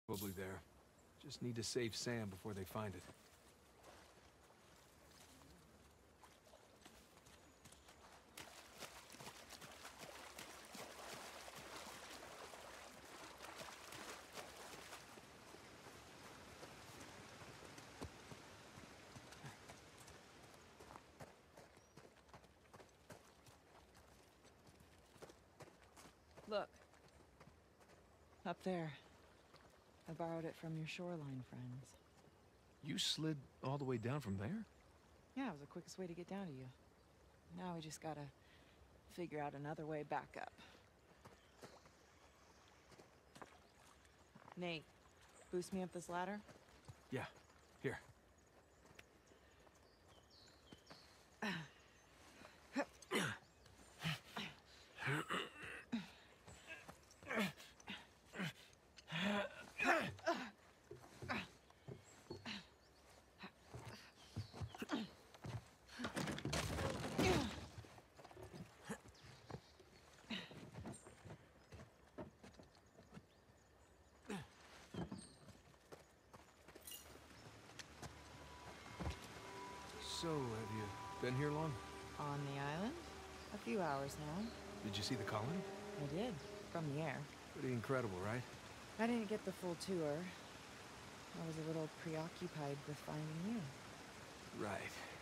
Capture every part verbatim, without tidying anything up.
Probably there. Just need to save Sam before they find it. Look. Up there. I borrowed it from your shoreline friends. You slid all the way down from there? Yeah, it was the quickest way to get down to you. Now we just gotta figure out another way back up. Nate, boost me up this ladder? Yeah. Here. So, have you been here long? On the island? A few hours now. Did you see the colony? I did, from the air. Pretty incredible, right? I didn't get the full tour. I was a little preoccupied with finding you. Right.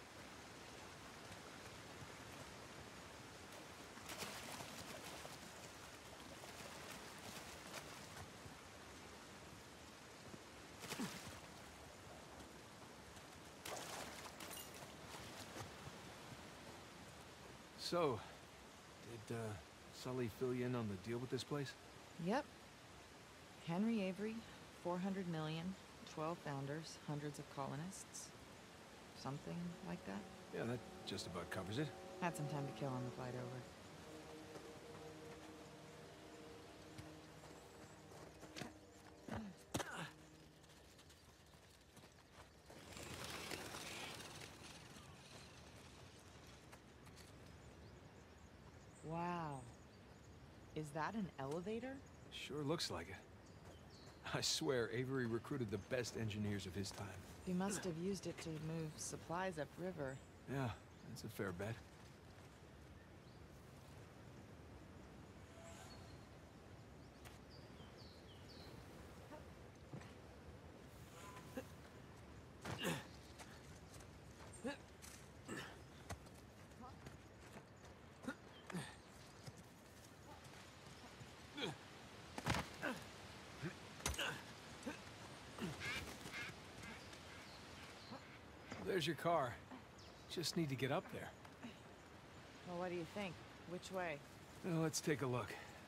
So, did uh, Sully fill you in on the deal with this place? Yep. Henry Avery, four hundred million, twelve founders, hundreds of colonists. Something like that. Yeah, that just about covers it. Had some time to kill on the flight over. Wow. Is that an elevator? Sure looks like it. I swear, Avery recruited the best engineers of his time. He must have used it to move supplies upriver. Yeah, that's a fair bet. There's your car. Just need to get up there. Well, what do you think? Which way? Well, let's take a look.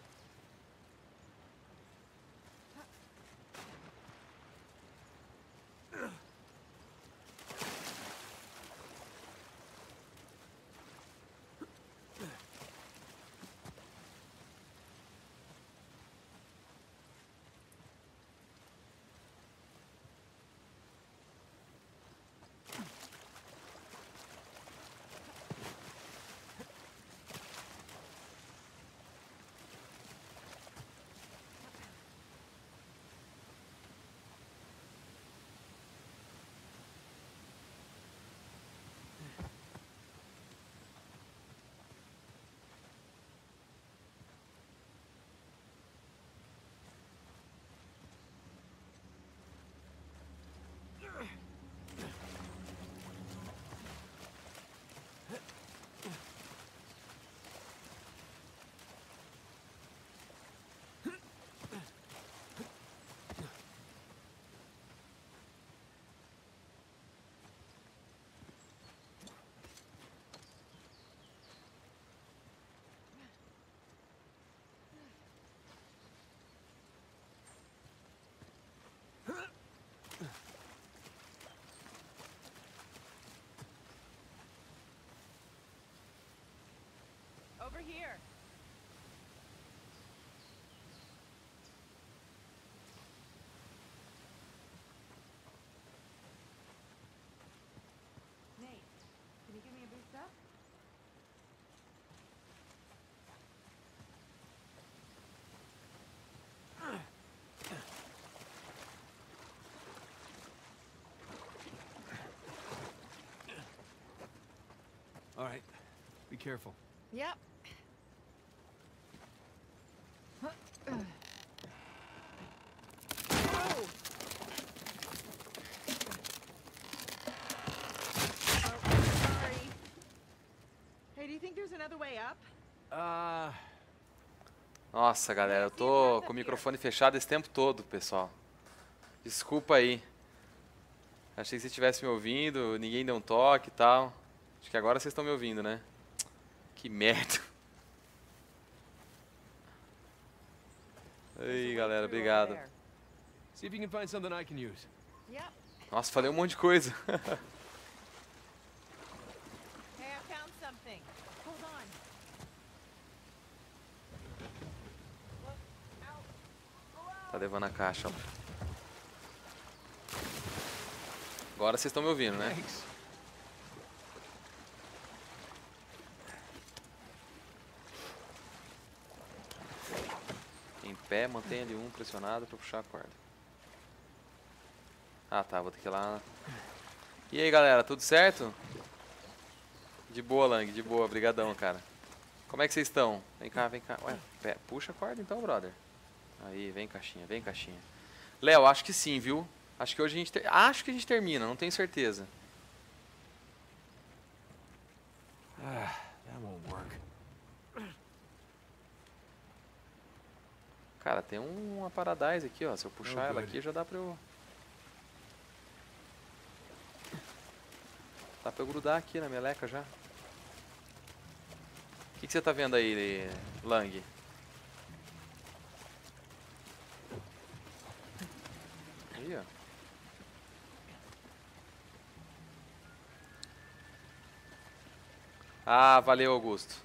Over here. Nate, can you give me a boost up? Be careful. Yep. Oh! Sorry. Hey, do you think there's another way up? Uh, Nossa, galera, eu tô com o microfone fechado esse tempo todo, pessoal. Desculpa aí. Achei que você estivesse me ouvindo, ninguém deu um toque e tal. Acho que agora vocês estão me ouvindo, né? Que merda. Aí, galera, obrigado. see if you can find something I can use. Yep. Nossa, falei um monte de coisa. Hey, I found something. Hold on. Look out. Whoa. Tá levando a caixa, ó. Agora vocês estão me ouvindo, né? Thanks. Em pé, mantenha L um pressionado pra puxar a corda. Ah, tá, vou ter que ir lá. E aí, galera, tudo certo? De boa, Lang, de boa, brigadão, cara. Como é que vocês estão? Vem cá, vem cá. Ué, pé, puxa a corda então, brother. Aí, vem caixinha, vem caixinha. Léo, acho que sim, viu? Acho que hoje a gente ter... acho que a gente termina, não tenho certeza. Ah, that won't work. Cara, tem um, uma Paradise aqui, ó. Se eu puxar Oh, ela good. aqui, já dá pra eu... Dá pra eu grudar aqui na meleca já. O que, que você tá vendo aí, Lang? Aí, ó. Ah, valeu, Augusto.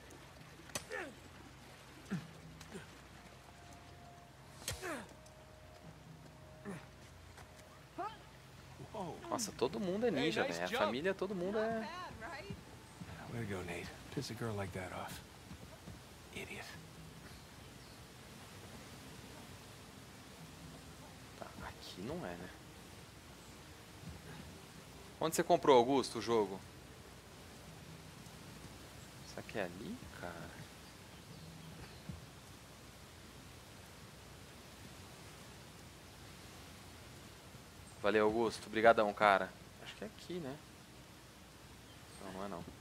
Whoa. Nossa, todo mundo é ninja, Hey, nice velho. A jump. família, todo mundo Not é... bad, right? Way to go, Nate. Piss a girl like that off. Idiot. Tá, aqui não é, né? Onde você comprou, Augusto, o jogo? Será que é ali, cara? Valeu, Augusto. Obrigadão, cara. Acho que é aqui, né? Não, não é não.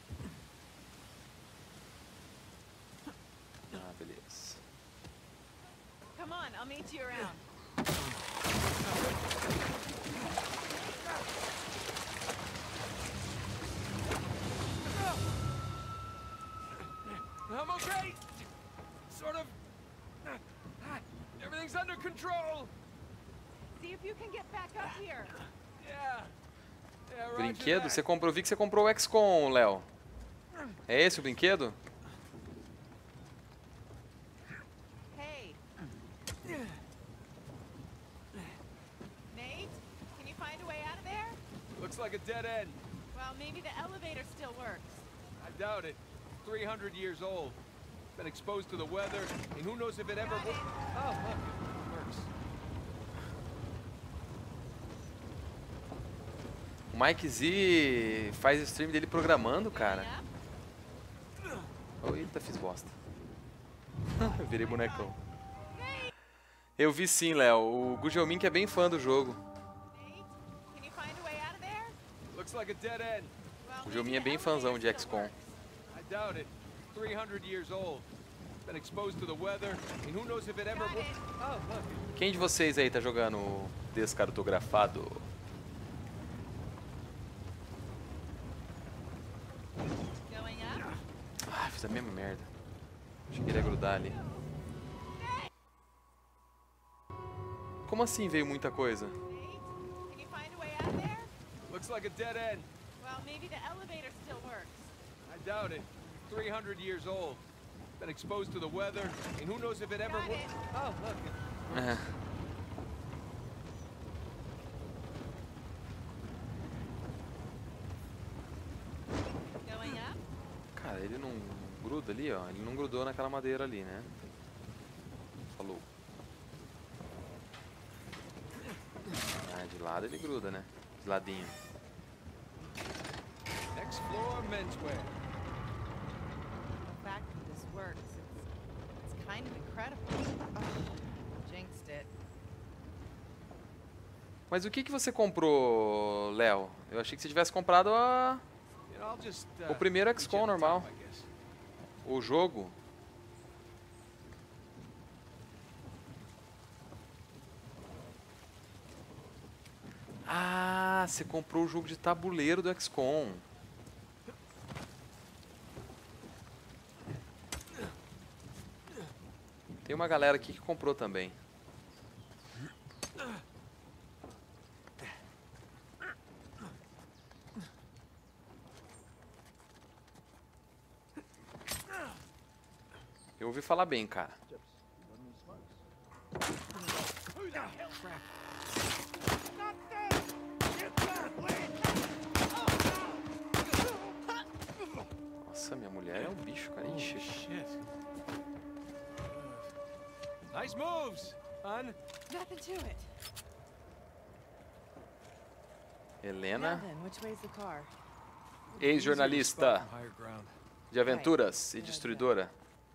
Ah, beleza. Come on, I'll meet you around. I'm okay. Sort of. Everything's under control. See if you can get back up here. Yeah. Yeah, roger Brinquedo? that. Você comprou, vi que você comprou o X COM, Léo. É esse o brinquedo? Hey. Nate, can you find a way out of there? Looks like a dead end. Well, maybe the elevator still works. I doubt it. three hundred years old. Been exposed to the weather, and who knows if it ever... Got it. Oh, look. It works. O Mike Z faz stream dele programando, cara. Going up? Oh, eita, fiz bosta. Eu virei bonecão. Eu vi sim, Léo. O Gugelmin que é bem fã do jogo. Nate, can you find a way out of there? Looks like a dead end. Well, O maybe Gugelmin é the bem fãzão de elevator X still COM. works. I doubt it. three hundred years old. Been exposed to the weather, and who knows if it ever... Got it. Oh, look. Quem de vocês aí tá jogando descartografado? Going up? Ah, fiz a mesma merda. Achei que ele ia grudar ali. Como assim veio muita coisa? Nate, can you find a way out of there? Looks like a dead end. Well, maybe the elevator still works. I doubt it. three hundred years old. Been exposed to the weather, and who knows if it ever... Got it. Oh, look. É. Going up? Cara, ele não gruda ali, ó. Ele não grudou naquela madeira ali, né? Falou. Ah, de lado ele gruda, né? De ladinho. Next floor, menswear. works. It's, it's kind of incredible. Oh, jinxed it. Mas o que que você comprou, Léo? Eu achei que você tivesse comprado a... You know, I'll just, uh, o primeiro meet you X COM at the normal. top, I guess. O jogo. Ah, você comprou o jogo de tabuleiro do X COM. Tem uma galera aqui que comprou também. Eu ouvi falar bem, cara. Nossa, minha mulher é um bicho, cara. Ixi. Shit. Nice moves, hon. Nothing to it. Helena, Now then, which way's the car? ex-jornalista Spot from higher ground. de aventuras e destruidora.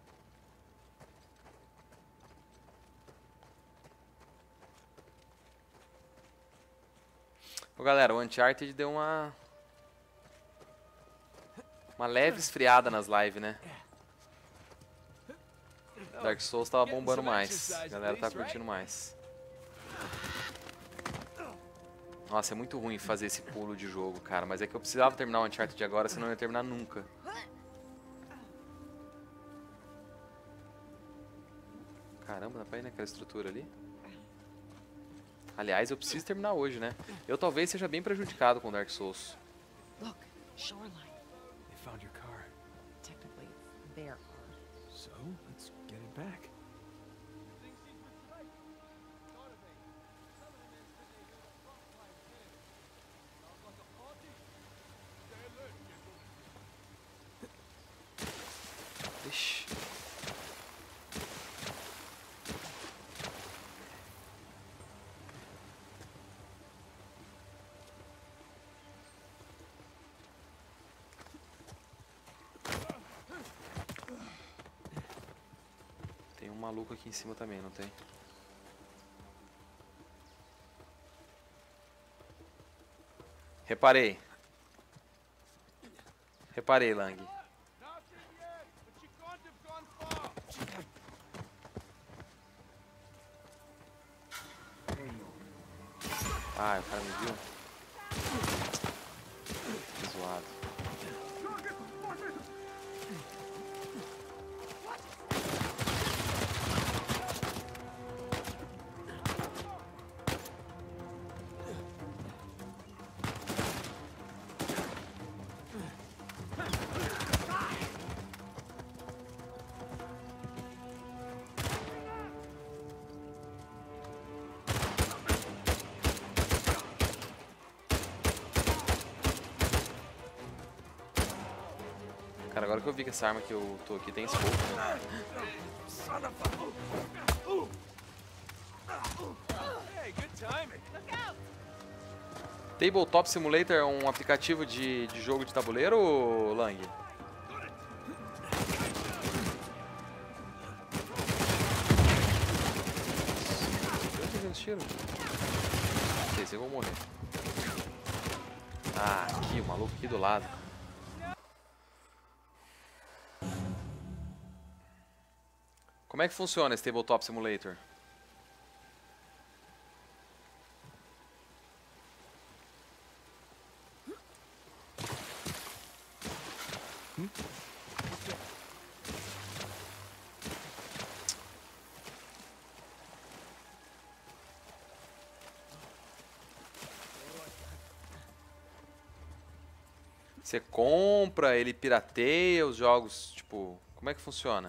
Ô, galera, o Uncharted deu uma... Uma leve esfriada nas lives, né? Dark Souls tava bombando mais. A galera tá curtindo mais. Nossa, é muito ruim fazer esse pulo de jogo, cara. Mas é que eu precisava terminar o Uncharted agora, senão eu não ia terminar nunca. Caramba, dá pra ir naquela estrutura ali? Aliás, eu preciso terminar hoje, né? Eu talvez seja bem prejudicado com Dark Souls. Look, shoreline. They found your car. Technically, it's their car. So, let's get it back. Ixi. Tem um maluco aqui em cima também, não tem? Reparei. Reparei, Lang. Ah, o cara me viu? Que zoado. Cara, agora que eu vi que essa arma que eu tô aqui tem scope, né? Hey, good timing. Tabletop Simulator é um aplicativo de, de jogo de tabuleiro, Lang? Eu tô vendo tiro. Não sei se eu vou morrer. Ah, aqui, o maluco aqui do lado. Como é que funciona esse Tabletop Simulator? Hum? Você compra, ele pirateia os jogos, tipo, como é que funciona?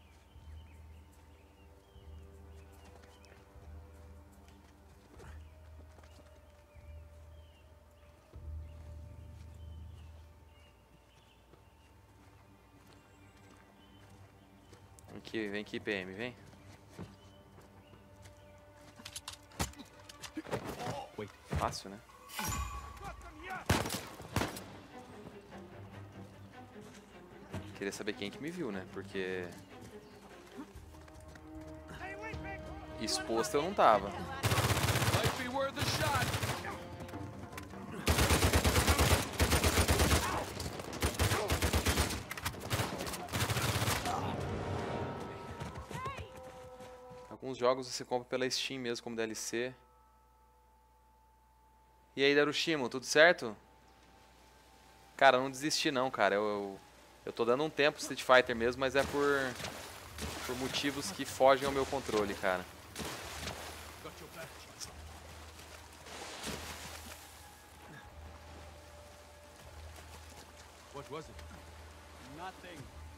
Vem aqui, vem aqui, P M, vem. Wait. Fácil, né? Queria saber quem que me viu, né? Porque... exposto eu não tava. Might be worth a shot. Alguns jogos você compra pela Steam mesmo, como D L C. E aí, Darushimo, tudo certo? Cara, eu não desisti não, cara. Eu, eu, eu tô dando um tempo pro Street Fighter mesmo, mas é por, por motivos que fogem ao meu controle, cara. What was it? Nothing.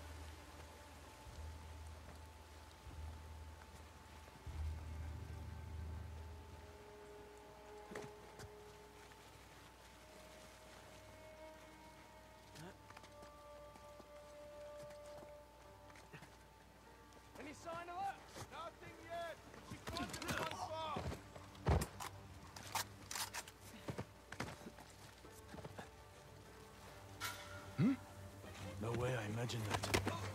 Any sign of her? Nothing yet. She can't have gone far. No way I imagined that.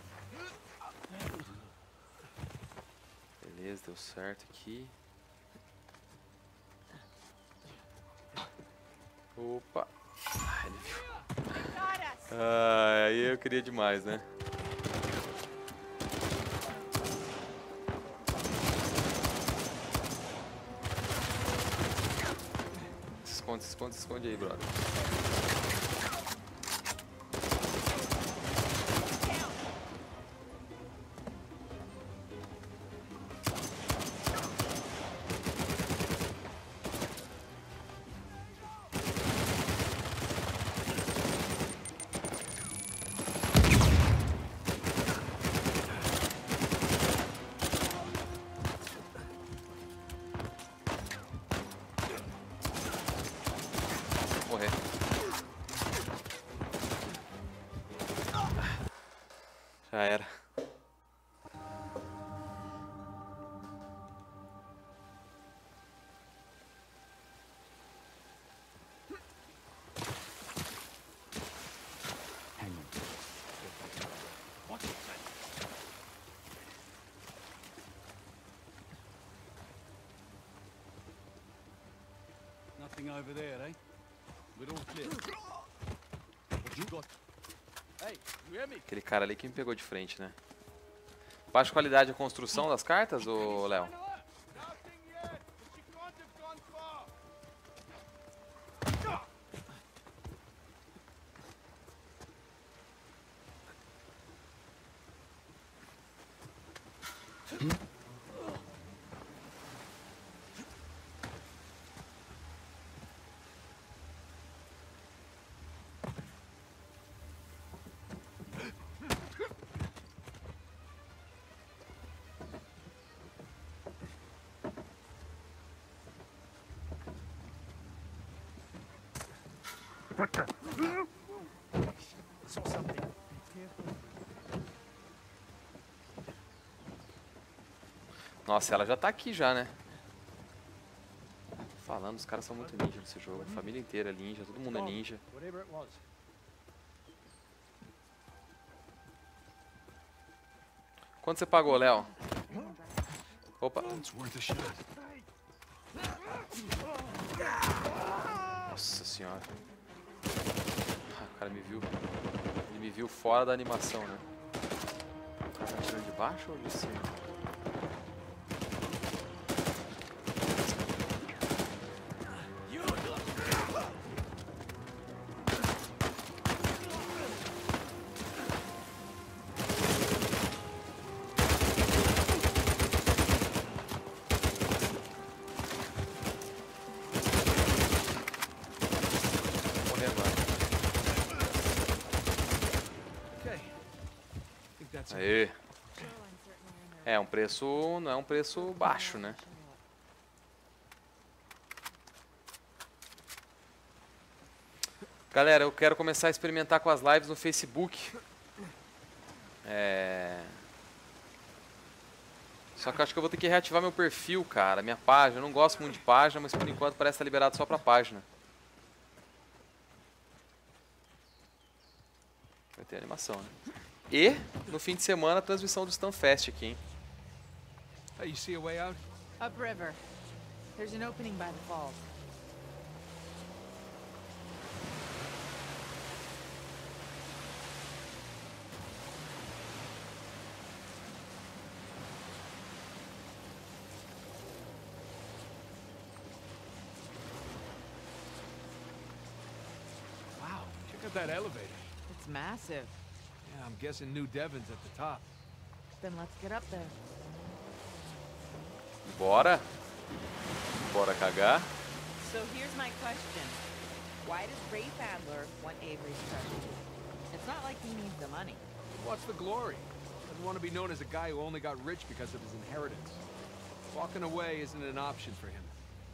Beleza, deu certo aqui. Opa. Ah, ele viu. Ah, aí eu queria demais, né? Se esconde, se esconde, se esconde aí, brother. Morrer. Já era. Hang on. What's that? Nothing over there, eh? We're all clear. What you got? Hey, you hear me? Aquele cara ali que me pegou de frente, né? Baixa qualidade a construção das cartas, ô Léo? Sign of her? Nothing yet. But she can't have gone far. Saw something. Nossa, ela já tá aqui já, né? Falando, os caras são muito ninja nesse jogo. A família inteira é ninja, todo mundo é ninja. Whatever it was. Quanto você pagou, Léo? Opa. It's worth a shot. Nossa senhora. Ah, o cara me viu. Ele me viu fora da animação, né? O cara tá atirando de baixo ou de cima? Morrer agora. Okay. Think that's it. Aê. É um preço, não é um preço baixo, né? Galera, eu quero começar a experimentar com as lives no Facebook. É... Só que eu acho que eu vou ter que reativar meu perfil, cara, minha página. Eu não gosto muito de página, mas por enquanto parece estar liberado só pra página. Vai ter animação, né? E, no fim de semana, a transmissão do Stunfest aqui, hein? Hey, you see a way out? Upriver. There's an opening by the falls. Wow, check out that elevator. It's massive. Yeah, I'm guessing New Devon's at the top. Then let's get up there. Bora? Bora cagar? So here's my question. Why does Rafe Adler want Avery's treasure? It's not like he needs the money. What's the glory? Doesn't want to be known as a guy who only got rich because of his inheritance. Walking away isn't an option for him.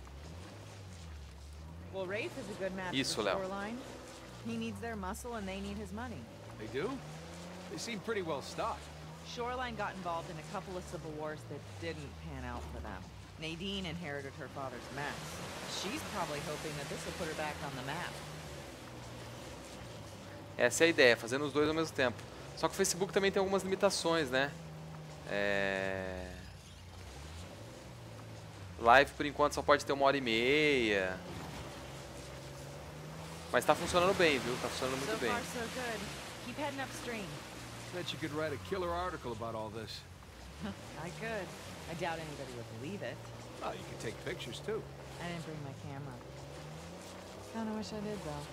Well, Rafe is a good match Isso, for Léo. Shoreline. He needs their muscle and they need his money. They do? They seem pretty well stocked. Shoreline got involved in a couple of civil wars that didn't pan out for them. Nadine inherited her father's mess. She's probably hoping that this will put her back on the map. Essa é a ideia, fazendo os dois ao mesmo tempo. Só que o Facebook também tem algumas limitações, né? É... Live, por enquanto, só pode ter uma hora e meia. Mas tá funcionando bem, viu? Tá funcionando So muito bem. far, so good. Keep heading upstream. Bet you could write a killer article about all this. I could. I doubt anybody would believe it. Oh, you could take pictures too. I didn't bring my camera. Kinda wish I did, though.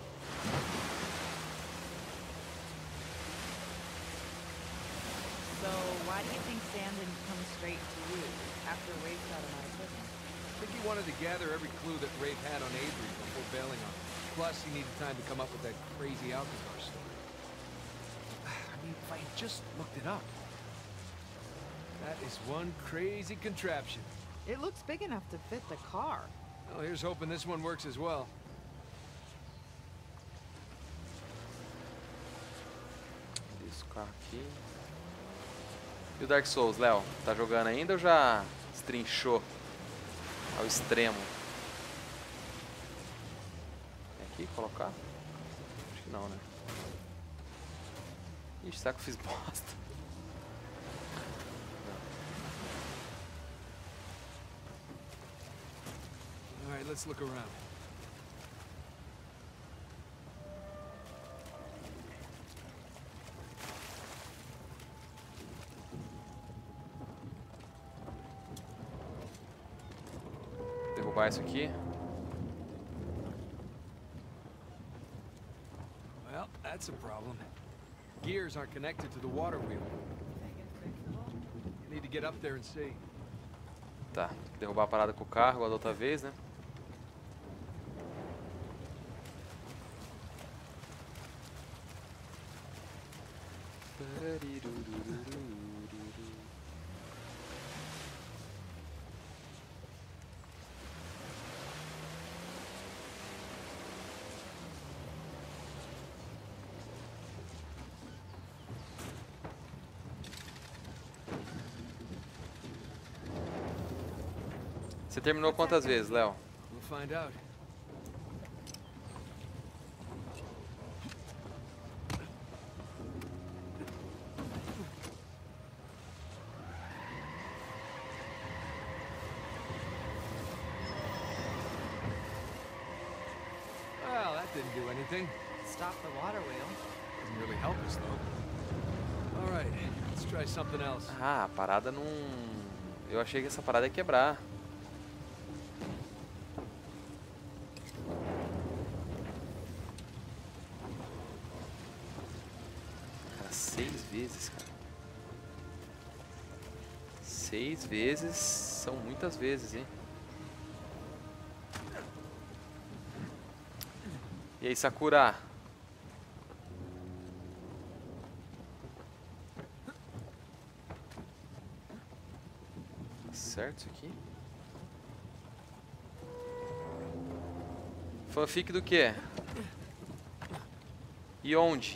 So, why do you think Sam didn't come straight to you after Rafe got him out of prison? I think he wanted to gather every clue that Rafe had on Avery before bailing on him. Plus, he needed time to come up with that crazy Alcazar story. I mean, if I had just looked it up. That is one crazy contraption. It looks big enough to fit the car. Well, here's hoping this one works as well. Isso, carro aqui. E o Dark Souls, Léo? Tá jogando ainda ou já estrinchou ao extremo? Tem aqui, colocar? Acho que não, né? Ixi, será que eu fiz bosta? All right, let's look around. Derrubar isso aqui. Well, that's a problem. Gears aren't connected to the water wheel. Need to get up there and see. Tá, derrubar a parada com o carro, igual da outra vez, né? Você terminou quantas vezes, Léo? We'll find out. Well, that didn't do anything. Stop the water wheel. Doesn't really help us, though. All right, let's try something else. Ah, a parada não... Eu achei que essa parada ia quebrar. Cara, seis vezes, cara. Seis vezes são muitas vezes, hein? E aí, Sakura? Certo isso aqui? Fanfic do quê? E onde?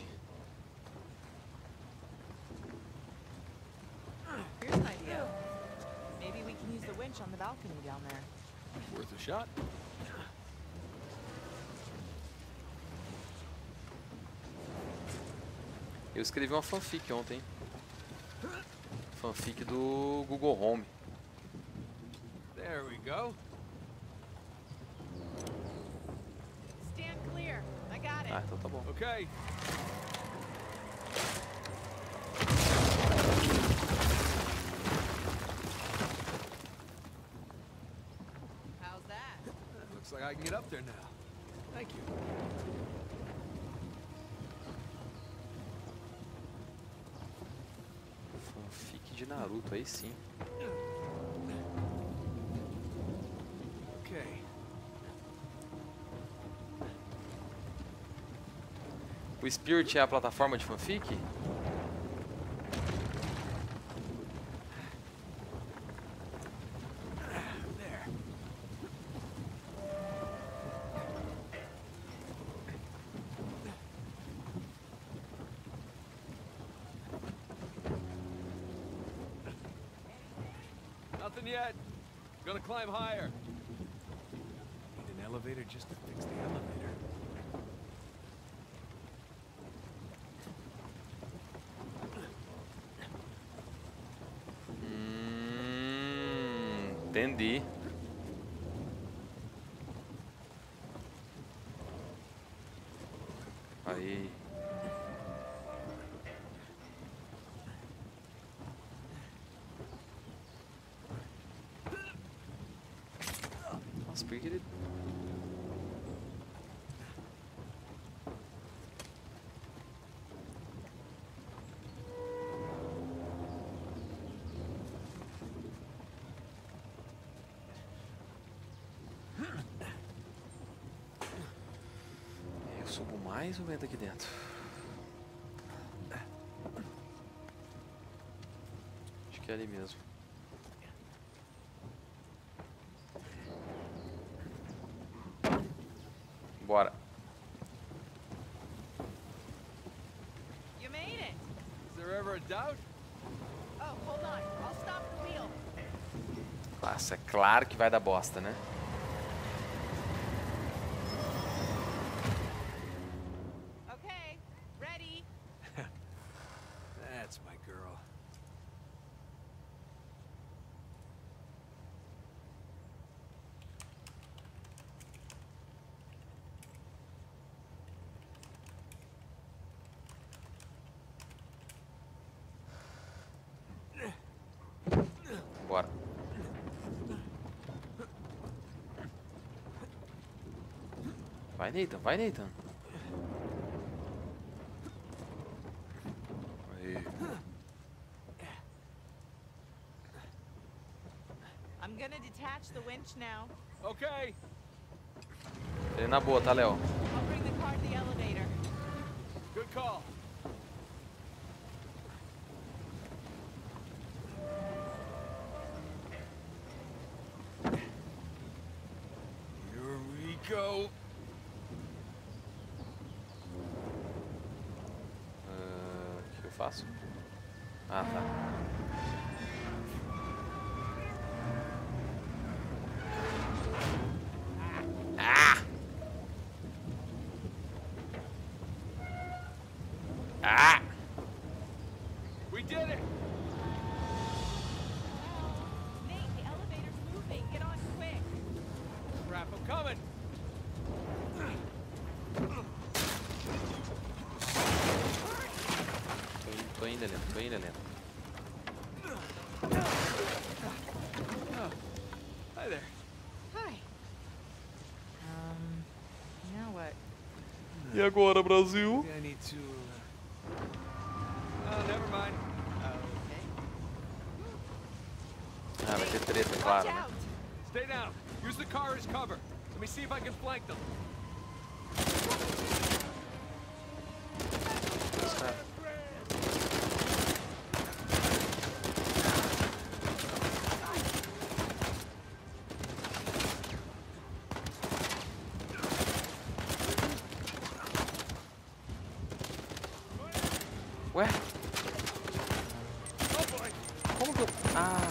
Here's an idea. Maybe we can use the winch on the balcony down there. Worth a shot. Eu escrevi uma fanfic ontem. Fanfic do Google Home. There we go. Stand clear. I got it. Ah, então tá bom. Okay. How's that? Looks like I can get up there now. Thank you. Fanfic de Naruto, aí sim. Okay. O Spirit é a plataforma de fanfic? There. Nothing yet. Gonna climb higher. Need an elevator just to fix the elevator. Hum, entendi. Aí. Nossa, por que ele... Eu subo mais ou entra aqui dentro? Acho que é ali mesmo. Bora. You made it. Is there ever a doubt? Oh, hold on. I'll stop the wheel. Nossa, é claro que vai dar bosta, né? Okay. Ready. That's my girl. Bora. Vai, Nathan, vai, Nathan. Aí. I'm gonna detach the winch now. Okay. Ele na boa, tá, Léo? I'll bring the car to the elevator. Good call. Here we go. Ah, o que eu faço? Ah, tá. Ah! Ah! We did it. Nate, the elevator's moving. Get on quick. Crap, I'm coming. Tô indo, tô indo, Helena, tô indo, Helena. Oh, hi there. Hi. Um, now what? E agora, Brasil? I need to. Uh... Oh, never mind. Okay. Ah, vai ter treta, Watch claro, né? out. Stay down. Use the car as cover. Let me see if I can flank them. Os caras- Ué? Como que eu... Ah!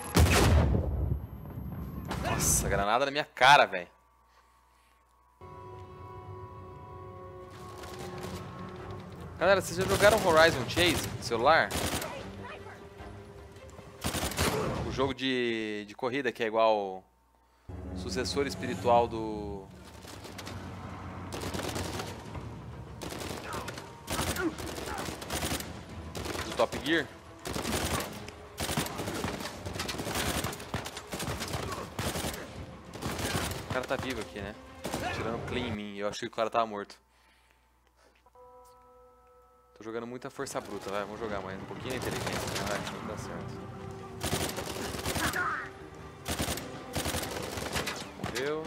Nossa, granada na minha cara, velho. Galera, vocês já jogaram Horizon Chase no celular? O jogo de, de corrida que é igual o sucessor espiritual do... do Top Gear. O cara tá vivo aqui, né? Tirando clean em mim. Eu achei que o cara tava morto. Tô jogando muita força bruta, vai. Vamos jogar mais um pouquinho de inteligência, né? Vai, que não dá certo. Morreu.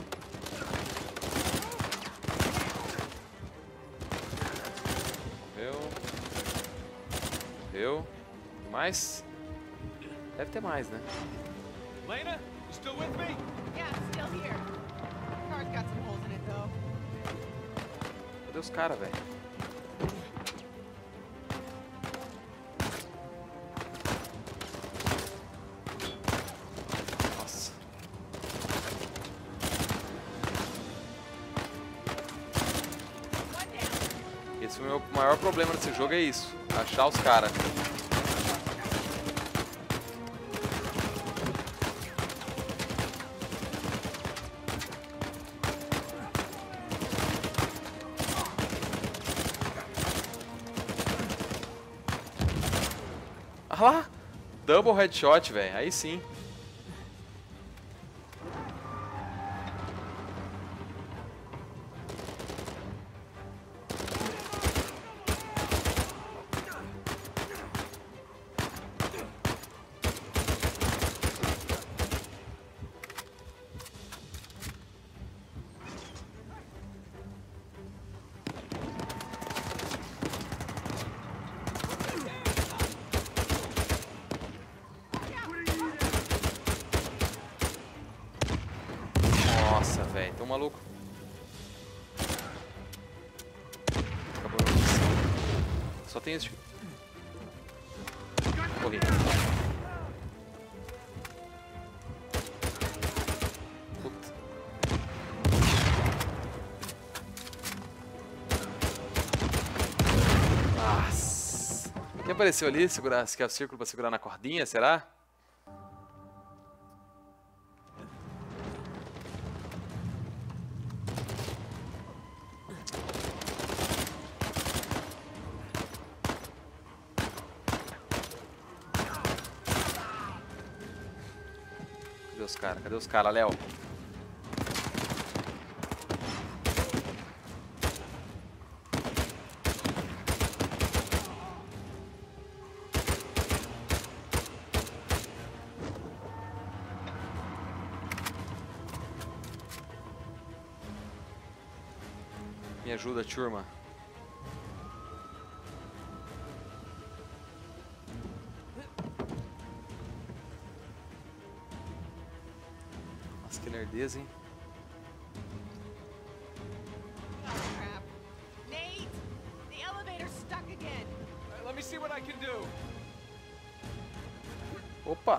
Morreu. Morreu. Mais? Deve ter mais, né? Lena, you still with me? Yeah, it's still here. Car's got some holes in it, though. Cadê os caras, velho? Nossa. Esse foi o meu maior problema nesse jogo, é isso. Achar os caras. Ah lá! Double headshot, velho. Aí sim. Nossa, velho, tô maluco. Acabou a munição. Só tem esse. Corri. Puta. Nossa. Quem apareceu ali? Segurar, se quer o círculo pra segurar na cordinha, será? Cadê os caras? Cadê os caras, Léo? Me ajuda, turma. Nossa, que nerdeza, hein? Oh, crap. Nate! The elevator's stuck again. All right, let me see what I can do. Opa!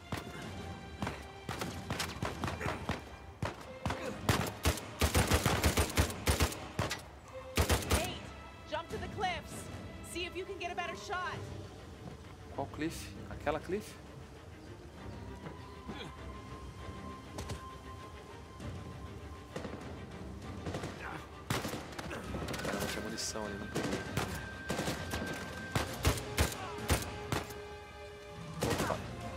Nate, jump to the cliffs. See if you can get a better shot. Qual cliff? Aquela cliff? Caramba, tinha munição ali, não peguei. Opa!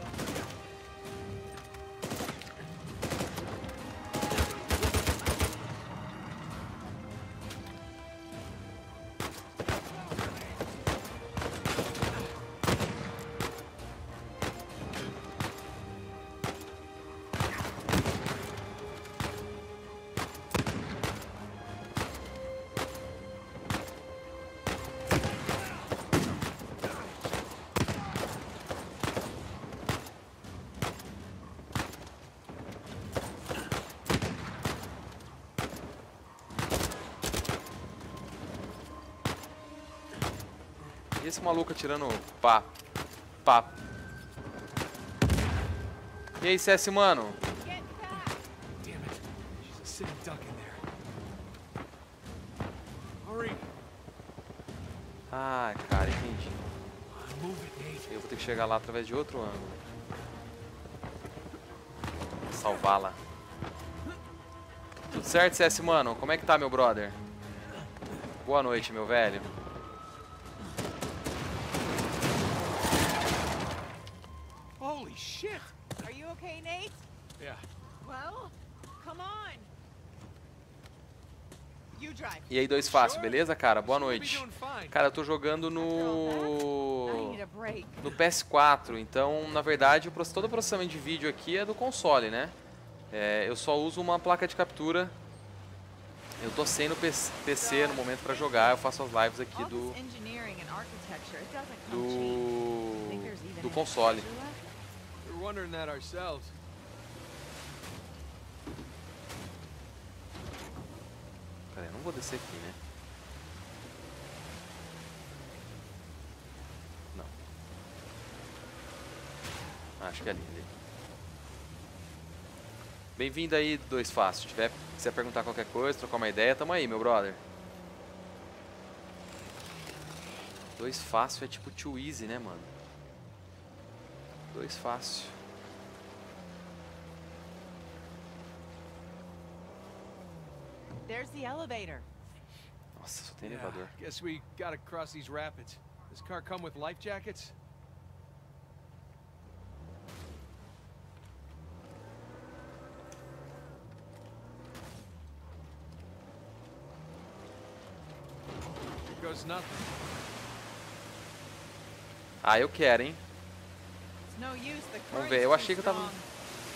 E esse maluco atirando pá, pá. E aí, C S, mano? Get back. Damn it. She's a sitting duck in there. Hurry. Ah, cara, entendi. Eu vou ter que chegar lá através de outro ângulo. Salvá-la. Tudo certo, C S, mano? Como é que tá, meu brother? Boa noite, meu velho. Holy shit! Are you okay, Nate? Yeah. Well, come on. You drive. E aí, dois fácil, beleza, cara? Boa We'll be noite. doing fine. Cara, eu tô jogando I no... need a break. no P S quatro, então, na verdade, o proce- todo o processamento de vídeo aqui é do console, né? É, eu só uso uma placa de captura. Eu tô sem no P C no momento pra jogar, eu faço as lives aqui All do, this engineering and architecture, it doesn't come cheap. Think do, there's even do any console. treasure left? We're wondering that ourselves. Pera aí, eu não vou descer aqui, né? Não. Acho que é ali, ali. Bem-vindo aí, Dois Fácil. Se tiver, quiser perguntar qualquer coisa, trocar uma ideia, tamo aí, meu brother. Dois Fácil é tipo too easy, né, mano? Dois Fácil. There's the elevator. Nossa, só tem Yeah, elevador. guess we gotta cross these rapids. Does car come with life jackets? Here goes nothing. Ah, eu quero, hein? It's no use, the Vamos current's ver, eu too achei que eu tava... strong.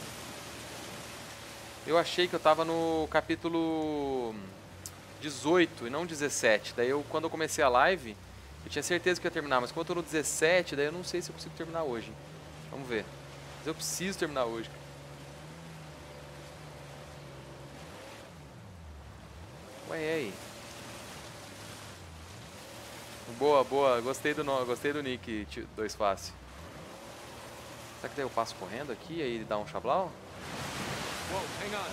Eu achei que eu tava no capítulo dezoito e não dezessete. Daí eu, quando eu comecei a live, eu tinha certeza que ia terminar, mas como eu tô no dezessete, daí eu não sei se eu consigo terminar hoje. Vamos ver. Mas eu preciso terminar hoje. Ué, e aí? Boa, boa. Gostei do nome, gostei do nick, tio- Dois Fácil. Será que daí eu passo correndo aqui e aí ele dá um chablau? Whoa, hang on.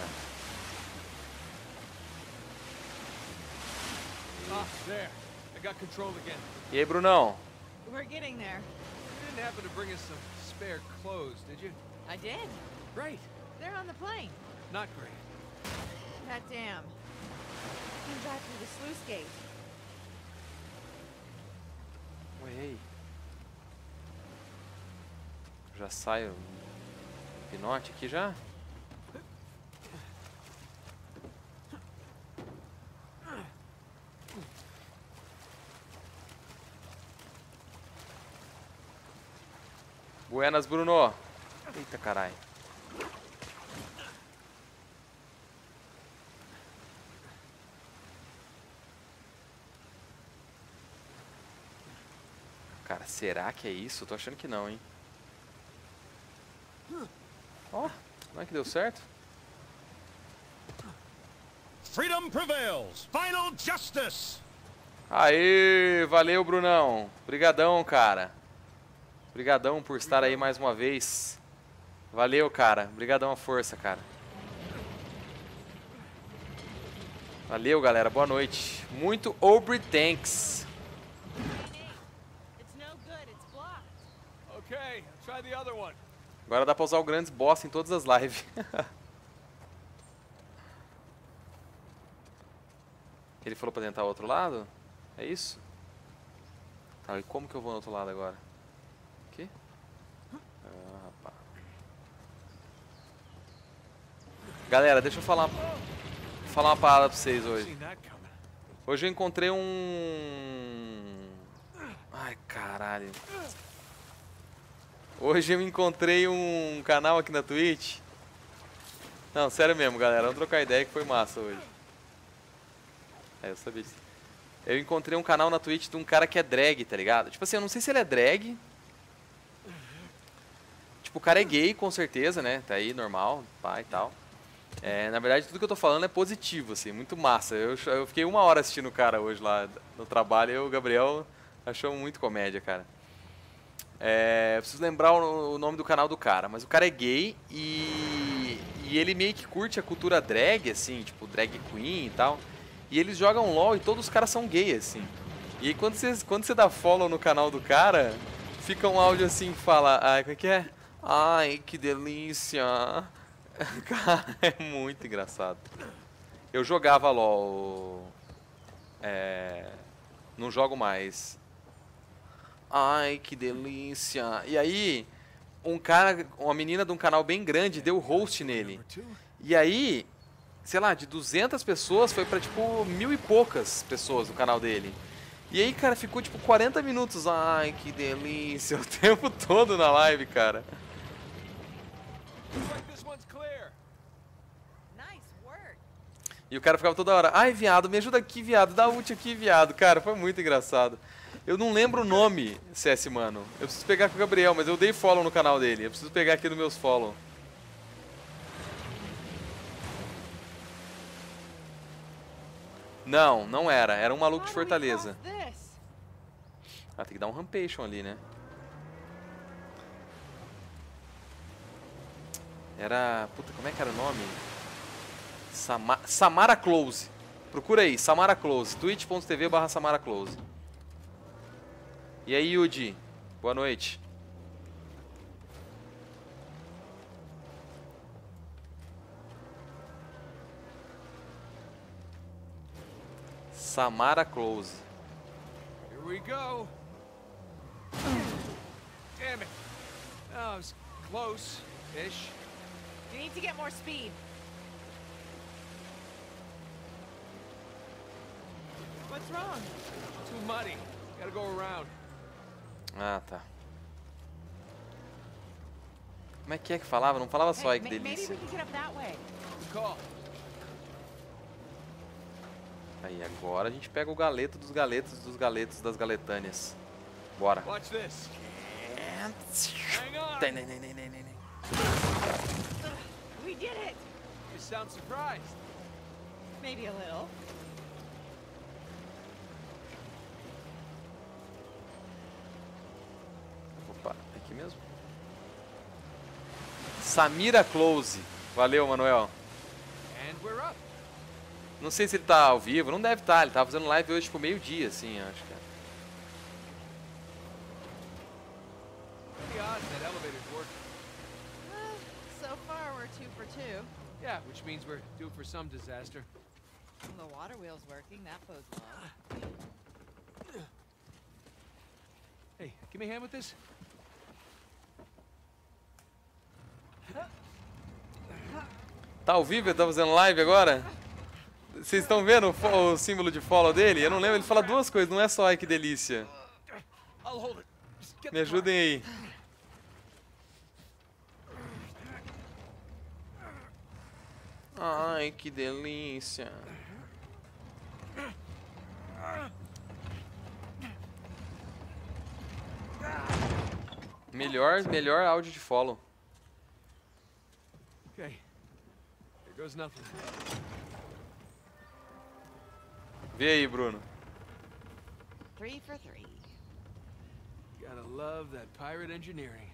Ah, there. I got control again. E aí, Brunão? We're getting there. You didn't happen to bring us some spare clothes, did you? I did. Great. They're on the plane. Not great. That dam. You can drive through the sluice gate. Ué, e aí? Já saio pinote aqui já? Buenas, Bruno. Eita, caralho. Cara, será que é isso? Tô achando que não, hein? Ó, não é que deu certo? Freedom prevails. Final justice. Aê, valeu, Brunão. Obrigadão, cara. Obrigadão por estar aí mais uma vez. Valeu, cara. Obrigadão a força, cara. Valeu, galera. Boa noite. Muito Aubrey thanks. It's no good, it's blocked. Okay, try the other one. Agora dá pra usar o Grandes Boss em todas as lives. Ele falou pra tentar o outro lado? É isso? Tá, e como que eu vou no outro lado agora? Aqui? Ah, rapaz. Galera, deixa eu falar, falar uma parada pra vocês hoje. Seen that coming. Hoje eu encontrei um... Ai, caralho. Hoje eu encontrei um canal aqui na Twitch. Não, sério mesmo, galera. Vamos trocar ideia que foi massa hoje. É, eu sabia disso. Eu encontrei um canal na Twitch de um cara que é drag, tá ligado? Tipo assim, eu não sei se ele é drag. Tipo, o cara é gay, com certeza, né? Tá aí, normal, pá e tal. É, na verdade, tudo que eu tô falando é positivo, assim, muito massa. Eu, eu fiquei uma hora assistindo o cara hoje lá no trabalho e o Gabriel achou muito comédia, cara. É, preciso lembrar o, o nome do canal do cara, mas o cara é gay e, e ele meio que curte a cultura drag, assim, tipo drag queen e tal. E eles jogam LOL e todos os caras são gays, assim. E aí quando você, quando você dá follow no canal do cara, fica um áudio assim que fala, ai, como é que é? Ai, que delícia. Cara, é muito engraçado. Eu jogava LOL. É... Não jogo mais. Ai, que delícia. E aí, um cara, uma menina de um canal bem grande deu host nele. E aí, sei lá, de duzentas pessoas foi pra tipo mil e poucas pessoas no canal dele. E aí, cara, ficou tipo quarenta minutos. Ai, que delícia. O tempo todo na live, cara. E o cara ficava toda hora, ai, viado, me ajuda aqui, viado, dá ult aqui, viado. Cara, foi muito engraçado. Eu não lembro o nome, C S, mano. Eu preciso pegar com o Gabriel, mas eu dei follow no canal dele. Eu preciso pegar aqui nos meus follow. Não, não era. Era um maluco de Fortaleza. Ah, tem que dar um rampation ali, né? Era... Puta, como é que era o nome? Sama... Samara Close. Procura aí, Samara Close. twitch ponto tv barra Samara Close. E aí, Yudi? Boa noite. Samara Close. Here we go. Damn it. Oh, it's close-ish. You need to get more speed. What's wrong? Too muddy. Gotta go around. Ah, tá. Como é que é que falava? Não falava só, ai, que Hey, delícia. maybe we can get up that way. Good call. Aí, agora a gente pega o galeto dos galetos dos galetos das galetâneas. Bora. Watch this. Hang on. We did it. You sound surprised. Maybe a little. Opa, aqui mesmo. Samira Close. Valeu, Manuel. And we're up. Não sei se ele tá ao vivo, não deve estar. Ele tava fazendo live hoje tipo meio-dia, assim, acho que. What are the odds that elevator's working? Well, so far we're two for two. Yeah, which means we're due for some disaster. The water wheel's working. That bodes well. Hey, give me a hand with this. Tá ao vivo? Ele tá fazendo live agora? Vocês estão vendo o, fo- o símbolo de follow dele? Eu não lembro, ele fala duas coisas, não é só ai que delícia. I'll hold it. Just get Me the car. ajudem aí. Ai, que delícia. Melhor, melhor áudio de follow. Okay. Here goes nothing. Vê aí, Bruno. Three for three. Gotta love that pirate engineering.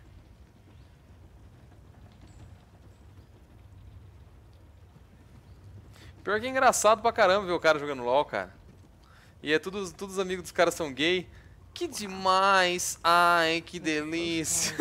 Pior que é engraçado pra caramba ver o cara jogando LOL, cara. E é tudo, todos os amigos dos caras são gay. Que demais! Ai, que delícia!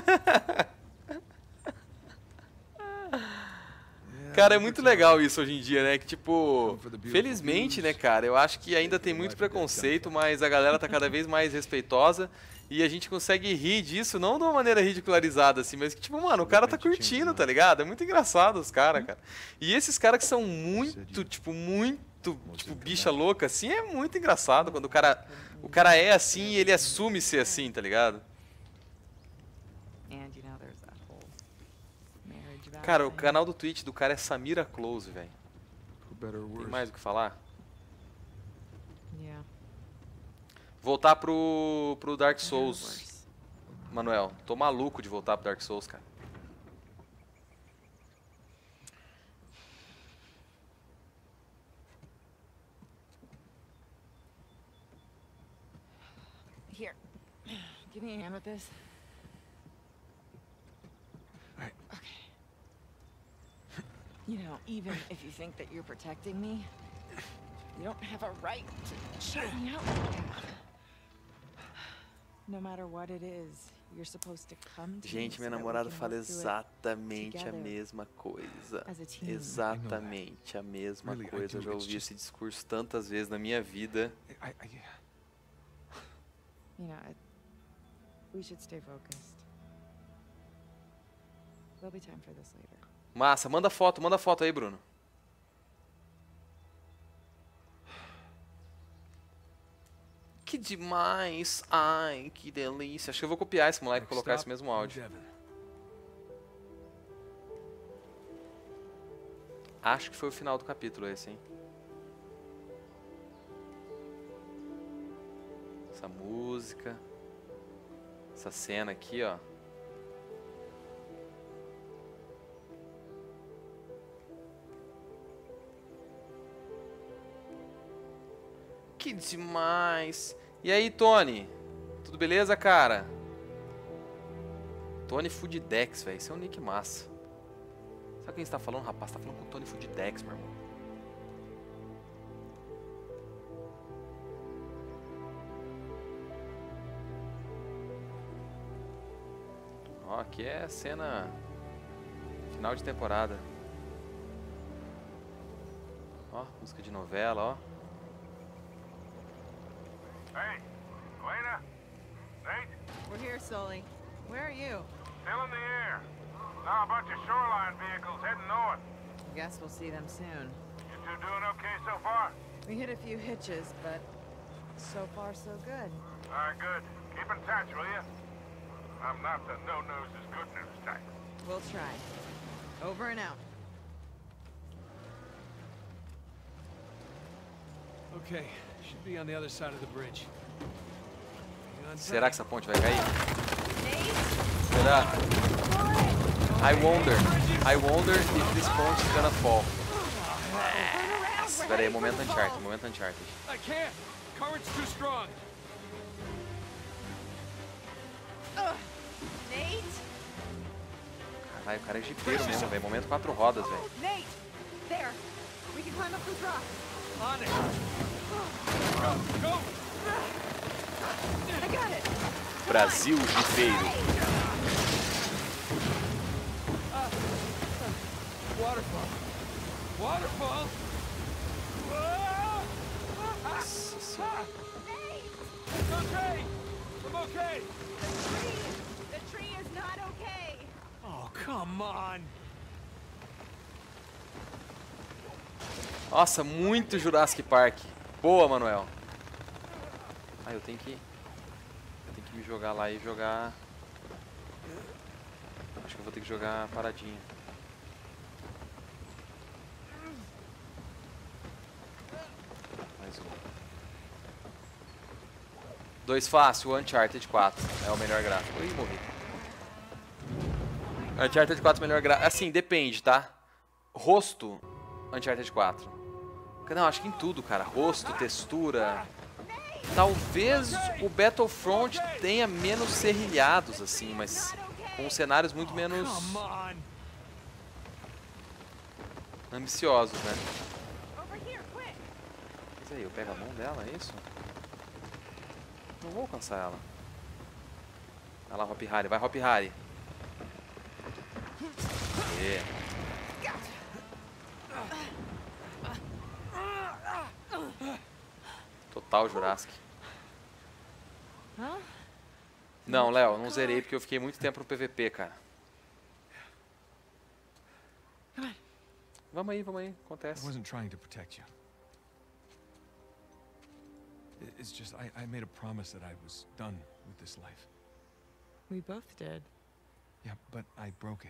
Cara, é muito legal isso hoje em dia, né? Que tipo, felizmente, né, cara, eu acho que ainda tem muito preconceito, mas a galera tá cada vez mais respeitosa e a gente consegue rir disso, não de uma maneira ridicularizada, assim, mas que tipo, mano, o cara tá curtindo, tá ligado? É muito engraçado os caras, cara. E esses caras que são muito, tipo, muito, tipo, bicha louca, assim, é muito engraçado quando o cara, o cara é assim e ele assume ser assim, tá ligado? And you know there's that whole marriage vow Cara, o thing. canal do Twitch do cara é Samira Close, velho. For better or Tem worse. mais o que falar? Yeah. Voltar pro, pro Dark better or Souls, worse. Manuel. Tô maluco de voltar pro Dark Souls, cara. Here. Give me a hand with this. Alright. Okay. You know, even if you think that you're protecting me, you don't have a right to shut me out like that. No matter what it is, you're supposed to come to Gente, me minha so that we namorada can fala work through it exatamente a together mesma coisa. as a team. Exatamente a mesma Really, I coisa. Eu do. já It's ouvi just- esse discurso tantas vezes na minha vida. I, I, You know, it, we should stay focused. There'll be time for this later. Massa, manda foto, manda foto aí, Bruno. Que demais! Ai, que delícia. Acho que eu vou copiar esse moleque e next colocar esse stop, mesmo New áudio. Devon. Acho que foi o final do capítulo esse, hein? Essa música. Essa cena aqui, ó. Que demais! E aí, Tony? Tudo beleza, cara? Tony Fooddex, velho. Esse é um nick massa. Sabe quem você tá falando, rapaz? Tá falando com o Tony Fooddex, meu irmão. Ó, aqui é cena... final de temporada. Ó, música de novela, ó. Hey, Elena? Nate? We're here, Sully. Where are you? Still in the air. Now a bunch of shoreline vehicles heading north. I guess we'll see them soon. You two doing okay so far? We hit a few hitches, but so far so good. All right, good. Keep in touch, will you? I'm not the no-noses good news type. We'll try. Over and out. Okay, should be on the other side of the bridge. Hang on Será que essa ponte vai cair? Nate! Será? Pull it! I wonder. I wonder if this ponte is gonna fall. Turn around! We're Espera aí, heading for momento the Uncharted, vault. momento Uncharted. I can't! Current's too strong! Ugh. Nate! Caralho, o cara é jipeiro mesmo, velho. Momento quatro rodas, velho. Nate! There! We can climb up those rocks. On it! Go! Go! I got it! Brasil jipeiro. Waterfall! Waterfall! Nossa senhora. It's okay! I'm okay! The tree! The tree is not okay! Oh, come on! Nossa, muito Jurassic Park. Boa, Manuel. Ah, eu tenho que... Eu tenho que me jogar lá e jogar... Acho que eu vou ter que jogar paradinha. Mais um. Dois fácil, Uncharted quatro. É o melhor gráfico. Ih, morri. Uncharted quatro é o melhor gráfico. Assim, depende, tá? Rosto, Uncharted quatro. Não, acho que em tudo, cara. Rosto, textura. Talvez o Battlefront tenha menos serrilhados, assim, mas com cenários muito menos Come on! ambiciosos, né? Over here, quick! Mas aí, eu pego a mão dela, é isso? Não vou alcançar ela. Vai lá, Hop Harry. Vai, Hop Harry. É. Total Jurassic. Huh? Não, Léo, não zerei porque eu fiquei muito tempo no P V P, cara. Vamos aí, vamos aí. I Acontece. wasn't trying to protect you. I- It's just, I, I made a promise that I was done with this life. We both did. Yeah, but I broke it.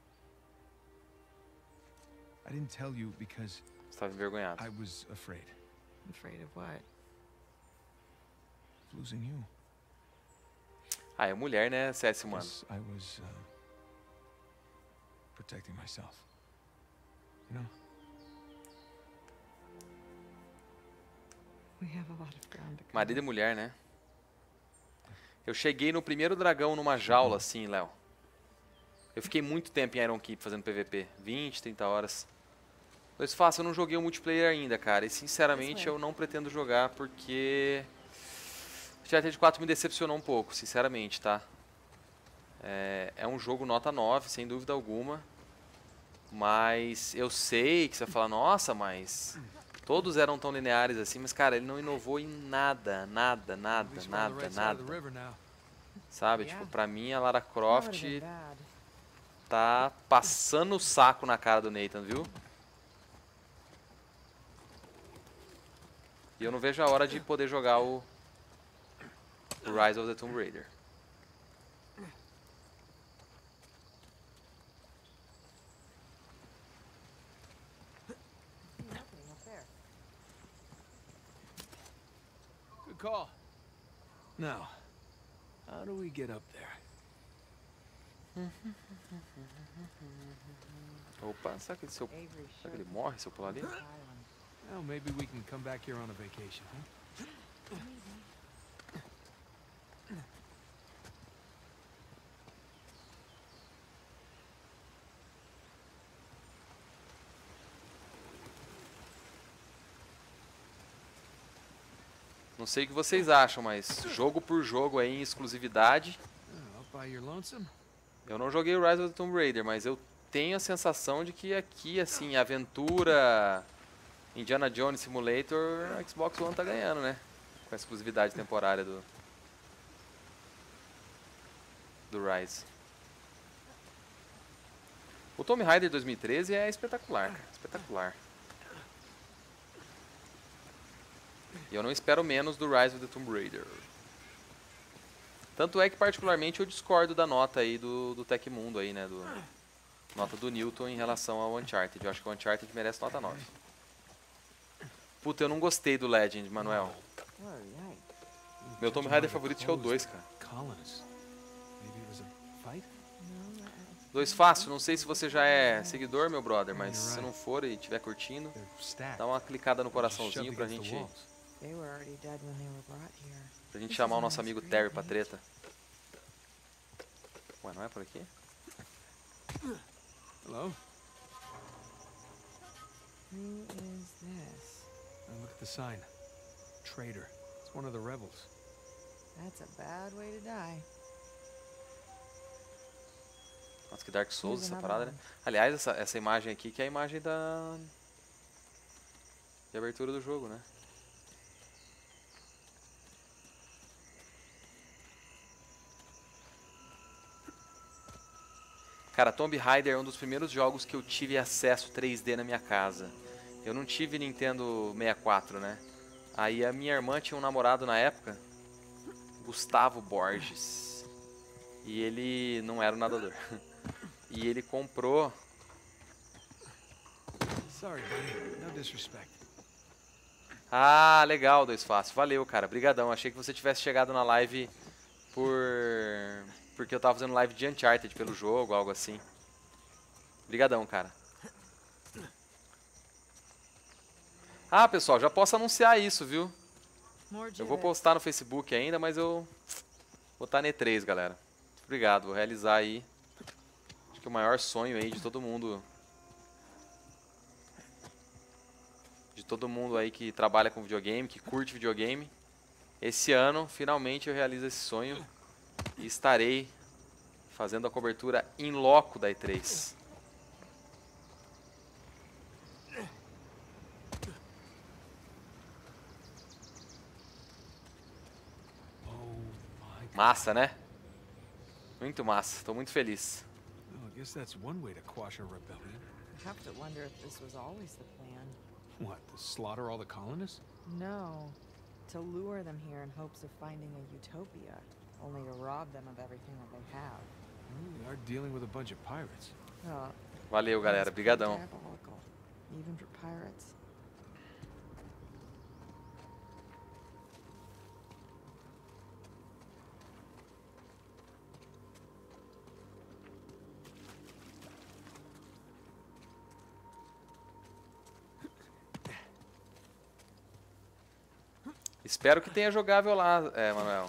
I didn't tell you because Você estava envergonhado. I was afraid Afraid of what? of losing you. Ah, é mulher, né, C S, mano? Yes, I was uh, protecting myself. You know? We have a lot of ground to cover. Marido e mulher, né? Eu cheguei no primeiro dragão numa jaula, assim, Léo. Eu fiquei muito tempo em Iron Keep fazendo P V P. vinte, trinta horas. Dois fácil, eu não joguei o multiplayer ainda, cara. E sinceramente eu não pretendo jogar porque... Uncharted quatro me decepcionou um pouco, sinceramente, tá? É, é um jogo nota nove, sem dúvida alguma. Mas eu sei que você vai falar, nossa, mas todos eram tão lineares assim, mas cara, ele não inovou em nada, nada, At nada, least we're on the nada, right side of the nada. river now. Sabe? Yeah. Tipo, pra mim a Lara That Croft would've been bad. tá passando o saco na cara do Nathan, viu? E eu não vejo a hora de poder jogar o, o Rise of the Tomb Raider. Nothing up there. Good call. Now, how do we get up there? Opa, será que, ele, se eu, Avery será que showed ele me morre se eu pular ali? this island. Well, maybe we can come back here on a vacation, huh? Não sei o que vocês acham, mas jogo por jogo aí em exclusividade. Oh, up by your lonesome? Eu não joguei o Rise of the Tomb Raider, mas eu tenho a sensação de que aqui, assim, aventura, Indiana Jones Simulator, a Xbox One tá ganhando, né? Com a exclusividade temporária do, do Rise. O Tomb Raider dois mil e treze é espetacular, cara, espetacular. E eu não espero menos do Rise of the Tomb Raider. Tanto é que particularmente eu discordo da nota aí do, do Tecmundo aí, né? Do, nota do Newton em relação ao Uncharted. Eu acho que o Uncharted merece nota nove. Puta, eu não gostei do Legend, Manuel. Oh, yikes. Meu Tomb Raider favorito acho que é o dois, cara. Colonists. Maybe it was a fight? No, that was- dois fácil, não sei se você já é seguidor, meu brother, mas se não for e estiver curtindo, They're stacked. dá uma clicada no Just coraçãozinho shoved pra against the gente, walls. They were already dead when they were brought here. pra gente This chamar is o nosso a amigo nice Terry green pra page. treta. Ué, não é por aqui? Hello? Who is this? Now look at the sign. Traitor. It's one of the rebels. That's a bad way to die. Nossa, que Dark Souls Here's essa another parada, né? one. Aliás, essa, essa imagem aqui que é a imagem da... de abertura do jogo, né? Cara, Tomb Raider é um dos primeiros jogos que eu tive acesso três D na minha casa. Eu não tive Nintendo sessenta e quatro, né? Aí a minha irmã tinha um namorado na época, Gustavo Borges. E ele não era um nadador. E ele comprou... Sorry, buddy. No disrespect. Ah, legal, Dois Fácil. Valeu, cara. Brigadão. Achei que você tivesse chegado na live por... porque eu tava fazendo live de Uncharted pelo jogo, algo assim. Brigadão, cara. Ah, pessoal, já posso anunciar isso, viu? More Eu vou gibbets. postar no Facebook ainda, mas eu vou estar na E três, galera. Obrigado, vou realizar aí. Acho que o maior sonho aí de todo mundo... de todo mundo aí que trabalha com videogame, que curte videogame. Esse ano, finalmente, eu realizo esse sonho e estarei fazendo a cobertura in loco da E três. Oh my god. Massa, né? Muito massa, estou muito feliz. Well, I guess that's one way to quash a rebellion. I have to wonder if this was always the plan. What, to slaughter all the colonists? No. To lure them here in hopes of finding a utopia, only to rob them of everything that they have. Well, we are dealing with a bunch of pirates. Oh, Valeu, galera. that's pretty Brigadão. diabolical, even for pirates. Espero que tenha jogável lá, é, Manuel.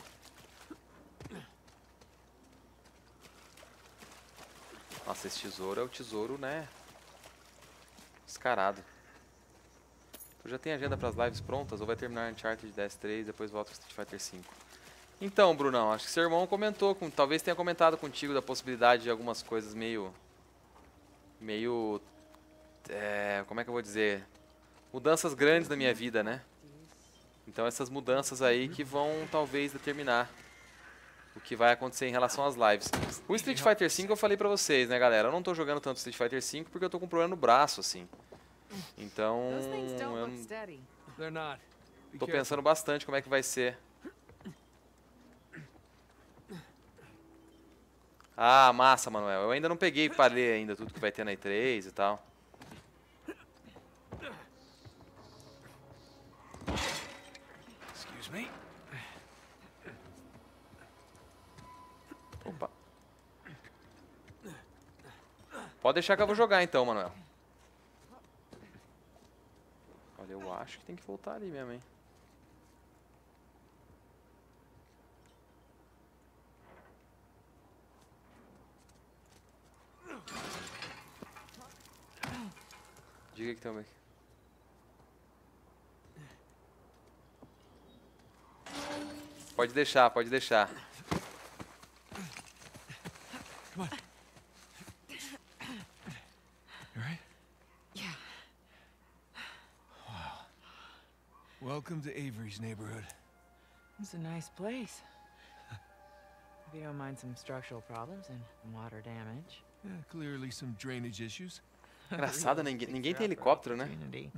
Nossa, esse tesouro é o tesouro, né? Descarado. Tu já tem agenda pras lives prontas ou vai terminar Uncharted dez três e depois volta pro Street Fighter cinco? Então, Brunão, acho que seu irmão comentou, com, talvez tenha comentado contigo da possibilidade de algumas coisas meio... Meio... É, como é que eu vou dizer? Mudanças grandes na minha vida, né? Então essas mudanças aí que vão talvez determinar o que vai acontecer em relação às lives. O Street Fighter cinco eu falei pra vocês, né, galera? Eu não tô jogando tanto Street Fighter cinco porque eu tô com um problema no braço, assim. Então, Those things don't eu look não- steady. They're not. Be tô careful. pensando bastante como é que vai ser. Ah, massa, Manuel. Eu ainda não peguei pra ler ainda tudo que vai ter na E três e tal. Excuse me. Opa. Pode deixar que eu vou jogar então, Manuel. Olha, eu acho que tem que voltar ali mesmo, hein. Diga que tem um aqui. Pode deixar, pode deixar. Come on. You alright? Yeah. Welcome to Avery's neighborhood. It's a nice place. If you don't mind some structural problems and water damage. Yeah, clearly some drainage issues. Engraçado, ninguém, ninguém tem helicóptero, né? Opportunity.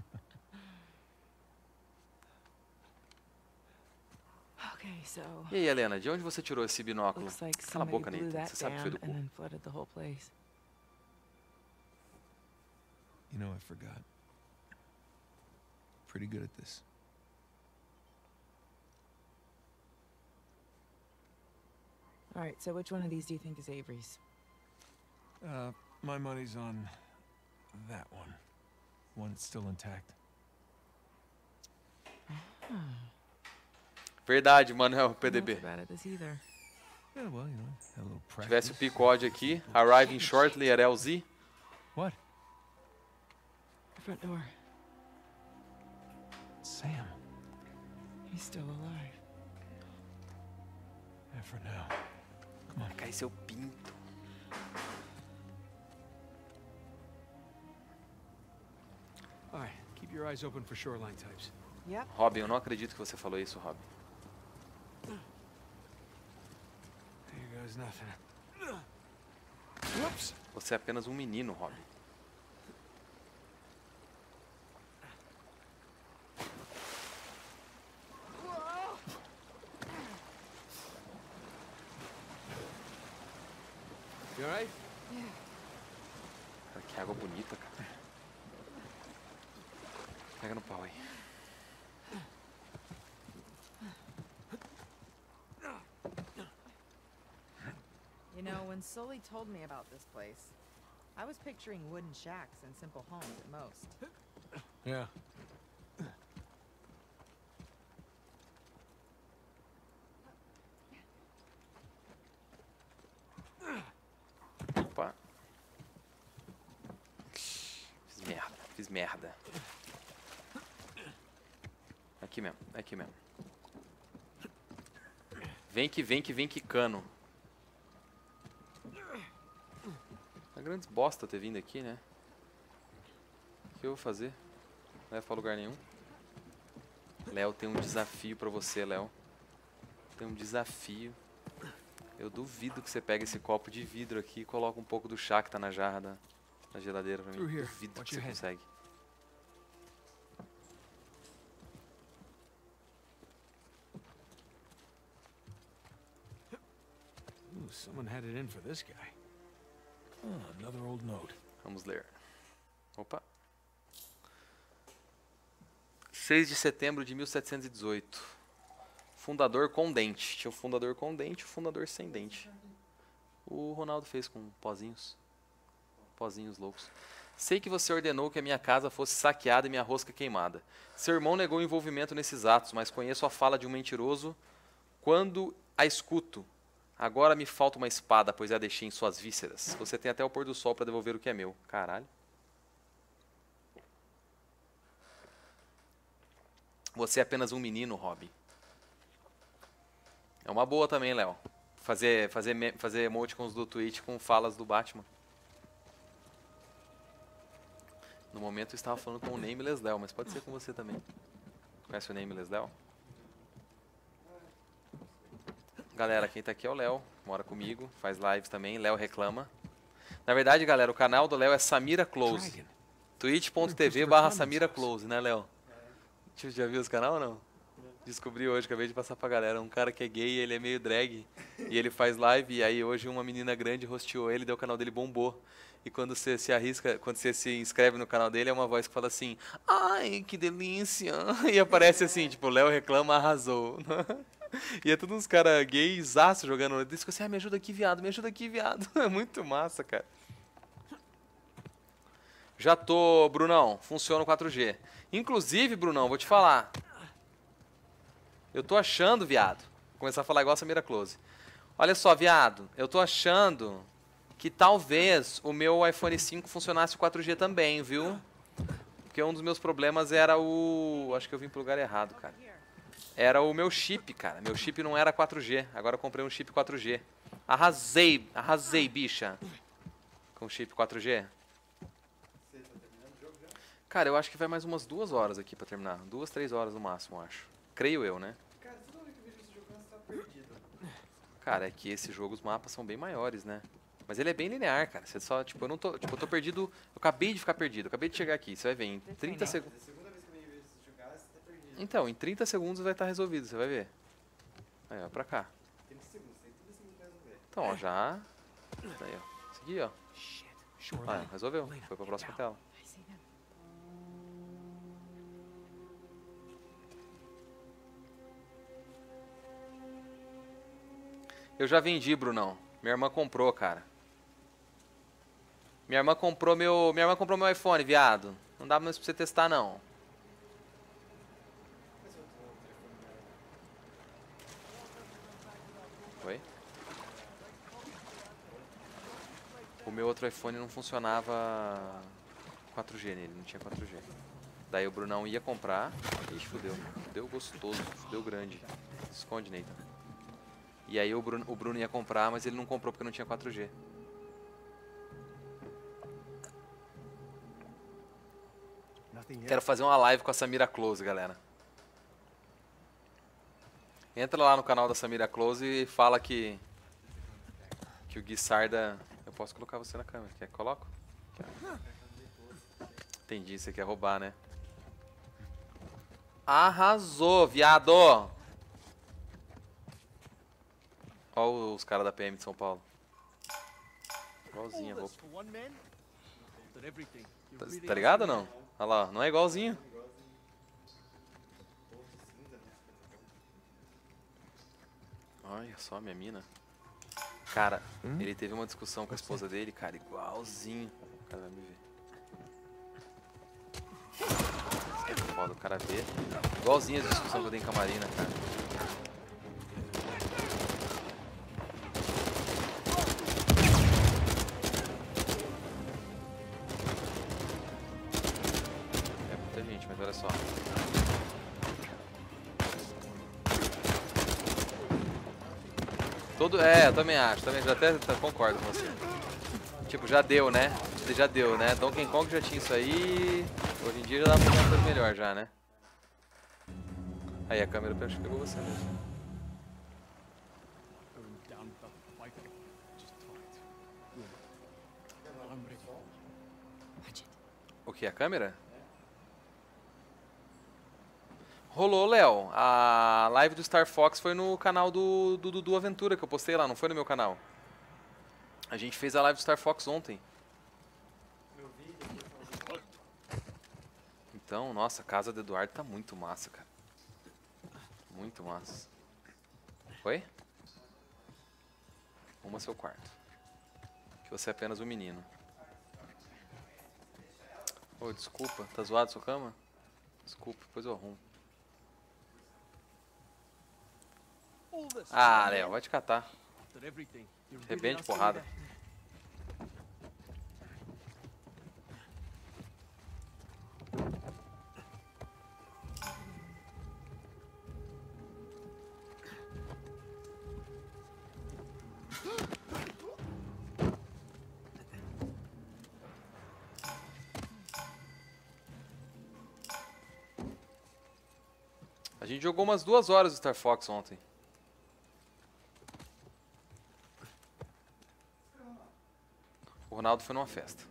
Okay, so E aí, Helena, de onde você tirou esse binóculo? looks like Cala a somebody boca, blew Nathan. that Você sabe que foi dam do and cu. then flooded the whole place. You know, I forgot. Pretty good at this. All right, so which one of these do you think is Avery's? Uh, my money's on that one. One that's still intact. Verdade, Manuel, P I'm D not B. so bad at this either. Yeah, well, you know, had a little Se tivesse o practice. Picode aqui, arriving shortly at L Z. What? The front door. Sam. He's still alive. Yeah, for now. Come on. Cai seu pinto. All right, keep your eyes open for shoreline types. Yep. Robin, eu não acredito que você falou isso, Robin. Here goes nothing. Whoops. Você é apenas um menino, Robin. You all right? Cara, que água bonita, cara. Pega no pau aí. You know, when Sully told me about this place, I was picturing wooden shacks and simple homes at most. Yeah. Opa. Fiz merda, fiz merda. Aqui mesmo, aqui mesmo. Vem que vem que vem que cano. É grande bosta ter vindo aqui, né? O que eu vou fazer? Não leva pra lugar nenhum. Léo, tem um desafio pra você, Léo. Tem um desafio. Eu duvido que você pegue esse copo de vidro aqui e coloque um pouco do chá que tá na jarra da, da geladeira pra mim. Through here. Duvido Watch que você your head. consegue. Ooh, someone had it in for this guy. Oh, another old note. Vamos ler. Opa. seis de setembro de mil setecentos e dezoito. Fundador com dente. Tinha o fundador com dente e o fundador sem dente. O Ronaldo fez com pozinhos. Pozinhos loucos. Sei que você ordenou que a minha casa fosse saqueada e minha rosca queimada. Seu irmão negou o envolvimento nesses atos, mas conheço a fala de um mentiroso quando a escuto. Agora me falta uma espada, pois a deixei em suas vísceras. Você tem até o pôr do sol para devolver o que é meu. Caralho. Você é apenas um menino, Robin. É uma boa também, Léo. Fazer, fazer, me- fazer emoticons do Twitch com falas do Batman. No momento eu estava falando com o Nameless Léo, mas pode ser com você também. Conhece o Nameless Léo? Galera, quem tá aqui é o Léo, mora comigo, faz lives também, Léo reclama. Na verdade, galera, o canal do Léo é Samira Close. twitch.tv barra Samira Close, né, Léo? Já viu esse canal ou não? Descobri hoje, acabei de passar pra galera. Um cara que é gay, ele é meio drag. E ele faz live, e aí hoje uma menina grande hosteou ele, daí o canal dele bombou. E quando você se arrisca, quando você se inscreve no canal dele, é uma voz que fala assim: ai, que delícia! E aparece assim, tipo, Léo reclama, arrasou. E é tudo uns caras gays, aço jogando. Diz assim: ah, me ajuda aqui, viado, me ajuda aqui, viado. É muito massa, cara. Já tô, Brunão, funciona o quatro G. Inclusive, Brunão, vou te falar. Eu tô achando, viado. Vou começar a falar igual a Samira Close. Olha só, viado, eu tô achando que talvez o meu iPhone cinco funcionasse o quatro G também, viu? Porque um dos meus problemas era o... Acho que eu vim pro lugar errado, cara. Era o meu chip, cara. Meu chip não era quatro G. Agora eu comprei um chip quatro G. Arrasei, arrasei, bicha. Com chip quatro G. Cara, eu acho que vai mais umas duas horas aqui pra terminar. Duas, três horas no máximo, eu acho. Creio eu, né? Cara, toda vez que eu vejo esse jogando, você tá perdido. Cara, é que esse jogo, os mapas são bem maiores, né? Mas ele é bem linear, cara. Você só, tipo, eu não tô, tipo, eu tô perdido. Eu acabei de ficar perdido, eu acabei de chegar aqui. Você vai ver, em trinta segundos. Mas a segunda vez que eu vejo você jogar, você tá perdido. Então, em trinta segundos vai estar resolvido, você vai ver. Aí, ó, pra cá. trinta segundos, tem trinta segundos pra resolver. Então, ó, já. Aí, ó. Segui, ó. Ah, resolveu. Foi pra próxima tela. I see them. Eu já vendi, Brunão. Minha irmã comprou, cara. Minha irmã comprou meu. Minha irmã comprou meu iPhone, viado. Não dá mais pra você testar, não. Oi? O meu outro iPhone não funcionava quatro G nele, não tinha quatro G. Daí o Brunão ia comprar. Ixi, fudeu. Fudeu gostoso, fudeu grande. Esconde, Nathan. E aí o Bruno, o Bruno ia comprar, mas ele não comprou porque não tinha quatro G. Nothing yet. Quero fazer uma live com a Samira Close, galera. Entra lá no canal da Samira Close e fala que que o Gui Sarda... Eu posso colocar você na câmera. Quer que coloco? Entendi, você quer roubar, né? Arrasou, viado! Olha os caras da P M de São Paulo. Igualzinho a roupa. For one man? Done everything. You Tá, really tá ligado ou não? Olha lá, não é igualzinho. Olha só, minha mina. Cara, ele teve uma discussão com a esposa dele, cara, igualzinho. O cara vai me ver. É foda, o cara vê. Igualzinho a discussão que eu dei em Camarina, cara. É muita gente, mas olha só. Todo, é, eu também acho, também já até, até concordo com você. Tipo, já deu, né? Já deu, né? Donkey Kong já tinha isso aí. Hoje em dia já dá pra fazer uma coisa melhor já, né? Aí a câmera pegou você mesmo. going down without fighting. Just fight. I'm ready. O que? A câmera? Rolou, Léo. A live do Star Fox foi no canal do do Dudu Aventura que eu postei lá, não foi no meu canal. A gente fez a live do Star Fox ontem. Então, nossa, a casa do Eduardo tá muito massa, cara. Muito massa. Oi? Arruma seu quarto. Que você é apenas um menino. Ô, desculpa, tá zoado sua cama? Desculpa, depois eu arrumo. All this. Ah, Léo, vai te catar. Done everything. You really Rebente asking me porrada. that? gente jogou umas duas horas do Star Fox ontem. O Ronaldo foi numa festa.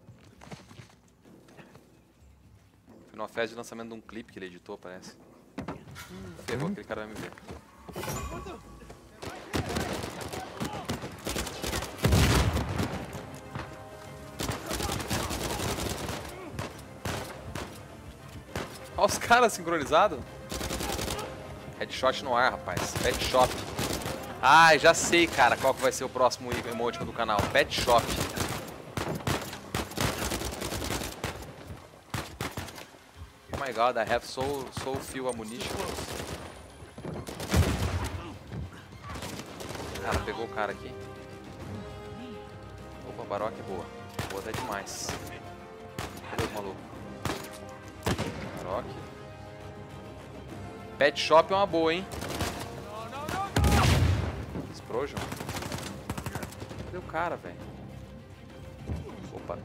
Foi numa festa de lançamento de um clipe que ele editou, parece. Ferrou, aquele cara vai me ver. Olha os caras sincronizados. Headshot no ar, rapaz. Pet Shop. Ah, já sei, cara, qual que vai ser o próximo emoticon do canal. Pet Shop. Oh my god, I have so, so few ammunition. Cara, pegou o cara aqui. Opa, Baroque, boa. Boa até demais. Cadê os malucos? Baroque. Pet Shop é uma boa, hein? Explosion. Cadê o cara, velho? Opa.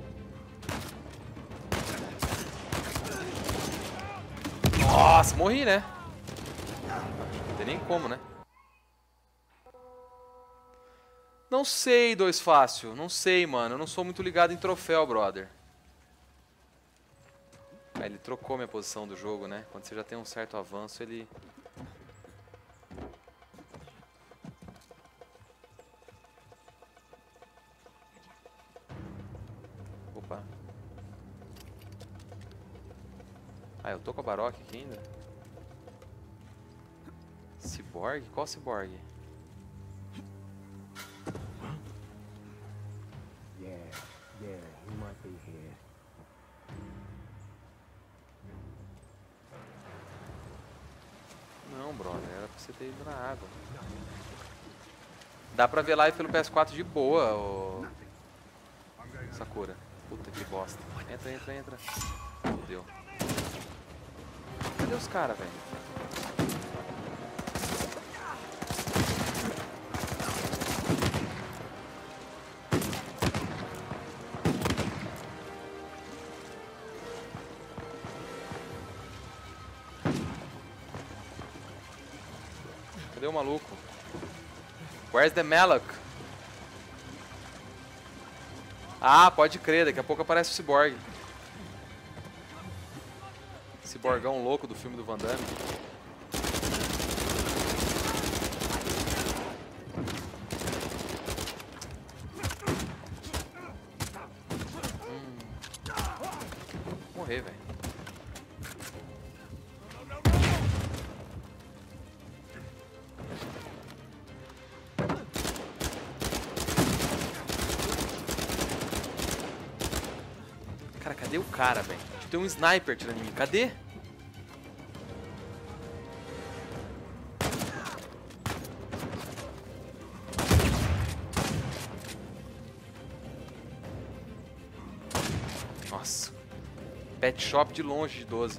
Nossa, morri, né? Não tem nem como, né? Não sei, dois fácil. Não sei, mano. Eu não sou muito ligado em troféu, brother. Ah, ele trocou minha posição do jogo, né? Quando você já tem um certo avanço, ele... Opa. Ah, eu tô com a Baroque aqui ainda? Cyborg? Qual Cyborg? Yeah, yeah, he might be here. Não, brother, era pra você ter ido na água. Dá pra ver live pelo P S quatro de boa, ô... Sakura. Puta que bosta. Entra, entra, entra. Fudeu. Cadê os caras, velho? Cadê o maluco? Where's the Malak? Ah, pode crer, daqui a pouco aparece o Cyborg. Cyborgão louco do filme do Van Damme. Hum. Morrer, velho. Cara, cadê o cara, velho? Tem um sniper tirando em mim. Cadê? Nossa. Pet Shop de longe de doze.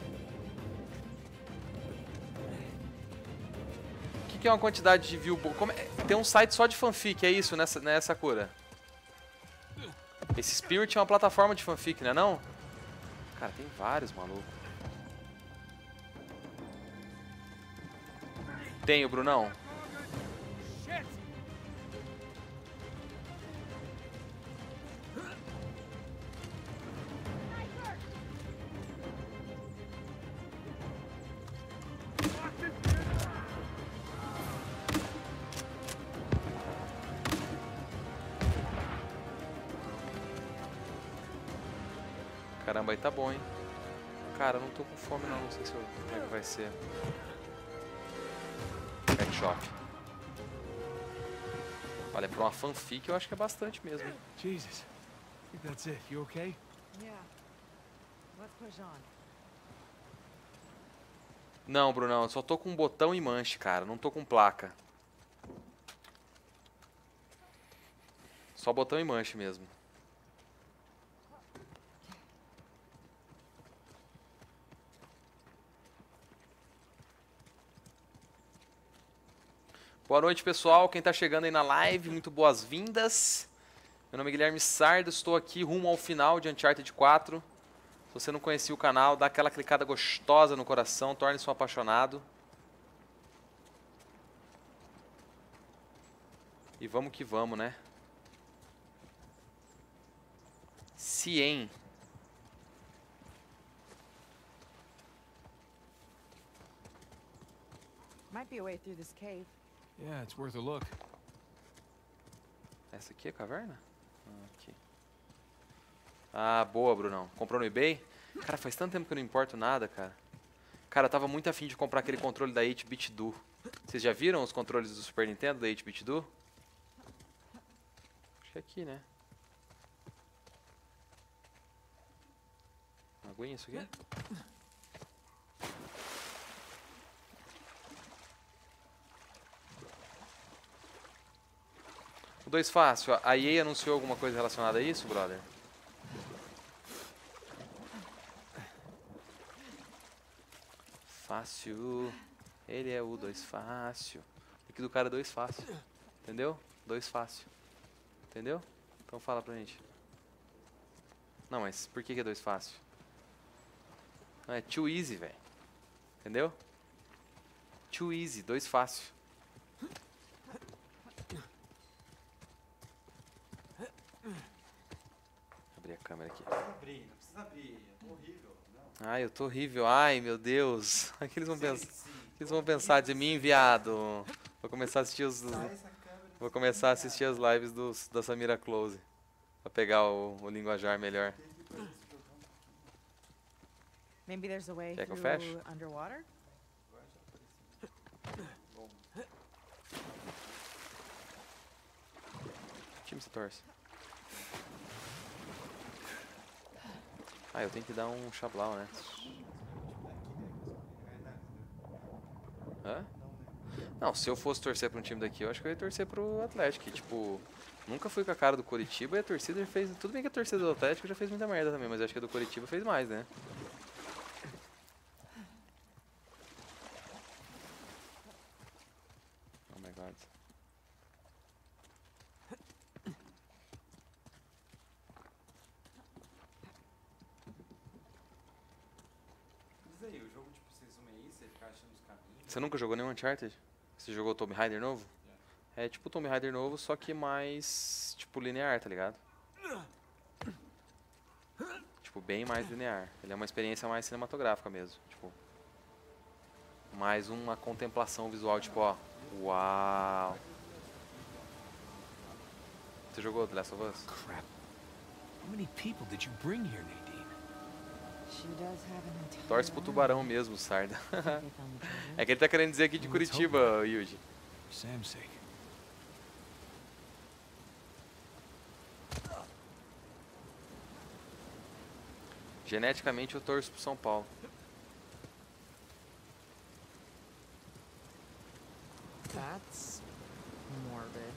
O que, que é uma quantidade de view boa? Como é? Tem um site só de fanfic, é isso, nessa, nessa cura? Esse Spirit é uma plataforma de fanfic, não é não? Cara, tem vários, maluco. Tenho, Brunão. Caramba, aí tá bom, hein? Cara, eu não tô com fome não, não sei se eu, como é que vai ser. Pet Shop. Olha, pra uma fanfic eu acho que é bastante mesmo. Hein? Jesus. I think that's it. You okay? Yeah. Let's push on. Não, Brunão, eu só tô com botão e manche, cara. Não tô com placa. Só botão e manche mesmo. Boa noite, pessoal. Quem tá chegando aí na live, muito boas-vindas. Meu nome é Guilherme Sardo, estou aqui rumo ao final de Uncharted quatro. Se você não conhecia o canal, dá aquela clicada gostosa no coração, torne-se um apaixonado. E vamos que vamos, né? Cien. Might be a way through this cave. Yeah, it's worth a look. Essa aqui é a caverna? Ah, aqui. Ah, boa, Brunão. Comprou no eBay? Cara, faz tanto tempo que eu não importo nada, cara. Cara, eu tava muito afim de comprar aquele controle da oito bit do. Vocês já viram os controles do Super Nintendo da oito bit do? Acho que é aqui, né? Uma aguinha isso aqui? O dois fácil, a E A anunciou alguma coisa relacionada a isso, brother? Fácil. Ele é o dois fácil. Aqui do cara é dois fácil. Entendeu? dois fácil. Entendeu? Então fala pra gente. Não, mas por que que é dois fácil? Não, é too easy, velho. Entendeu? Too easy, dois fácil. Abrir a câmera aqui. Não precisa abrir, não precisa abrir. É horrível. Não. Ai, eu tô horrível. Ai, meu Deus. O que eles vão pensar? Sim, O que eles vão pensar de mim, viado? Vou começar a assistir os... sai essa câmera. Vou começar a assistir as lives dos, da Samira Close. Pra pegar o, o linguajar melhor. Maybe there's a way Quer que eu through feche? underwater? Que time você torce? Ah, eu tenho que dar um chablau, né? Hã? Não, se eu fosse torcer pra um time daqui, eu acho que eu ia torcer pro Atlético. Que, tipo, nunca fui com a cara do Coritiba e a torcida já fez... Tudo bem que a torcida do Atlético já fez muita merda também, mas eu acho que a do Coritiba fez mais, né? Oh my god. Mas aí, o jogo, tipo, você resume aí, você fica achando os caminhos. Você nunca jogou nenhum Uncharted? Você jogou Tomb Raider novo? É tipo Tomb Raider novo, só que mais, tipo, linear, tá ligado? Tipo, bem mais linear. Ele é uma experiência mais cinematográfica mesmo, tipo... Mais uma contemplação visual, tipo, ó... Uau! Você jogou The Last of Us? Crap. How many people did you bring here, Nadine? She does have an entire Torce pro army. tubarão mesmo, Sarda. Think they found the treasure? É que ele tá querendo dizer aqui de Let's hope Curitiba, Yuji. For Sam's sake. Geneticamente eu torço pro São Paulo. That's morbid.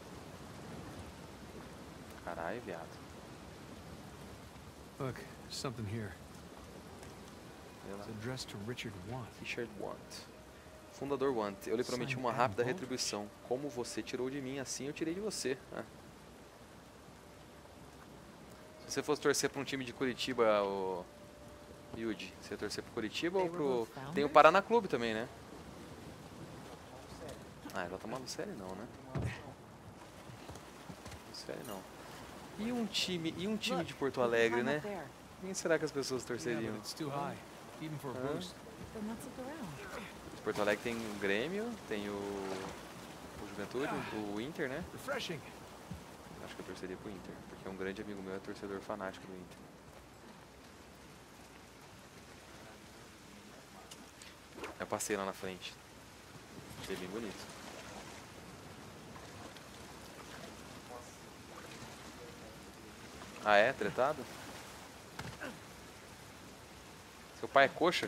Caralho, viado. Look, something here. Vê lá. It's addressed to Richard Want. Richard Want. Fundador Want. Eu lhe prometi uma rápida retribuição. Como você tirou de mim, assim eu tirei de você. Ah. Se você fosse torcer pra um time de Curitiba, o Yuji, você ia torcer pro Curitiba ou pro... Tem o Paraná Clube também, né? Ah, ela tá tomando sério não, né? Sério não. E um time, e um time de Porto Alegre, né? Quem será que as pessoas Yeah, torceriam? but it's too high, even for a Huh? boost. Then let's look around. De Porto Alegre tem o Grêmio, tem o, o Juventude, o Inter, né? Refreshing. Acho que eu torceria pro Inter, porque um grande amigo meu é torcedor fanático do Inter. Eu passei lá na frente. Achei bem bonito. Ah é? Tretado? Seu pai é coxa?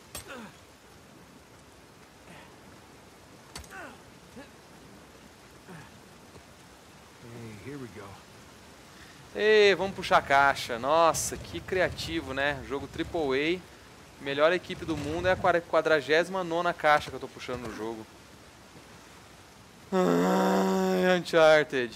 Hey, here we go. Ei, vamos puxar a caixa. Nossa, que criativo, né? Jogo Triple A. Melhor equipe do mundo é a quadragésima nona caixa que eu tô puxando no jogo. Ai, Uncharted.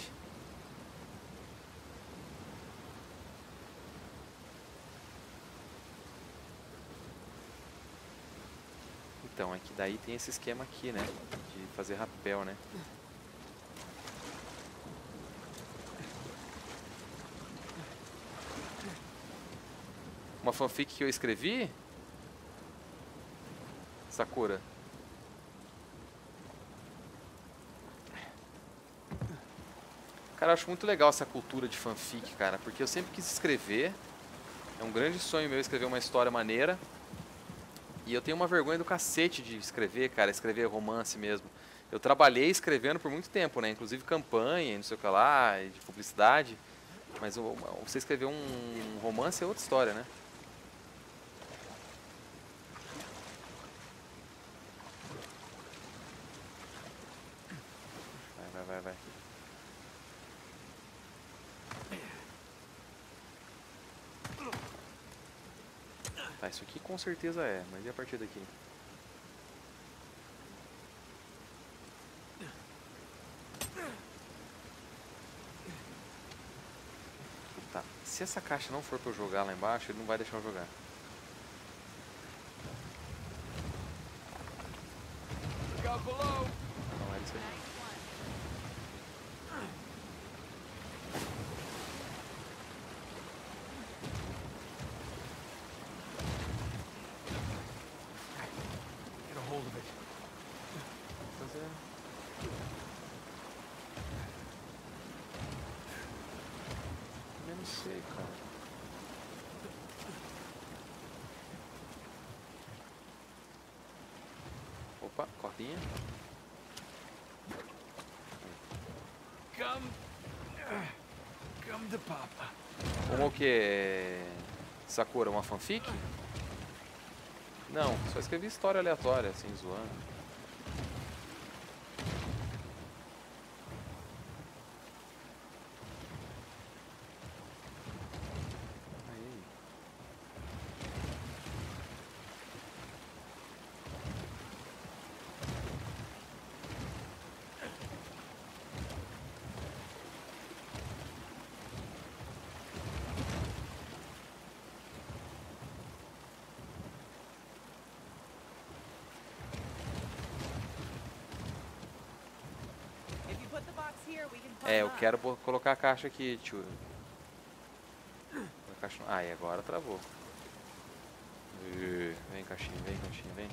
Então, é que daí tem esse esquema aqui, né? De fazer rapel, né? Uma fanfic que eu escrevi? Sakura. Cara, eu acho muito legal essa cultura de fanfic, cara, porque eu sempre quis escrever. É um grande sonho meu escrever uma história maneira. E eu tenho uma vergonha do cacete de escrever, cara, escrever romance mesmo. Eu trabalhei escrevendo por muito tempo, né? Inclusive campanha, não sei o que lá, de publicidade. Mas o- você escrever um romance é outra história, né? Vai, vai, vai, vai. Tá, isso aqui com certeza é, mas e a partir daqui? Tá, se essa caixa não for pra eu jogar lá embaixo, ele não vai deixar eu jogar. Look out below! Não era isso aí. Get a hold of it. Fazer. Eu não sei, cara. Opa, cordinha. Come. Come to Papa. Uma o que? Sakura, uma fanfic? Não, só escrevi história aleatória, assim, zoando. Aí. If you put the box here, we can put É, it eu up. quero bo- colocar a caixa aqui, tio. A caixa... Ah, e agora travou. Ih, Vem, caixinha, vem, caixinha, vem.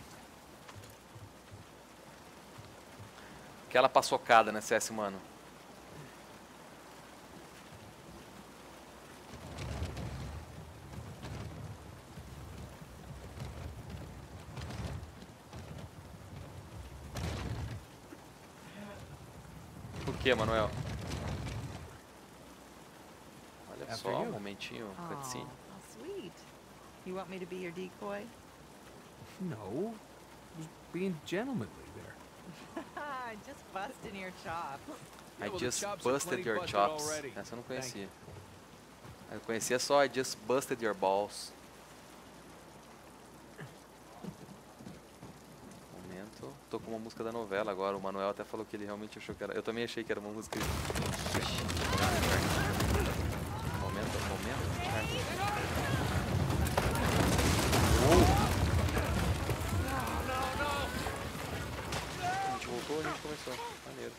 Aquela paçocada, né, C S, mano? O que, Manuel? Olha After só, um you. momentinho, Aw, cutscene. how sweet. You want me to be your decoy? No. Just being gentlemanly there. Just busting your chops. I Yeah, well, the just chops are busted plenty your busted chops. already. Essa eu não Thank conhecia. Eu conhecia só I just busted your balls. Momento. Tô com uma música da novela agora. O Manuel até falou que ele realmente achou que era. Eu também achei que era uma música. Momento, momento. A gente voltou, a gente começou. Maneiro.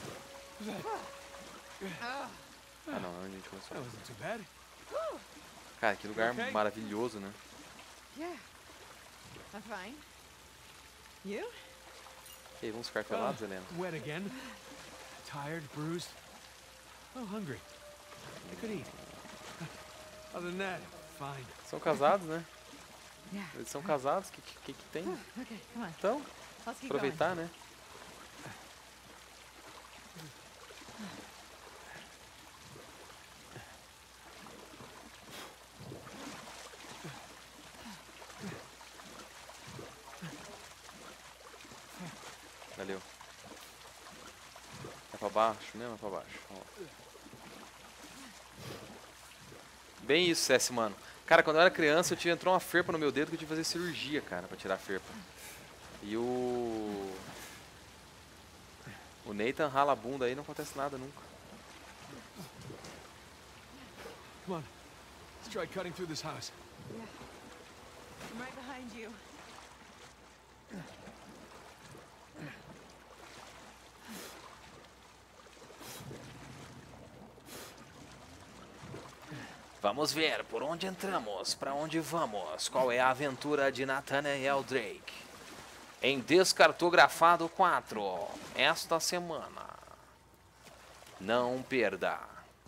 Ah não, a gente começou. That wasn't too bad. Cara, que lugar Okay. maravilhoso, né? Yeah. I'm fine. You? E aí, vamos ficar pelados, Helena? Wet again. Tired, bruised. Oh, hungry. I could eat. Other than that, fine. São casados, né? Yeah. Eles são casados, o que, que que tem? Okay, come on. Então, Let's keep aproveitar, né? Valeu. É pra baixo mesmo? É pra baixo. Ó. Bem isso, C S, mano. Cara, quando eu era criança, eu tinha entrou uma ferpa no meu dedo que eu tive que fazer cirurgia, cara, pra tirar a ferpa. E o... O Nathan rala a bunda aí, não acontece nada nunca. Come on. Let's try cutting through this house. going. I'm right behind you. Vamos ver por onde entramos, para onde vamos, qual é a aventura de Nathaniel Drake. Em Descartografado quatro, esta semana. Não perda.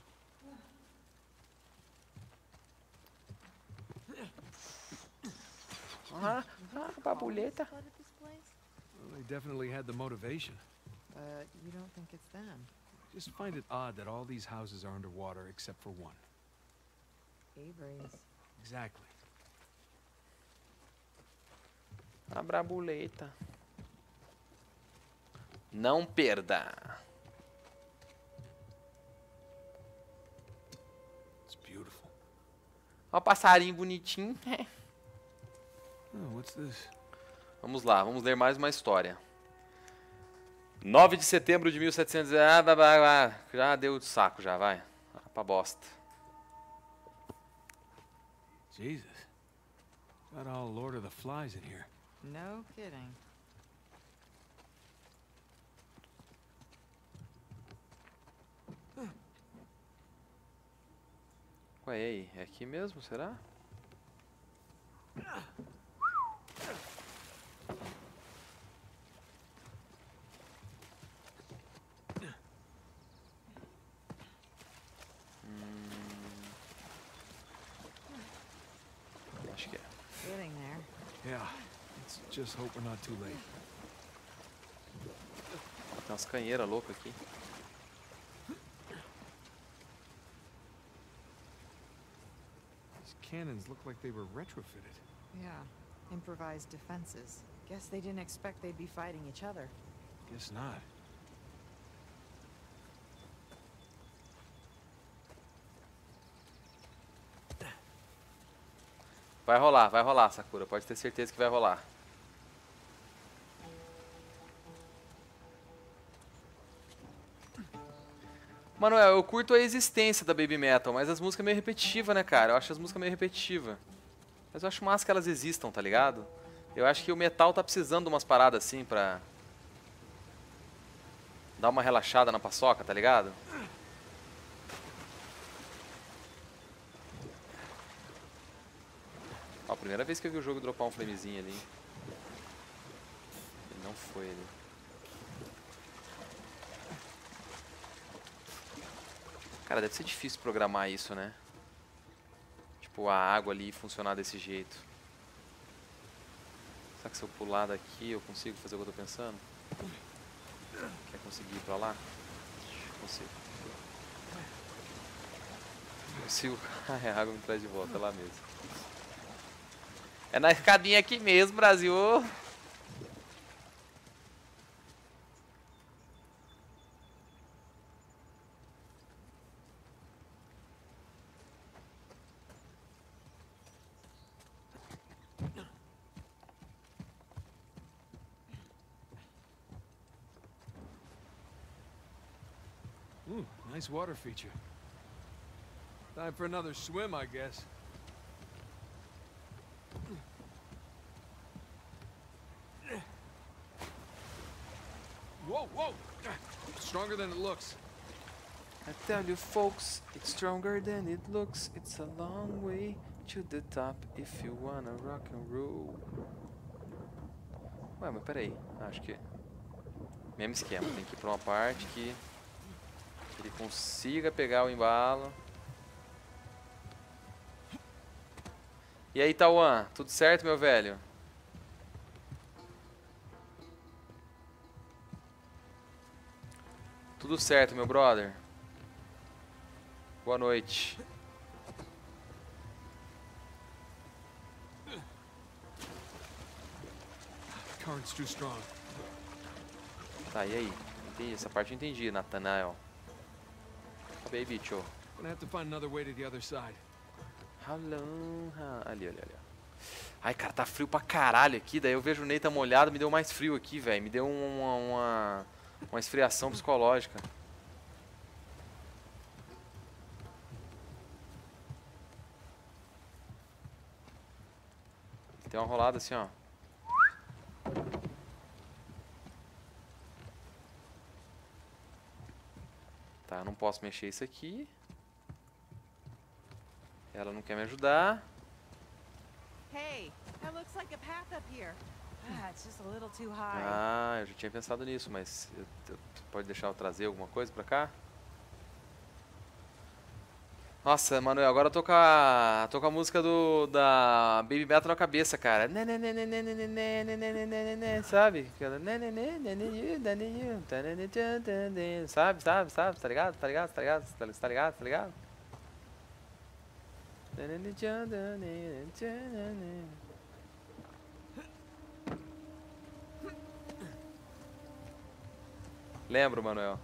Ah, ah, babuleta. Flooded this place? Well, they definitely had the motivation. But you don't think it's them? Just find it odd that all these houses are underwater except for one. Avery's. Exactly. A brabuleta. Não perda. It's beautiful. Ó o passarinho bonitinho. Oh, what's this? Vamos lá, vamos ler mais uma história. nove de setembro de mil e setecentos. Ah, vai, vai, vai. Já deu de saco, já, vai. Ah, pra bosta. Jesus. Got all Lord of the Flies in here. No kidding. Ué, e aí? É aqui mesmo, será? Hum, acho que é. Getting there. Yeah. Let's just hope we're not too late. Tem umas canheiras loucas aqui. These cannons look like they were retrofitted. Yeah. Improvised defenses. Guess they didn't expect they'd be fighting each other. Guess not. Vai rolar, vai rolar, Sakura. Pode ter certeza que vai rolar. Manuel, eu curto a existência da Baby Metal, mas as músicas meio repetitivas, né, cara? Eu acho as músicas meio repetitivas. Mas eu acho massa que elas existam, tá ligado? Eu acho que o metal tá precisando de umas paradas assim pra... dar uma relaxada na paçoca, tá ligado? Ó, a primeira vez que eu vi o jogo dropar um flamezinho ali. Ele não foi ali. Cara, deve ser difícil programar isso, né? Tipo, a água ali funcionar desse jeito. Será que se eu pular daqui eu consigo fazer o que eu tô pensando? Quer conseguir ir pra lá? Consigo. Consigo. Ah, a água me traz de volta, é lá mesmo. É na escadinha aqui mesmo, Brasil. Ooh, nice water feature. Time for another swim, I guess. Whoa, whoa! Stronger than it looks. I tell you folks, it's stronger than it looks. It's a long way to the top if you wanna rock and roll. Ué, mas peraí, acho que... mesmo esquema, tem que ir pra uma parte que... ele consiga pegar o embalo. E aí, Tauan, tudo certo, meu velho? Tudo certo, meu brother. Boa noite. Current's too strong. Tá, e aí? Entendi, essa parte eu entendi, Nathanael. Sobe aí, bicho. Gonna have to find another way to the other side. Hello. Ali, ali, ali. Ai, cara, tá frio pra caralho aqui. Daí eu vejo o Neita molhado, me deu mais frio aqui, velho. Me deu uma, uma, uma esfriação psicológica. Tem uma rolada assim, ó. Tá, eu não posso mexer isso aqui. Ela não quer me ajudar. Hey, that looks like a path up here. Ah, it's just a little too high. Ah, eu já tinha pensado nisso, mas eu, eu, pode deixar eu trazer alguma coisa pra cá? Nossa, Manuel, agora eu tô com a, tô com a música do, da Baby Metal na cabeça, cara. Sabe? Sabe, sabe, sabe? Tá ligado? Tá ligado? Tá ligado? Tá ligado? Tá ligado? Lembro, Manuel.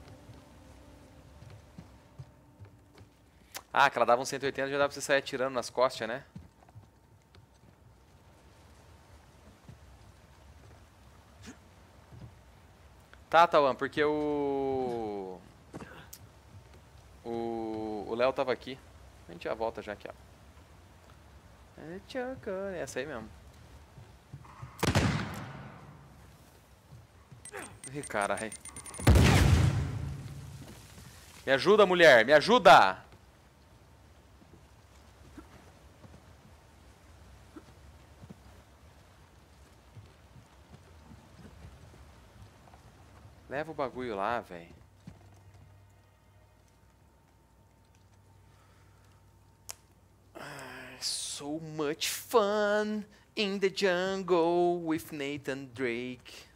Ah, que ela dava um cento e oitenta, já dá pra você sair atirando nas costas, né? Tá, Tawan, porque o... O Léo tava aqui. A gente já volta já aqui, ó. Essa aí mesmo. Ih, caralho. Me ajuda, mulher, me ajuda! Leva o bagulho lá, velho. So much fun in the jungle with Nathan Drake.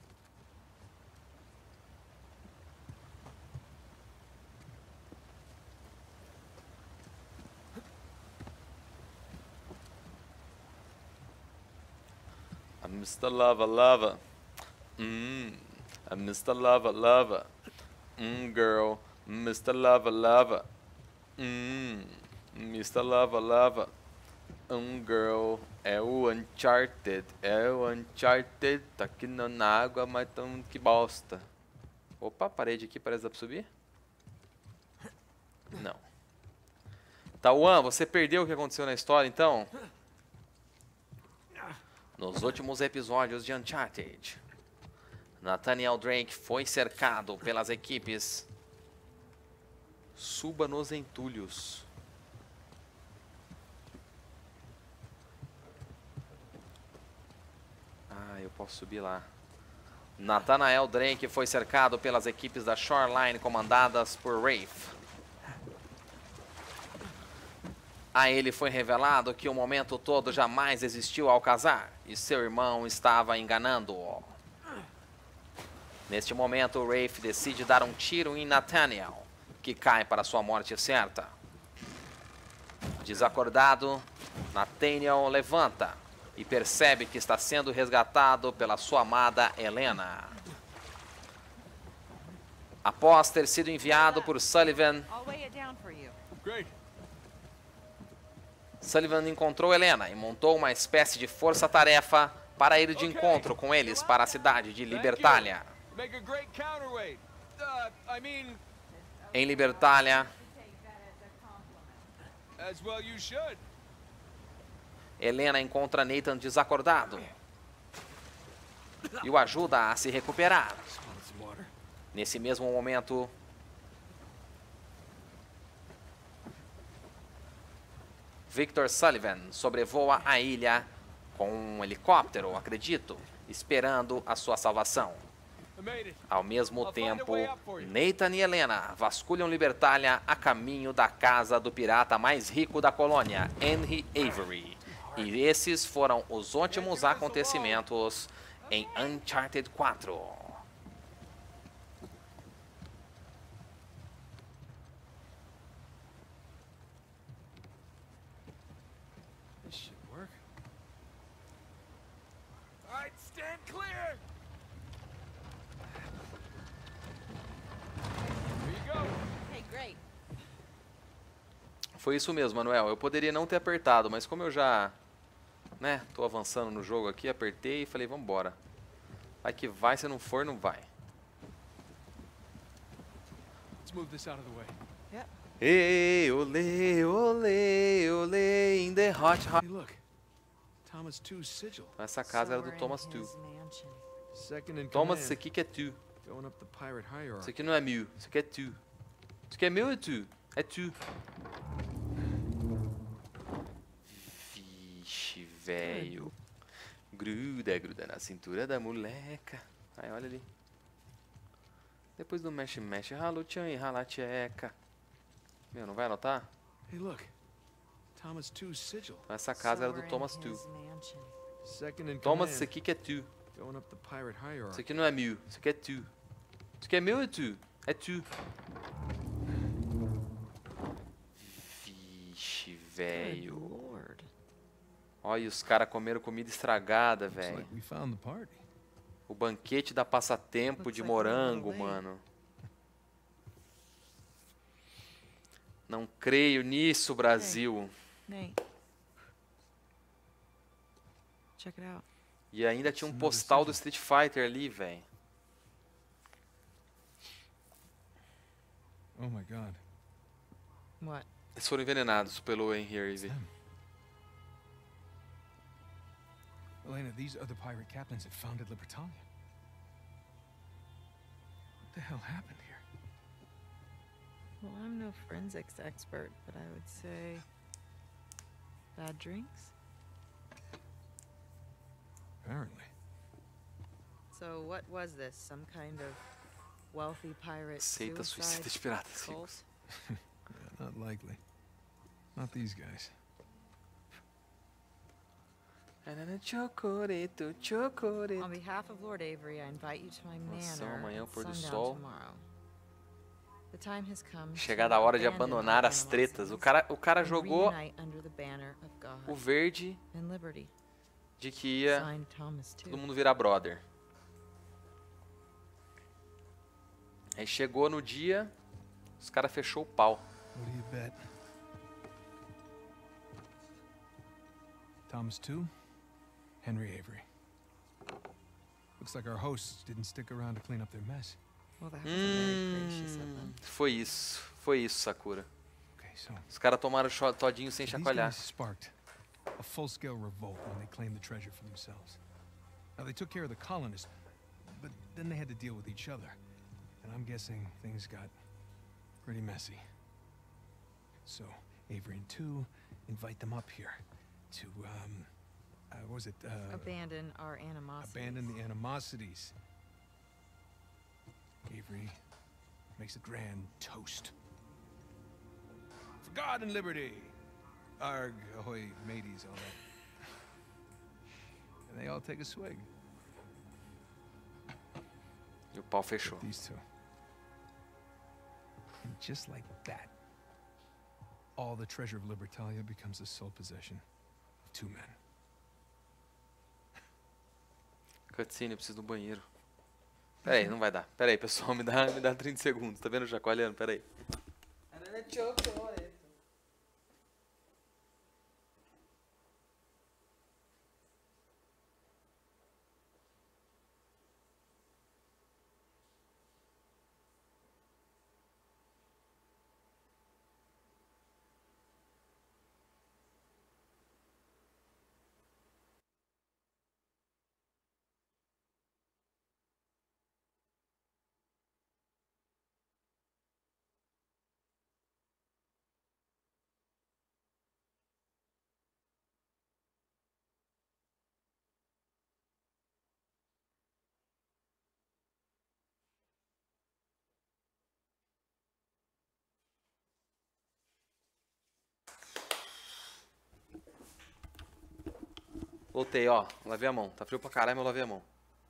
I'm Mister Lava Lava. Mmm. I'm Mister Lava Lava. Mmm, girl. Mister Lava Lava. Mmm. Mister Lava Lava. Um girl. É o Uncharted. É o Uncharted. Tá aqui na água, mas tão que bosta. Opa, parede aqui, parece que dá pra subir? Não. Tawan, você perdeu o que aconteceu na história, então? Nos últimos episódios de Uncharted, Nathaniel Drake foi cercado pelas equipes. Suba nos entulhos. Ah, eu posso subir lá. Nathaniel Drake foi cercado pelas equipes da Shoreline comandadas por Rafe. A ele foi revelado que o momento todo jamais existiu ao casar e seu irmão estava enganando-o. Neste momento, Rafe decide dar um tiro em Nathaniel, que cai para sua morte certa. Desacordado, Nathaniel levanta e percebe que está sendo resgatado pela sua amada Helena. Após ter sido enviado por Sullivan, I'll weigh it down for you. Great. Sullivan encontrou Helena e montou uma espécie de força-tarefa para ir de encontro com eles para a cidade de Libertalia. Make a great counterweight. Uh, I mean, Em Libertalia, as well you should. Helena encontra Nathan desacordado e o ajuda a se recuperar. Nesse mesmo momento, Victor Sullivan sobrevoa a ilha com um helicóptero, acredito, esperando a sua salvação. I made it. Ao mesmo tempo, Nathan e Helena vasculham Libertalia a caminho da casa do pirata mais rico da colônia, Henry Avery. E esses foram os últimos acontecimentos em Uncharted quatro. This should work. All right, stand clear. Here you go. Hey, great. Foi isso mesmo, Manuel. Eu poderia não ter apertado, mas como eu já, né, tô avançando no jogo aqui, apertei e falei, vamos embora. Vai que vai, se não for, não vai. Let's move this out of the way. Yep. Ei, olê, olê, olê, in the hot hot. Hey, look. Thomas two's sigil. Essa casa era So do we're in Thomas two. his mansion. Second in Thomas, command. isso aqui que é tu. Going up the pirate Isso hierarchy. aqui não é mil, isso aqui é tu. Isso aqui é meu ou é tu? É tu. velho. Gruda, gruda na cintura da moleca. Aí, olha ali. Depois do mexe, mexe, rala o tchan e rala a tcheca. Meu, não vai anotar? Hey, look. Thomas two's sigil. Então essa casa era So do we're in Thomas his two. mansion. Second in Thomas, isso command. aqui que é two. Going up the pirate Isso hierarchy. aqui não é mil, isso aqui é two. Isso aqui é mil ou é two? É two. Vixe, Good velho. lord. Olha, os caras comeram comida estragada, Looks velho. like we found the party. O banquete da passatempo Looks de like we're a little morango, late. mano. Não creio nisso, Brasil. Nate. Check it out. E ainda tinha um Another postal do sigil. Street Fighter ali, velho. Oh my god. What? Eles foram envenenados pelo Henry. It's them. Elena, these other pirate captains had founded Libertalia. What the hell happened here? Well, I'm no forensics expert, but I would say bad drinks. Apparently. So what was this? Some kind of wealthy pirate Seita suicida suicide de piratas cult? ricos. Yeah, not likely. Not these guys. Chocoreto, chocoreto. On behalf of Lord Avery, I invite you to my Nossa, manor amanhã, at pôr do sundown sol. tomorroou. The time has come Chegada to a hora de abandon abandonar our as tretas. O animosities cara, o cara and jogou reunite under the banner of God o verde and liberty. de que ia Signed Thomas todo too. mundo virar brother. Aí chegou no dia, os caras fechou o pau. What do you bet? Thomas two, Henry Avery. Looks like our hosts didn't stick around to clean up their mess. Well, that was a very gracious of Hum, them. foi isso, foi isso, Sakura. Okay, so Os caras tomaram cho- todinho sem these chacoalhar. guys sparked a full-scale revolt when they claimed the treasure for themselves. Now they took care of the colonists, but then they had to deal with each other. And I'm guessing things got pretty messy. So Avery and two invite them up here to, um, uh, what was it? Uh, Abandon our animosities. abandon the animosities. Avery makes a grand toast. For God and liberty! Arg, ahoy, mateys, all that. And they all take a swig. E o pau fechou. These two. And just like that, all the treasure of Libertalia becomes the sole possession of two men. Cutscene, eu preciso do banheiro. Pera aí, não vai dar. Pera aí, pessoal, me dá, me dá trinta segundos. Tá vendo chacoalhando? Pera aí. Voltei, ó. Lavei a mão. Tá frio pra caralho, mas eu lavei a mão.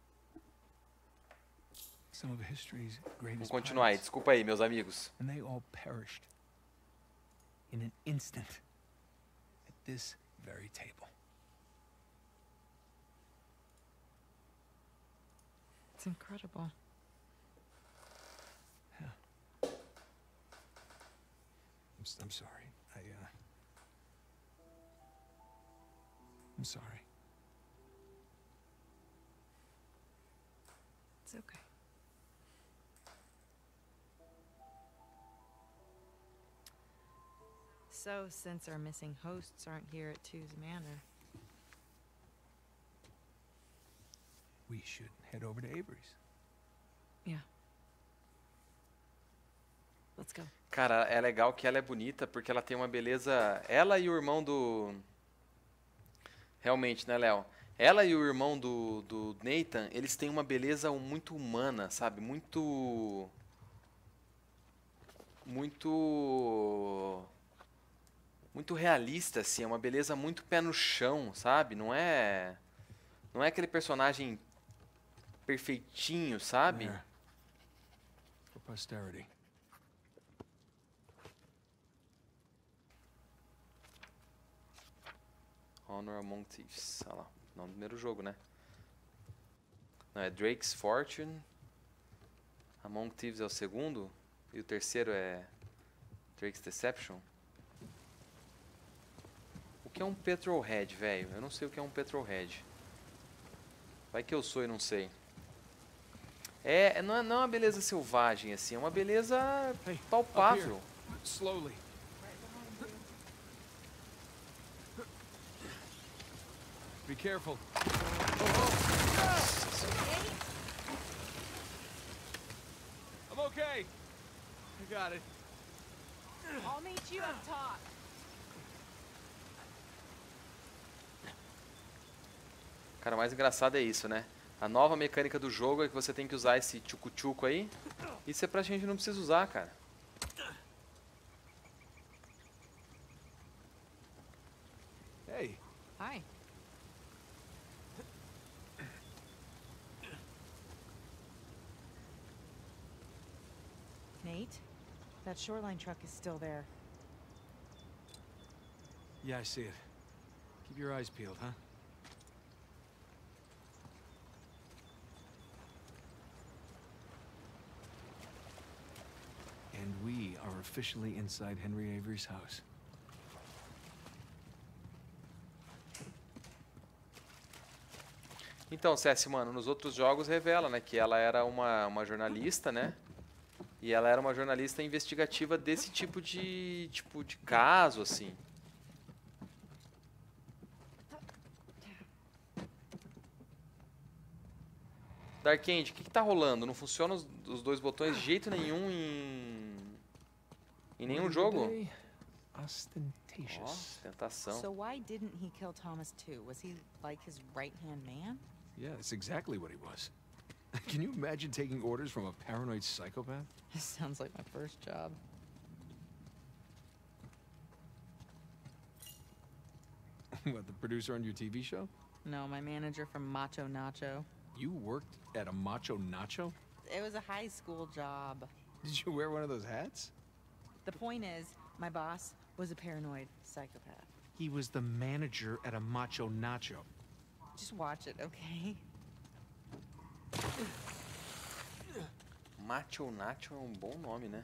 Some of history's Vamos greatest continuar aí. pirates, Desculpa aí, meus amigos. and they all perished in an instant at this very table. It's incredible. I'm, s- I'm sorry. I, uh... I'm sorry. It's okay. So, since our missing hosts aren't here at Two's Manor, We should head over to Avery's. yeah. Let's go. Cara, é legal que ela é bonita porque ela tem uma beleza. Ela e o irmão do. Realmente, né, Léo? Ela e o irmão do, do Nathan, eles têm uma beleza muito humana, sabe? Muito... Muito... Muito realista, assim. É uma beleza muito pé no chão, sabe? Não é... Não é aquele personagem perfeitinho, sabe? There. For posterity. Honor Among Thieves. Olha lá, nome do primeiro jogo, né? Não, é Drake's Fortune. Among Thieves é o segundo. E o terceiro é Drake's Deception. O que é um Petrolhead, velho? Eu não sei o que é um Petrolhead. Vai que eu sou e não sei. É, não é, não é uma beleza selvagem, assim. É uma beleza Hey, up palpável. here. Slowly. Be careful. I'm okay. I got it. I'll meet you up top. Cara, o mais engraçado é isso, né? A nova mecânica do jogo é que você tem que usar esse tchucu-tchucu aí. E você praticamente não precisa usar, cara. Hey, Hi. Nate, that shoreline truck is still there. yeah, I see it. Keep your eyes peeled, huh? And we are officially inside Henry Avery's house. Então, C S, mano, nos outros jogos revela, né, que ela era uma, uma jornalista, né? E ela era uma jornalista investigativa desse tipo de, tipo de caso, assim. Dark End, o que que tá rolando? Não funcionam os, os dois botões de jeito nenhum em... Em nenhum Word of the jogo? day, Ó, ostentatious. tentação. So why didn't he kill Thomas too? Was he like his right-hand man? Yeah, that's exactly what he was. Can you imagine taking orders from a paranoid psychopath? This sounds like my first job. What, the producer on your T V show? No, my manager from Macho Nacho. You worked at a Macho Nacho? It was a high school job. Did you wear one of those hats? The point is, my boss was a paranoid psychopath. He was the manager at a Macho Nacho. Just watch it, okay? Macho Nacho é um bom nome, né?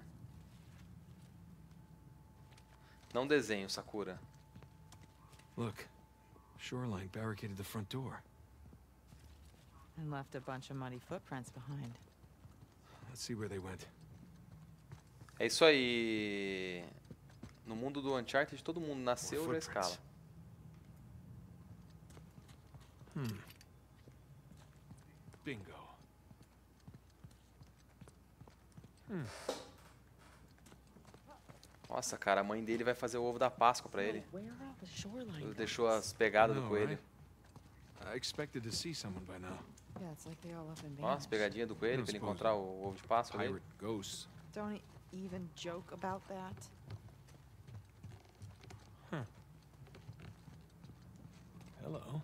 Não desenho, Sakura. Look, shoreline barricaded the front door. And left a bunch of muddy footprints behind. Let's see where they went. É isso aí. No mundo do Uncharted, todo mundo nasceu já escala. Hmm. Bingo. Hmm. Nossa, cara, a mãe dele vai fazer o ovo da Páscoa pra ele. Where are the shoreline Deixou as pegadas do No, coelho. right? I expected to see someone by now. Yeah, it's like they all up and Ó, as vanished. pegadinhas do coelho pra ele encontrar o ovo de Páscoa dele. Pirate ghosts. Don't even joke about that. Hello.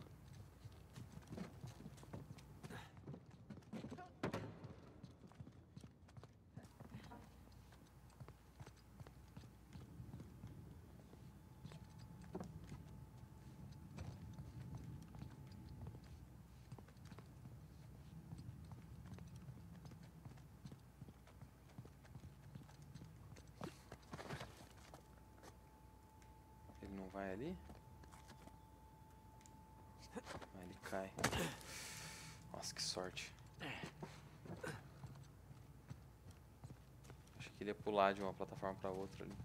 Ele não vai ali? Ah, ele cai. Nossa, que sorte. Achei que ele ia pular de uma plataforma pra outra ali.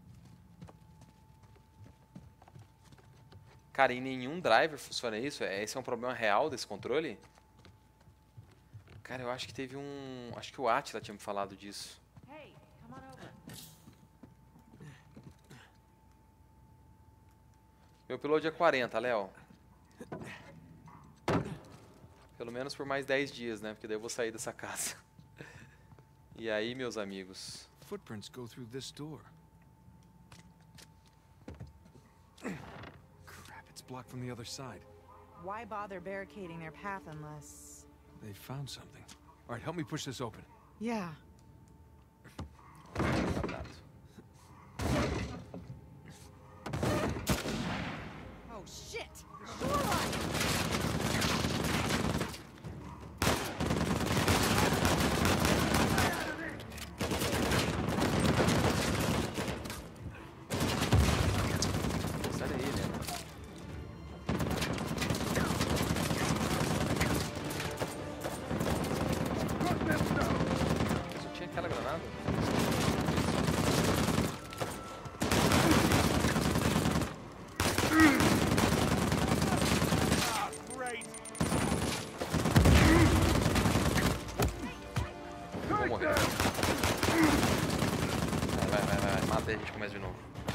Cara, em nenhum driver funciona isso? É- Esse é um problema real desse controle? Cara, eu acho que teve um... Acho que o Atila tinha me falado disso. Hey, come on over. Meu upload é quarenta, Léo. Pelo menos por mais dez dias, né? Porque daí eu vou sair dessa casa. E aí, meus amigos? Footprints go through this door. Crap, it's blocked from the other side. Why bother barricading their path unless... They found something. All right, help me push this open. Yeah. Oh, shit! Sai daí, né? Só tinha aquela granada? Vou morrer. Vai, vai, vai, vai. Mata e a gente começa de novo.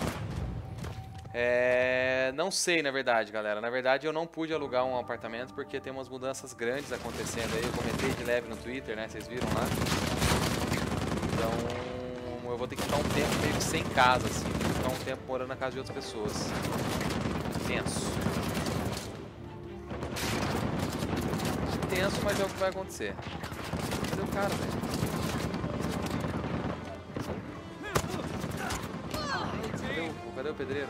É... Não sei, na verdade, galera. Na verdade, eu não pude alugar um apartamento porque tem umas mudanças grandes acontecendo aí. Eu comentei de leve no Twitter, né? Vocês viram lá. Então, eu vou ter que ficar um tempo meio que sem casa, assim. Vou ficar um tempo morando na casa de outras pessoas. Tenso. Tenso, mas é o que vai acontecer. Cadê o cara, velho? Cadê o, cadê o pedreiro?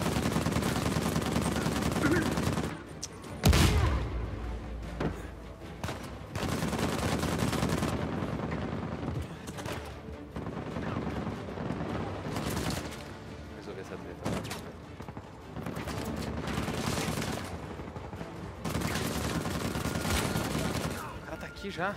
Vou resolver essa treta. O cara tá aqui já.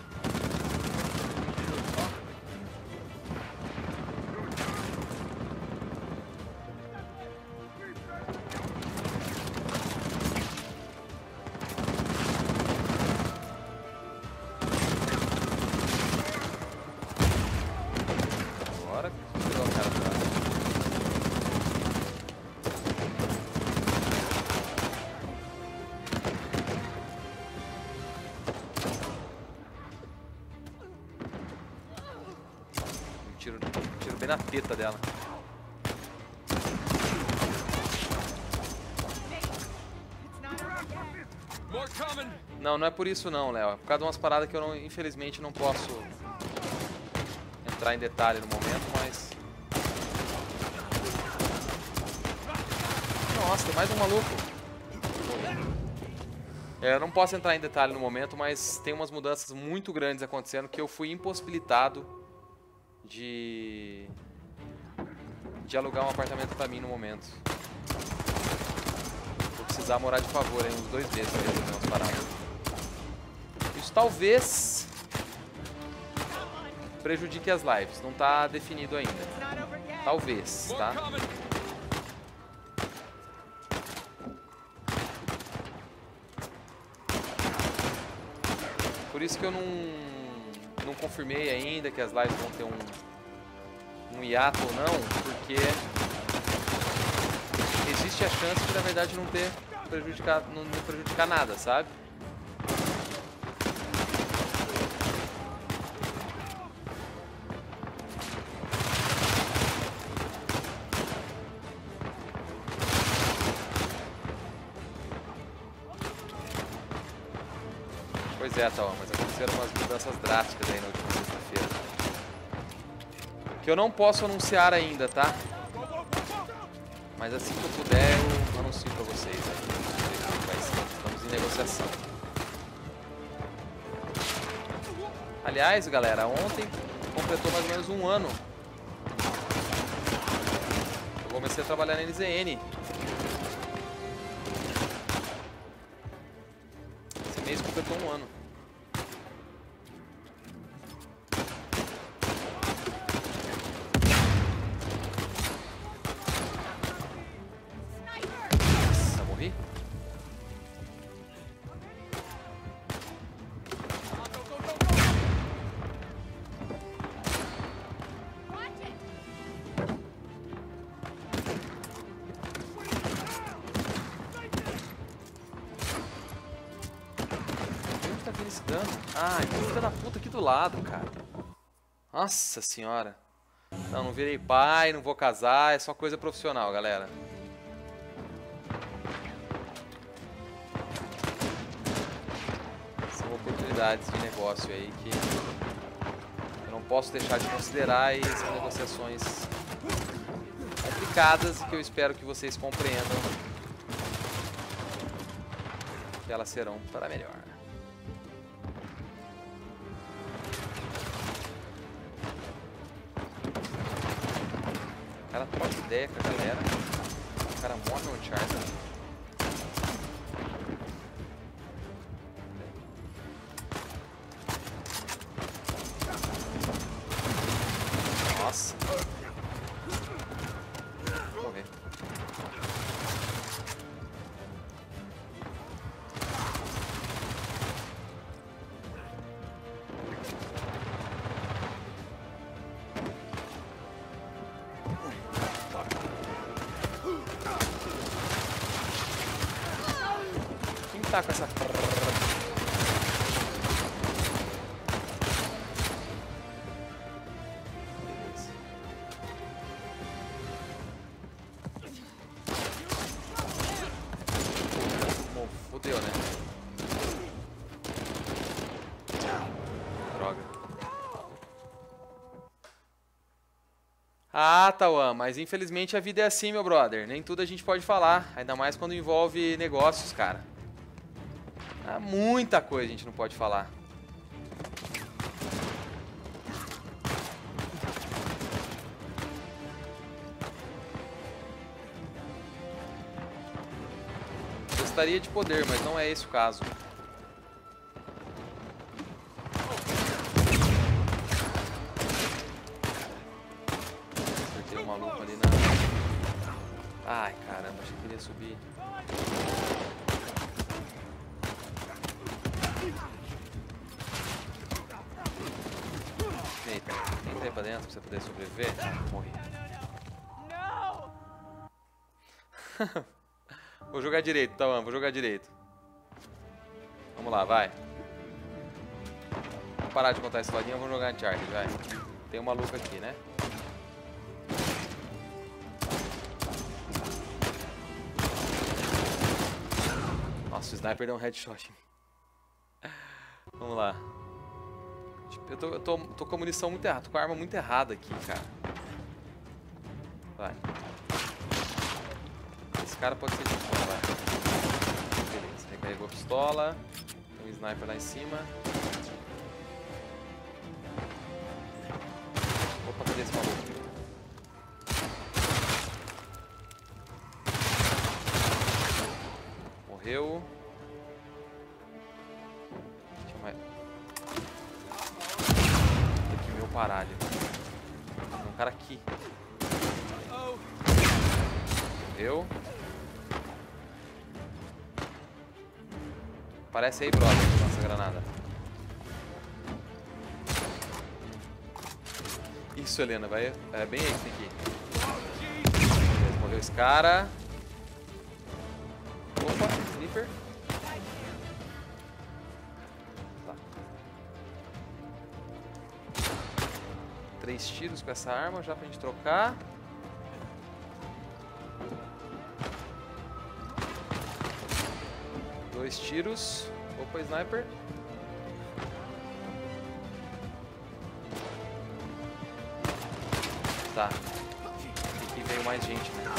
Tiro, tiro bem na teta dela. Não, não é por isso não, Léo. É por causa de umas paradas que eu não, infelizmente não posso entrar em detalhe no momento, mas... Nossa, tem mais um maluco. É, eu não posso entrar em detalhe no momento, mas tem umas mudanças muito grandes acontecendo que eu fui impossibilitado de de alugar um apartamento pra mim no momento. Vou precisar morar de favor aí uns dois meses pra resolver umas paradas. Isso talvez prejudique as lives, não tá definido ainda. Talvez, tá? Por isso que eu não não confirmei ainda que as lives vão ter um, um hiato ou não, porque existe a chance de, na verdade, não ter prejudicar, não, não prejudicar nada, sabe? Pois é, Tal, mas aconteceram umas mudanças drásticas aí na última sexta-feira. Que eu não posso anunciar ainda, tá? Mas assim que eu puder, eu anuncio pra vocês aí. Estamos em negociação. Aliás, galera, ontem completou mais ou menos um ano. Eu comecei a trabalhar na N Z N. Esse mês completou um ano. Ah, tem filho da puta aqui do lado, cara. Nossa senhora. Não, não virei pai, não vou casar, é só coisa profissional, galera. São oportunidades de negócio aí que eu não posso deixar de considerar e são negociações complicadas e que eu espero que vocês compreendam que elas serão para melhor. O cara troca ideia com a galera. O cara morre no Uncharted. Nossa. Vou morrer. Quem tá com essa... Bom, fodeu, né? Droga. Ah, Tawan, mas infelizmente a vida é assim, meu brother. Nem tudo a gente pode falar, ainda mais quando envolve negócios, cara. Há muita coisa a gente não pode falar. Gostaria de poder, mas não é esse o caso. Acertei o maluco ali na... Ai, caramba, achei que ele ia subir. Eita, entra aí pra dentro pra você poder sobreviver. Morri. Vou jogar direito, Tawan, vou jogar direito. Vamos lá, vai. Vamos parar de contar a historinha, vamos jogar Uncharted, vai. Tem um maluco aqui, né? Nossa, o sniper deu um headshot em mim. Vamos lá. Eu tô, eu tô, tô com a munição muito errada, tô com a arma muito errada aqui, cara. Vai. Esse cara pode ser de fora, vai. Beleza, recarregou a pistola. Tem um sniper lá em cima. Opa, cadê esse maluco? Morreu. Deixa eu mais... Aqui, meu paralho. Tem um cara aqui. Morreu. Aparece aí, brother, nossa granada. Isso, Helena, vai. É bem aí que tem que ir. Beleza, morreu esse cara. Opa, sniper. Tá. Três tiros com essa arma já pra gente trocar. Dois tiros. Opa, sniper. Tá. Aqui veio mais gente, né?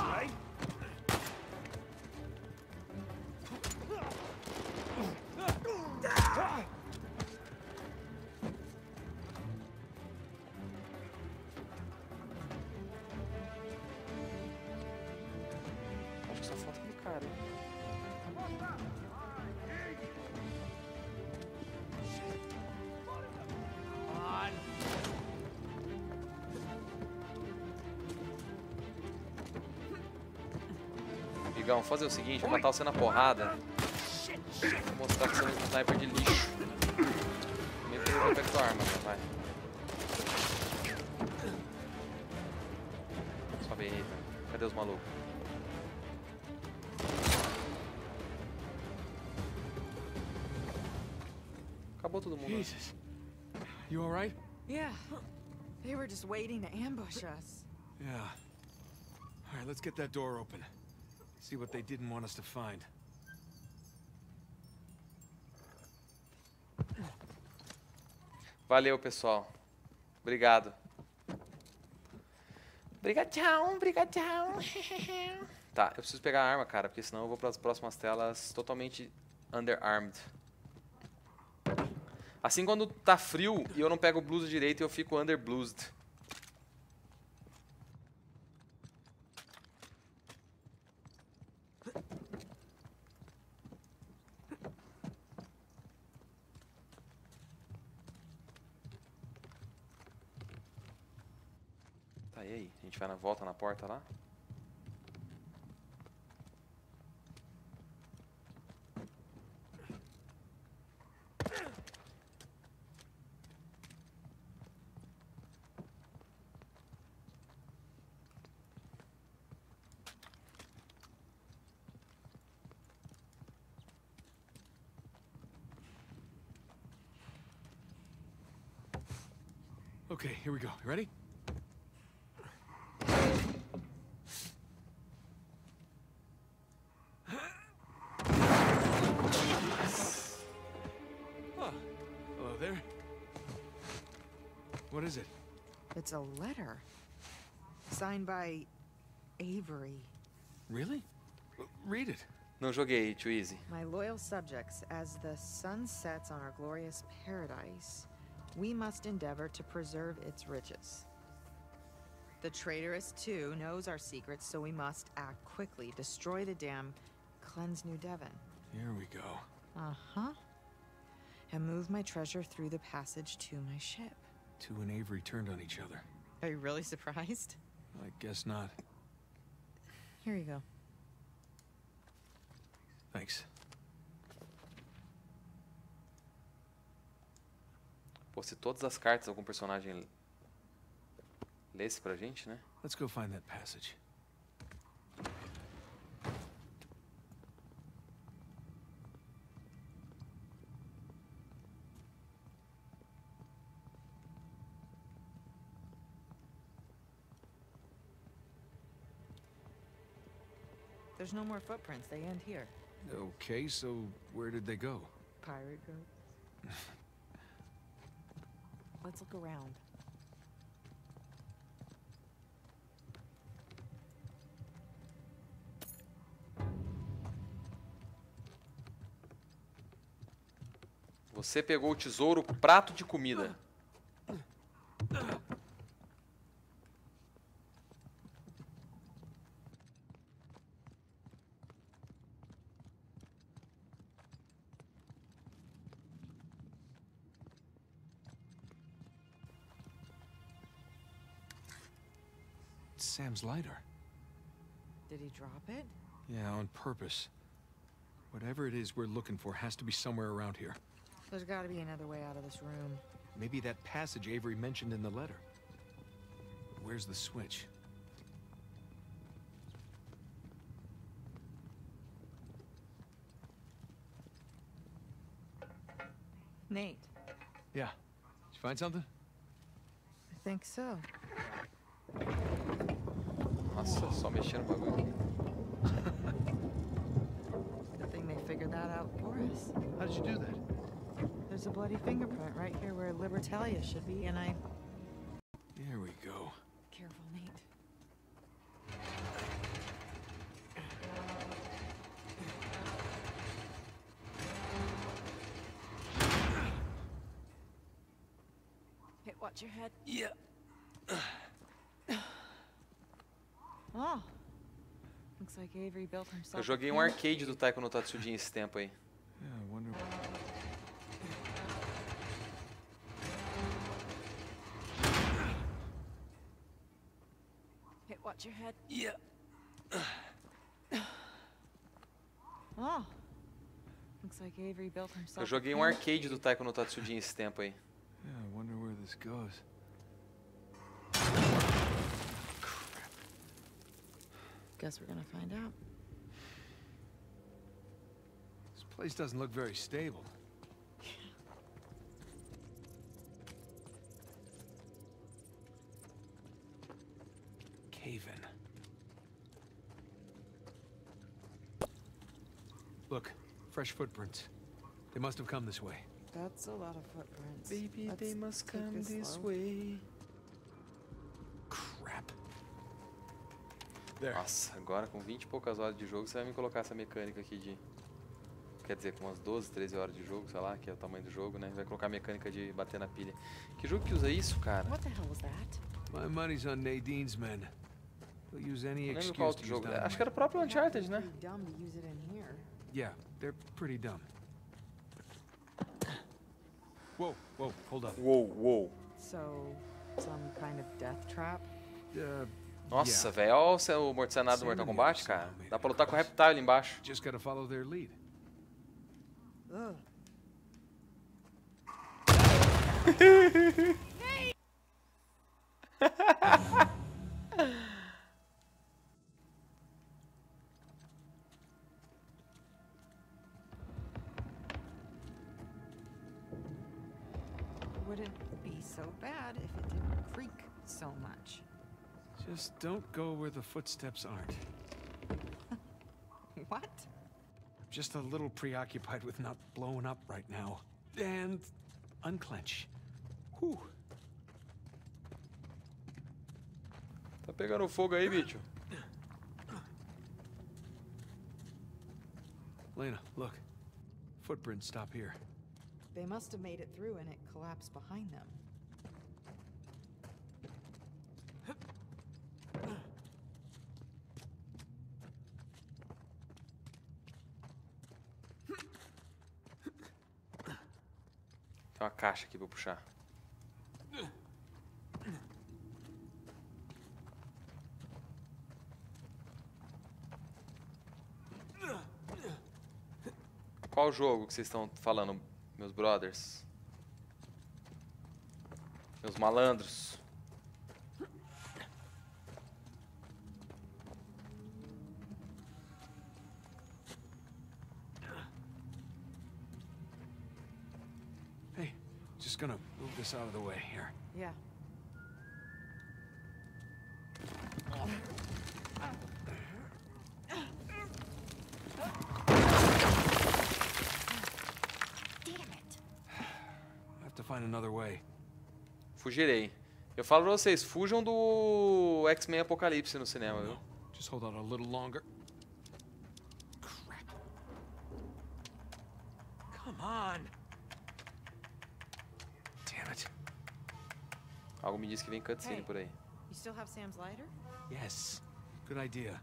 Acho que só falta aquele cara, hein? Vamos fazer o seguinte, vou matar você na porrada. Vou mostrar que você é um sniper de lixo. Primeiro que eu vou pegar tua arma, né? Vai. Sobe aí, tá? Cadê os malucos? acabou todo mundo. Né? Jesus. You all right? Yeah. They were just waiting to ambush us. Yeah. All right, let's get that door open. See what they didn't want us to find. Valeu, pessoal. Obrigado. Obrigadão, obrigadão. Tá, eu preciso pegar a arma, cara, porque senão eu vou para as próximas telas totalmente underarmed. Assim, quando tá frio e eu não pego blusa direito, eu fico underblused. Tá, e aí? A gente vai na volta na porta lá? Okay, here we go. You ready? Oh, hello there. What is it? It's a letter. Signed by Avery. Really? Well, read it. Não joguei, too easy. My loyal subjects, as the sun sets on our glorious paradise, we must endeavor to preserve its riches. The traitorous, too, knows our secrets, so we must act quickly, destroy the dam, cleanse New Devon. Here we go. Uh-huh. And move my treasure through the passage to my ship. Two and Avery turned on each other. Are you really surprised? I guess not. Here you go. Thanks. Pô, se todas as cartas algum personagem lesse pra gente, né? Let's go find that passage. There's no more footprints. They end here. Okay, so where did they go? Pirate goat. Let's look around. Você pegou o tesouro, prato de comida. It's Sam's lighter. Did he drop it? Yeah, on purpose. Whatever it is we're looking for has to be somewhere around here. There's got to be another way out of this room. Maybe that passage Avery mentioned in the letter. But where's the switch? Nate, Yeah. Did you find something? I think so. Nossa, só mexer no bagulho aqui. Good thing they figured that out for us. How did you do that? There's a bloody fingerprint right here where Libertalia should be, and I... Here we go. Careful, Nate. Hey, watch your head. Yeah. Oh. Looks like Avery built himself. Eu joguei um arcade do Taiko no Tatsujin esse tempo aí. Yeah, I wonder... Hey, watch your head. Yeah. Oh. Looks like Avery built himself. Eu joguei um arcade do Taiko no Tatsujin esse tempo aí. Yeah, I wonder where this goes. Guess we're gonna find out. This place doesn't look very stable. Haven. Look, fresh footprints. They must have come this way. That's a lot of footprints. Baby, Let's they must take come this slow. way. Crap. There. Nossa, agora com vinte e poucas horas de jogo, você vai me colocar essa mecânica aqui de... Quer dizer, com umas doze, treze horas de jogo, sei lá, que é o tamanho do jogo, né? Vai colocar a mecânica de bater na pilha. Que jogo que usa isso, cara? What the hell was that? My money's on Nadine's men. They'll use any Não lembro qual excuse to outro use jogo. Acho que dynamite. era o próprio Uncharted, né? Pretty dumb to use it in here. Yeah, they're pretty dumb. Whoa, whoa, hold up. Uou, uou. So, some kind of death trap? Uh, Nossa, yeah. velho, olha o ce- o mor- cenário do Mortal Kombat, cara. Dá pra lutar com o Reptile ali embaixo. Just gotta follow their lead. Ugh. Wouldn't be so bad if it didn't creak so much. Just don't go where the footsteps aren't. What? Just a little preoccupied with not blowing up right now. And unclench. Whew. Tá pegando fogo aí, bicho. Lena, look. Footprints stop here. They must have made it through and it collapsed behind them. Tem uma caixa aqui pra eu puxar. Qual jogo que vocês estão falando, meus brothers? Meus malandros. Hey, just gonna move this out of the way here. Yeah. Damn it. I have to find another way. Fugirei. Eu falo pra vocês, fujam do X-Men Apocalipse no cinema, viu? Just hold on a little longer. Crap. Come on. Damn it. Algo me diz que vem cutscene Hey. por aí. You still have Sam's lighter? Yes. Good idea.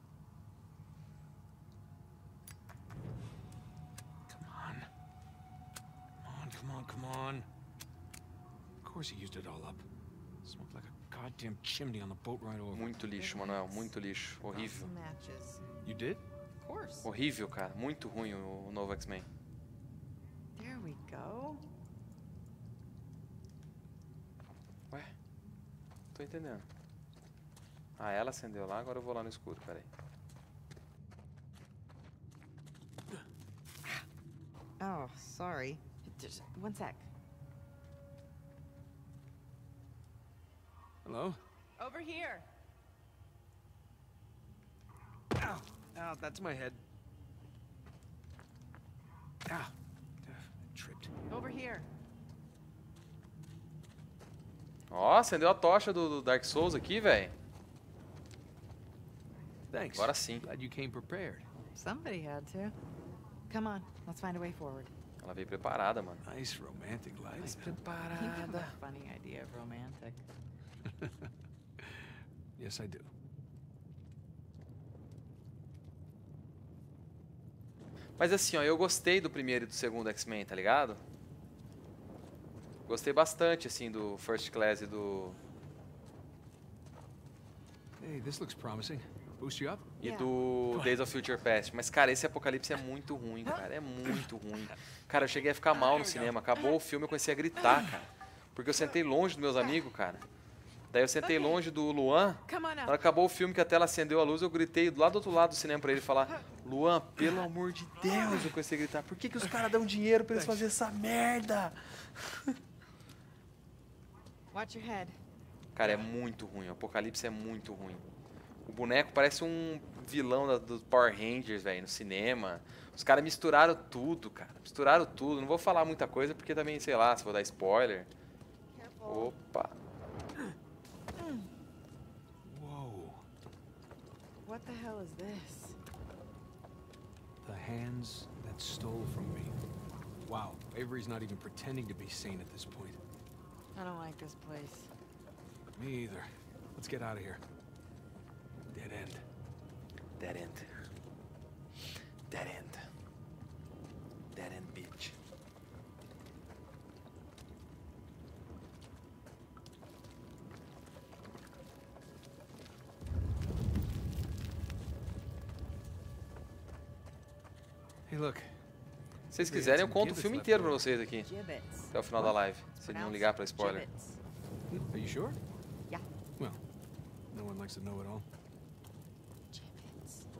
Come on. Come on, come on, come on. Of course he used it all up. Smoked like a goddamn chimney on the boat right over. Muito lixo, Manuel. Muito lixo. Got Horrível. some matches. You did? Of course. Horrível, cara. Muito ruim o, o novo X-Men. There we go. Ué? Tô entendendo. Ah, ela acendeu lá, agora eu vou lá no escuro, peraí. Oh, sorry. Just one sec. Hello? Over here. Ow. Ow, that's my head. Ow. Uh, tripped. Over here. Ó, acendeu a tocha do, do Dark Souls aqui, velho. Thanks. Agora sim. Glad you came prepared. Somebody had to. Come on, let's find a way forward. Ela veio preparada, mano. Nice romantic lighting. You have a funny idea of romantic. Yes, I do. Mas assim, ó, eu gostei do primeiro e do segundo X-Men, tá ligado? Gostei bastante, assim, do First Class e do... Hey, this looks promising. Boost you up? E Yeah. do Days of Future Past. Mas, cara, esse Apocalipse é muito ruim, cara. É muito ruim. Cara, eu cheguei a ficar mal no cinema. Acabou o filme, eu comecei a gritar, cara. Porque eu sentei longe dos meus amigos, cara. Daí eu sentei longe do Luan. Come on Na hora now. que acabou o filme, que a tela acendeu a luz, eu gritei do lado do outro lado do cinema pra ele falar: Luan, pelo amor de Deus, eu comecei a gritar. Por que, que os caras dão dinheiro pra eles fazerem essa merda? Watch your head. Cara, é muito ruim. O Apocalipse é muito ruim. boneco parece um vilão da, do Power Rangers, velho, no cinema. Os caras misturaram tudo, cara. Misturaram tudo. Não vou falar muita coisa porque também, sei lá, se vou dar spoiler. Opa. Whoa. What the hell is this? The hands that stole from me. Wow, Avery's not even pretending to be sane at this point. I don't like this place. Me either. Let's get out of here. Dead end. Dead end. Dead end. Dead end, bitch. Hey, look. Se vocês quiserem, eu conto o filme inteiro pra vocês aqui. Gibbets. Até o final da live. Se não ligar pra spoiler. Gibbets. Are you sure? Yeah. Well, no one likes to know it all. Gibbets.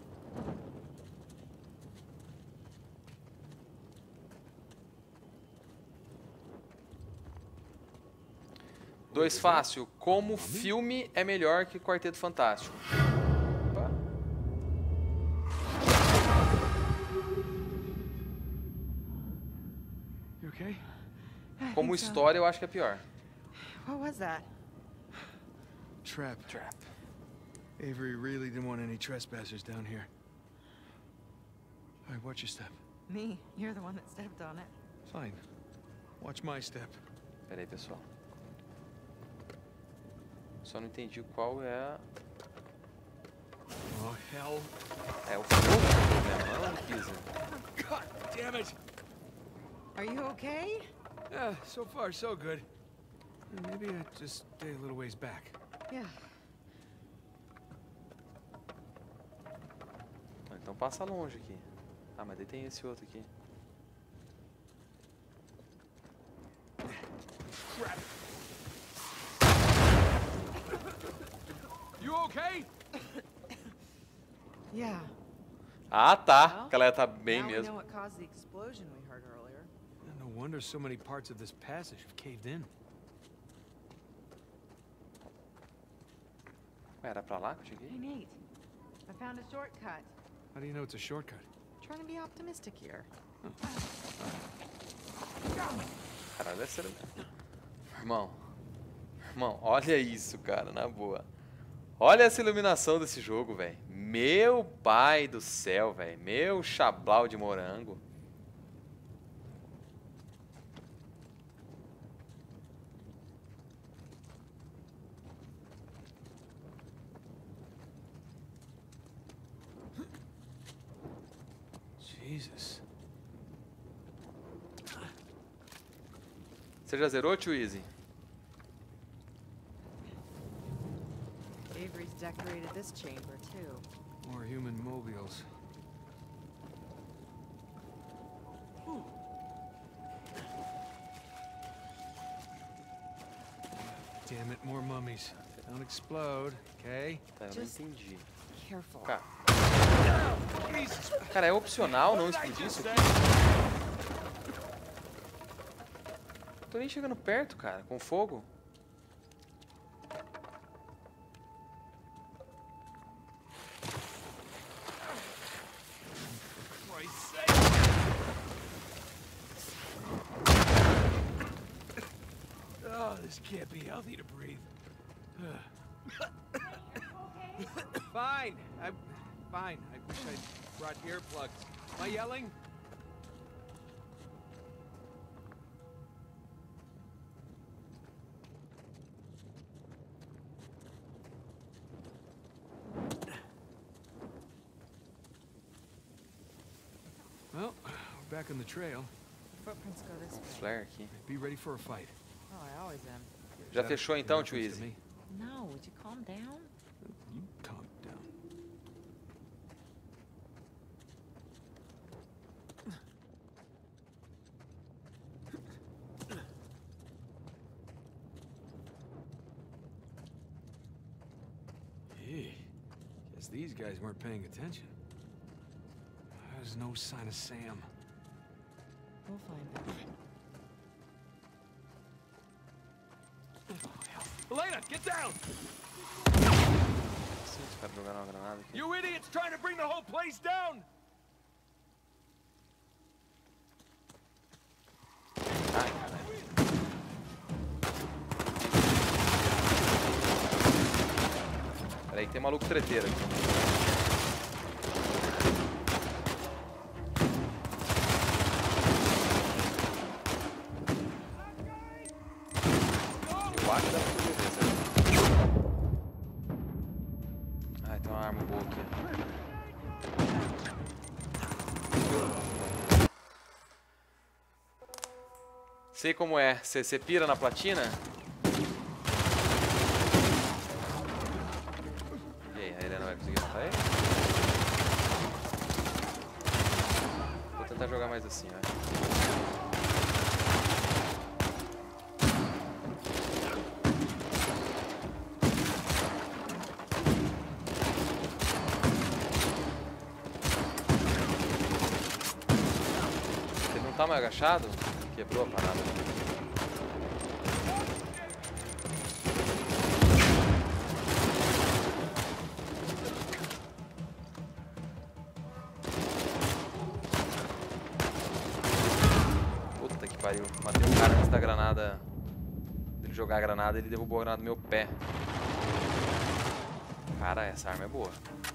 Dois fácil. Como filme é melhor que Quarteto Fantástico? Opa. You okay? Como história, eu acho que é pior. What was that? Trap. Trap. Avery really didn't want any trespassers down here. All right, watch your step. Me. You're the one that stepped on it. Fine. Watch my step. Pera aí, pessoal. Só não entendi qual é a... Oh, hell. É o fogo, né? Mano, Kizzy. God damn it! Are you okay? Yeah, so far so good. Maybe I just stay a little ways back. Yeah. Então passa longe aqui. Ah, mas daí tem esse outro aqui. You okay? Yeah. Ah, tá. Well, Aquela tá bem now we mesmo. know what caused the explosion we heard earlier. No wonder so many parts of this passage have caved in. Ué, era pra lá que eu Hey, cheguei? Nate. I found a shortcut. How do you know it's a shortcut? Trying to be optimistic here. Caralho, é sério. Irmão. Irmão, olha isso, cara, na boa. Olha essa iluminação desse jogo, velho. Meu pai do céu, velho. Meu chablau de morango. Jesus. Você já zerou, tio Easy? Avery's decorated this chamber, too. More human mobiles. Damn it, more mummies. Don't explode, okay? Tá, eu Just- não entendi. Careful. Cara. Cara, é opcional não explodir isso aqui? Não tô nem chegando perto, cara, com fogo. Oh, this can't be healthy to breathe. Fine. I'm fine. I wish I'd brought earplugs. Am I yelling? Well, we're back on the trail. Footprints go this way. Flare aqui. Be ready for a fight. Oh, I always am. Já That fechou in então, tio reference to Easy? me? No, would you calm down? You calm down. Hey, guess these guys weren't paying attention. There's no sign of Sam. We'll find him. Elena, get down! Os caras jogaram uma granada aqui. You idiots trying to bring the whole place down! Ai, caralho. Peraí que tem maluco treteiro aqui. Eu acho que dá pra sobreviver, certo? Ai, tem uma arma boa aqui. Sei como é. Você pira na platina? E aí, a Helena vai conseguir matar ele? Vou tentar jogar mais assim, vai. Ele não tá mais agachado? Quebrou a parada. Puta que pariu. Matei um cara antes da granada. Dele jogar a granada, ele derrubou a granada no meu pé. Cara, essa arma é boa.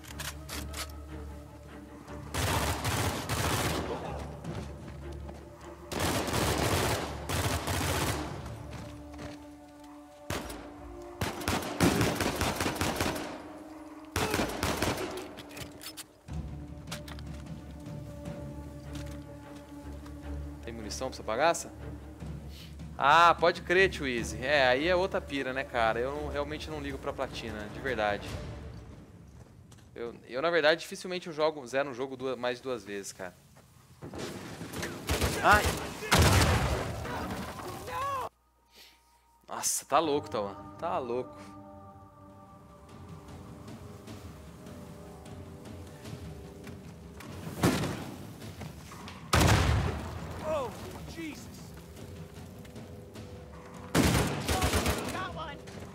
Tem munição pra essa bagaça? Ah, pode crer, tio Easy. É, aí é outra pira, né, cara? Eu não, realmente não ligo pra platina, de verdade. Eu, eu na verdade, dificilmente eu jogo, zero um jogo duas, mais de duas vezes, cara. Ai! Nossa, tá louco, Tauan. Tá louco. Oh, Jesus! Got one!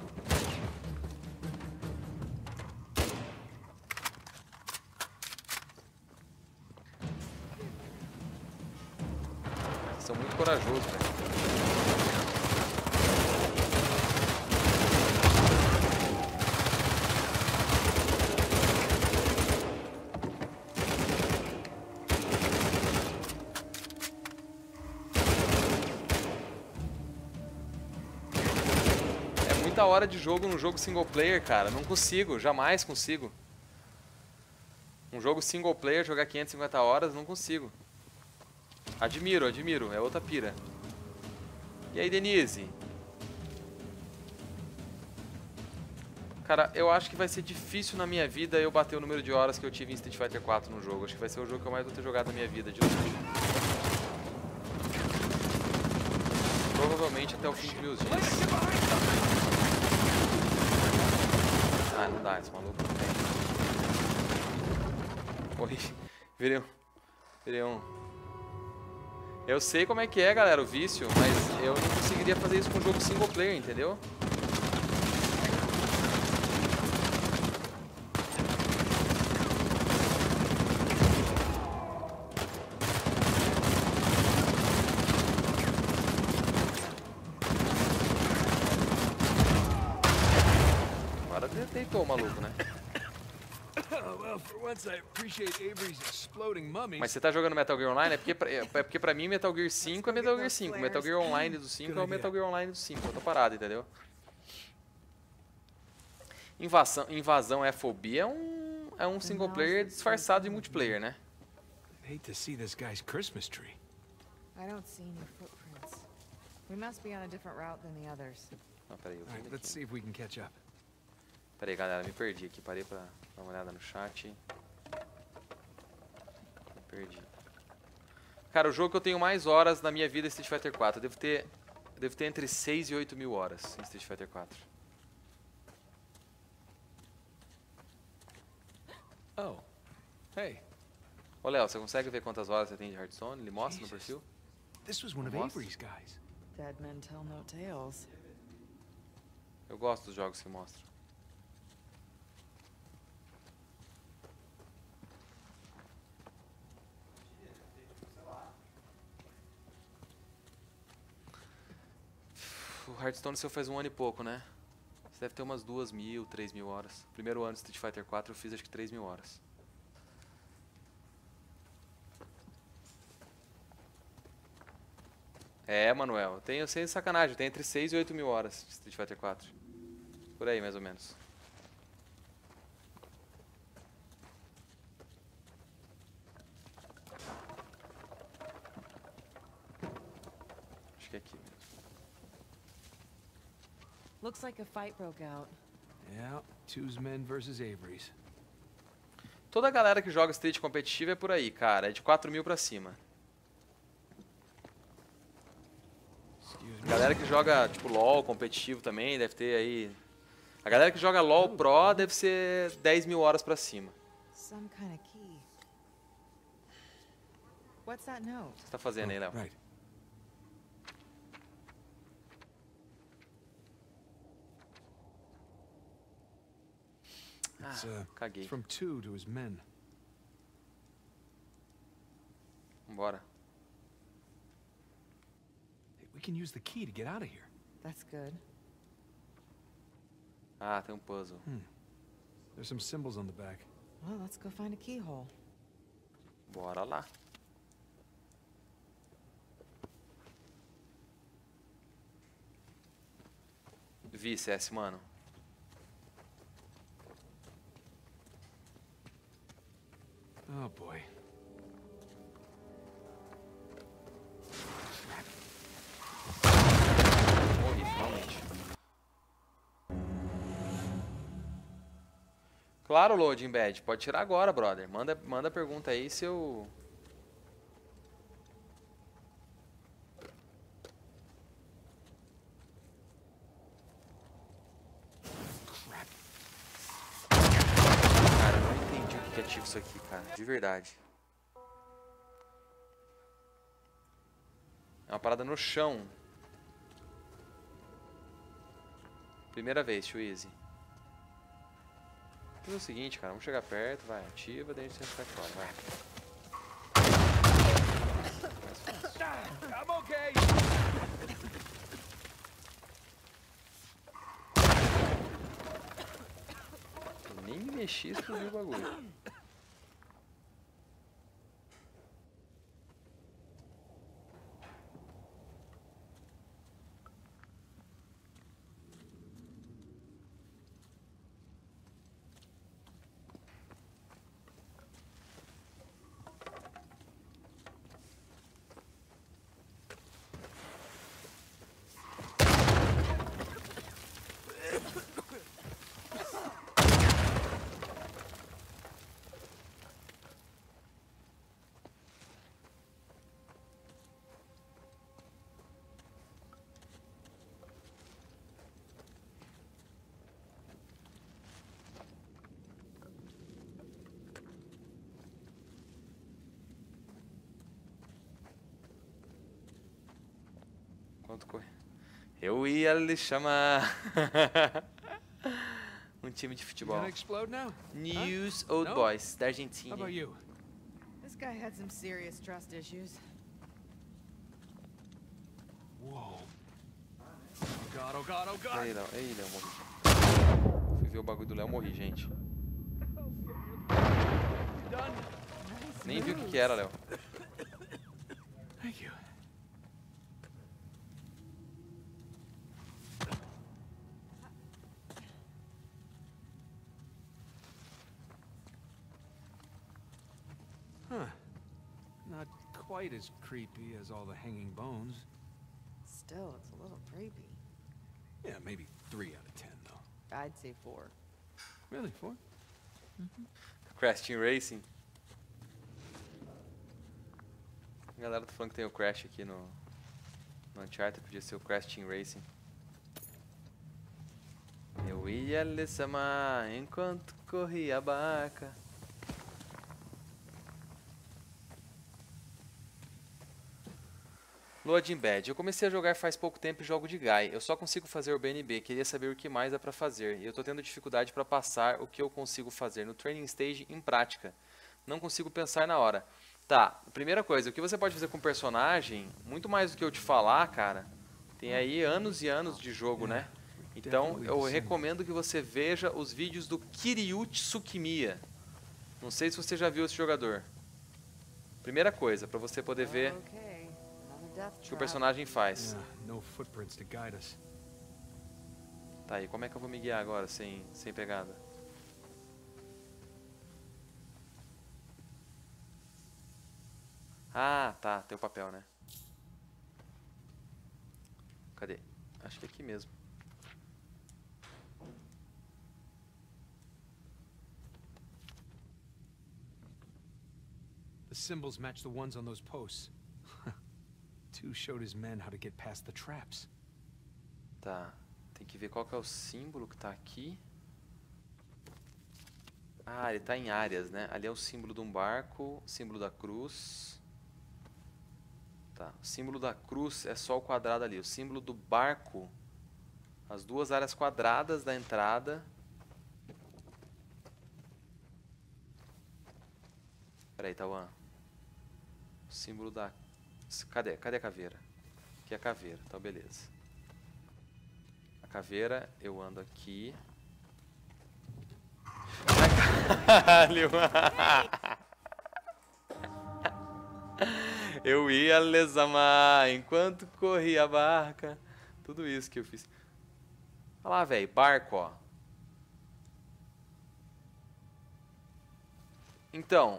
São muito corajosos, velho. É muita hora de jogo no jogo single player, cara. Não consigo, jamais consigo. Um jogo single player, jogar quinhentas e cinquenta horas, não consigo. Admiro, admiro. É outra pira. E aí, Denise? Cara, eu acho que vai ser difícil na minha vida eu bater o número de horas que eu tive em Street Fighter quatro no jogo. Acho que vai ser o jogo que eu mais vou ter jogado na minha vida, de longe. Provavelmente até o fim dos meus dias. Ah, não dá, esse maluco não tem. Oi, virei um... Virei um... Eu sei como é que é, galera, o vício, mas eu não conseguiria fazer isso com um jogo single player, entendeu? Agora deitou o maluco, né? Well, for once I appreciate Avery's exploding mummies. Mas você tá jogando Metal Gear Online? É porque pra, é porque pra mim Metal Gear cinco é Metal Gear cinco. Metal Gear Online do cinco é o Metal Gear Online do cinco. Eu tô parado, entendeu? Invasão, invasão F O B é um, é um single player disfarçado de multiplayer, né? Hate to see this guy's Christmas tree. I don't see any footprints. We must be on a different route than the others. Não, peraí, eu All right, vim let's aqui. see if we can catch up. Peraí, galera, me perdi aqui. Parei pra dar uma olhada no chat. Me perdi. Cara, o jogo que eu tenho mais horas na minha vida é Street Fighter quatro. Eu devo ter, eu devo ter entre seis e oito mil horas em Street Fighter quatro. Oh, hey, Ô, Léo, você consegue ver quantas horas você tem de Hearthstone? Ele mostra no perfil? this was one of Nossa. Avery's guys. Dead men tell no tales. Eu gosto dos jogos que mostram. Hearthstone seu faz um ano e pouco, né? Você deve ter umas duas mil, três mil horas. Primeiro ano de Street Fighter quatro eu fiz acho que três mil horas. É, Manuel, eu tenho, sem sacanagem, eu tenho entre seis e oito mil horas de Street Fighter quatro. Por aí, mais ou menos. Acho que é aqui mesmo. Looks like a fight broke out. Yeah, two's men versus Avery's. Toda a galera que joga Street competitivo é por aí, cara. É de quatro mil pra cima. Excuse me. Galera que joga, tipo, LoL competitivo também, deve ter aí... A galera que joga LoL Pro deve ser dez mil horas pra cima. Some kind of key. What's that note? O que você tá fazendo aí, Léo? Right. It's, Ah, uh, caguei. it's from two to his men. Vambora. Hey, we can use the key to get out of here. That's good. Ah, tem um puzzle. There's some symbols on the back. Well, let's go find a keyhole. Bora lá. Vi, C S, mano. Oh boy. Morri, finalmente. Claro, Loading Bad. Pode tirar agora, brother. Manda, manda pergunta aí se eu... Cara, eu não entendi o que que ativa isso aqui, cara. De verdade. É uma parada no chão. Primeira vez, tio Easy. Vamos fazer o seguinte, cara. Vamos chegar perto, vai. Ativa, daí a gente sai fora, vai. I'm okay. Eu nem me mexi e explodiu o bagulho. Quanto corre? Eu ia lhe chamar. Um time de You futebol. gonna explode now? News Old No? Boys, da How Argentina. about you? This guy had some serious trust issues. Whoa. Oh god, oh god, oh god. Ei, Léo, ei, Léo, morri. Fui ver o bagulho do Léo, morri, gente. Done. Nem vi o que que era, Léo. Thank you. Huh. Not quite as creepy as all the hanging bones. Still, it's a little creepy. Yeah, maybe three out of ten, though. I'd say four. Really, four? Crash Team Racing. A galera tá falando que tem o Crash aqui no, no Uncharted, podia ser o Crash Team Racing. Eu ia lhe chamar enquanto corria a barca. Loading Bad. Eu comecei a jogar faz pouco tempo e jogo de Guy. Eu só consigo fazer o B N B. Queria saber o que mais dá pra fazer. E eu tô tendo dificuldade pra passar o que eu consigo fazer no Training Stage em prática. Não consigo pensar na hora. Tá, primeira coisa, o que você pode fazer com o personagem, muito mais do que eu te falar, cara, Tem aí anos e anos de jogo, né? Então eu recomendo que você veja os vídeos do Kiryu Tsukimiya. Não sei se você já viu esse jogador. Primeira coisa, pra você poder ver Okay, another death o que o trap. personagem faz. Yeah, no footprints to guide us. Tá aí, como é que eu vou me guiar agora sem, sem pegada? Ah, tá, tem o papel, né? Cadê? Acho que é aqui mesmo. The symbols match the ones on those posts. Two showed his men how to get past the traps. Tá, tem que ver qual que é o símbolo que tá aqui. Ah, ele tá em áreas, né? Ali é o símbolo de um barco, símbolo da cruz. Tá, o símbolo da cruz é só o quadrado ali. O símbolo do barco, as duas áreas quadradas da entrada. Pera aí, Tawan. O símbolo da... Cadê? Cadê a caveira? Aqui é a caveira, então beleza. A caveira, eu ando aqui. Caralho! Eu ia lesamar enquanto corria a barca. Tudo isso que eu fiz. Olha lá, velho, barco, ó. Então.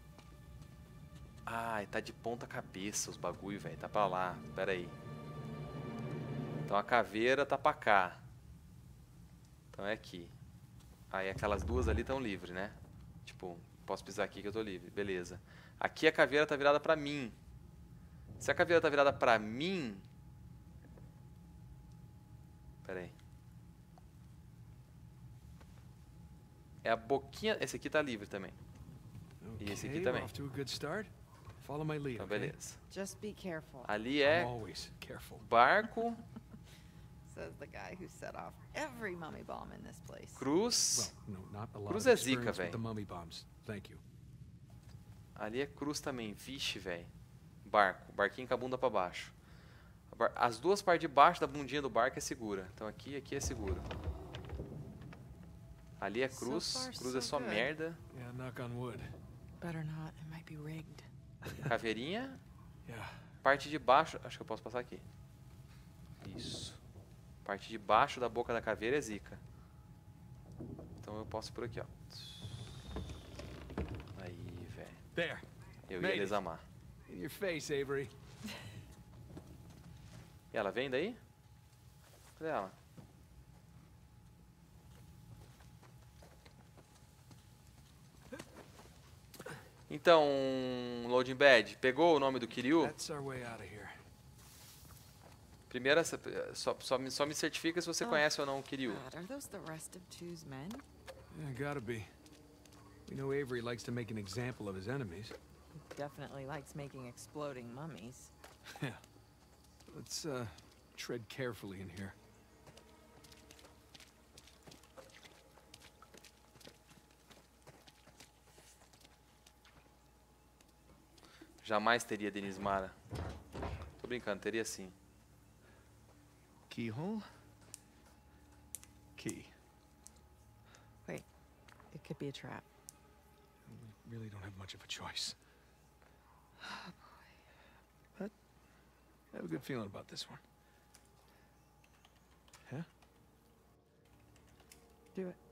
Ai, tá de ponta cabeça os bagulho, velho. Tá pra lá. Pera aí. Então a caveira tá pra cá. Então é aqui. Aí aquelas duas ali estão livres, né? Tipo, posso pisar aqui que eu tô livre. Beleza. Aqui a caveira tá virada pra mim. Se a caveira tá virada pra mim... Pera aí. É a boquinha... Esse aqui tá livre também. E esse aqui Okay, we're também. off to a good start. Follow my lead, Então okay? beleza. Just be careful, Ali I'm é always careful. barco, says the guy who set off every mummy bomb in this place. cruz. Well, no, not a lot Cruz of é zica, experience with véi. the mummy bombs. Thank you. Ali é cruz também. Vixe, velho. Barco. Barquinho com a bunda pra baixo. A bar- As duas partes de baixo da bundinha do barco é segura. Então aqui e aqui é seguro. Ali é So cruz. far, Cruz é so só good. merda. Yeah, knock on wood. Better not, it might be rigged. Caveirinha. Yeah. Parte de baixo. Acho que eu posso passar aqui. Isso. Parte de baixo da boca da caveira é zica. Então eu posso ir por aqui, ó. Aí, velho. There. Eu ia Made it. desamar. In your face, Avery. E ela vem daí? Cadê ela? Então, Loading Bad, pegou o nome do Kiryu? That's our way out of here. Primeiro, essa- só, só, me, só me certifica se você Oh. conhece ou não o Kiryu. God, are those the rest of Two's men? Yeah, gotta be. We know Avery likes to make an example of his enemies. He definitely likes making exploding mummies. Yeah. Let's, uh, tread carefully in here. Jamais teria Denis Mara. Tô brincando, teria sim. Keyhole? Key. Wait, it could be a trap. We really don't have much of a choice. But I have a good feeling about this one. Huh? Do it.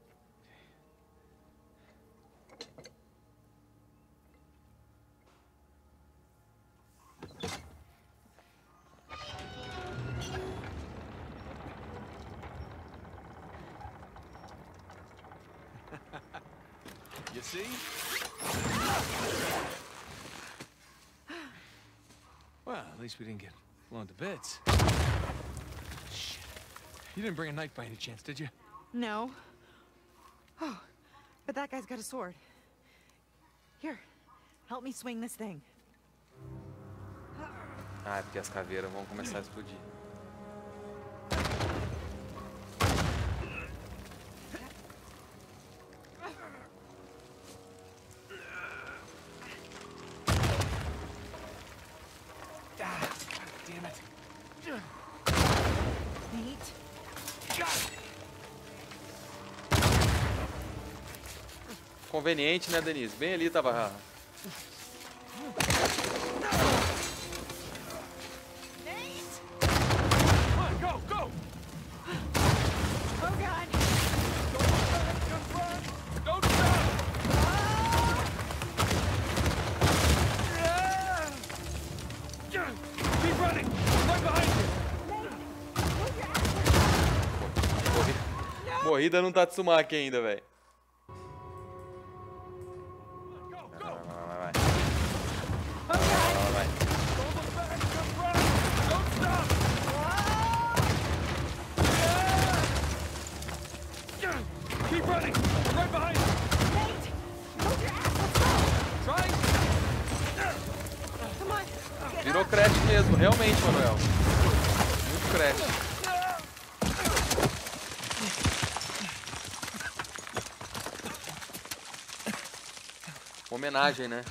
You see? Well, at least we didn't get blown to bits. Shit. You didn't bring a knife by any chance, did you? No. Oh, but that guy's got a sword. Here, help me swing this thing. Ah, é porque as caveiras vão começar a explodir. Ah, God damn it. Conveniente, né, Denise? Bem ali tava. Come on, go, go! Oh God! Don't stop! Keep running! Right behind you! Morri- Morrida no Tatsumaki ainda, velho. Go, Vai, go! vai, vai, vai. Vai, vai, vai. Don't look back! Just run! Don't stop! Keep running! Right behind you! Nate! Move your ass! Let's go! Trying! Come on! Get Virou up. Crash mesmo, realmente, Manuel. Muito Crash. Homenagem, né?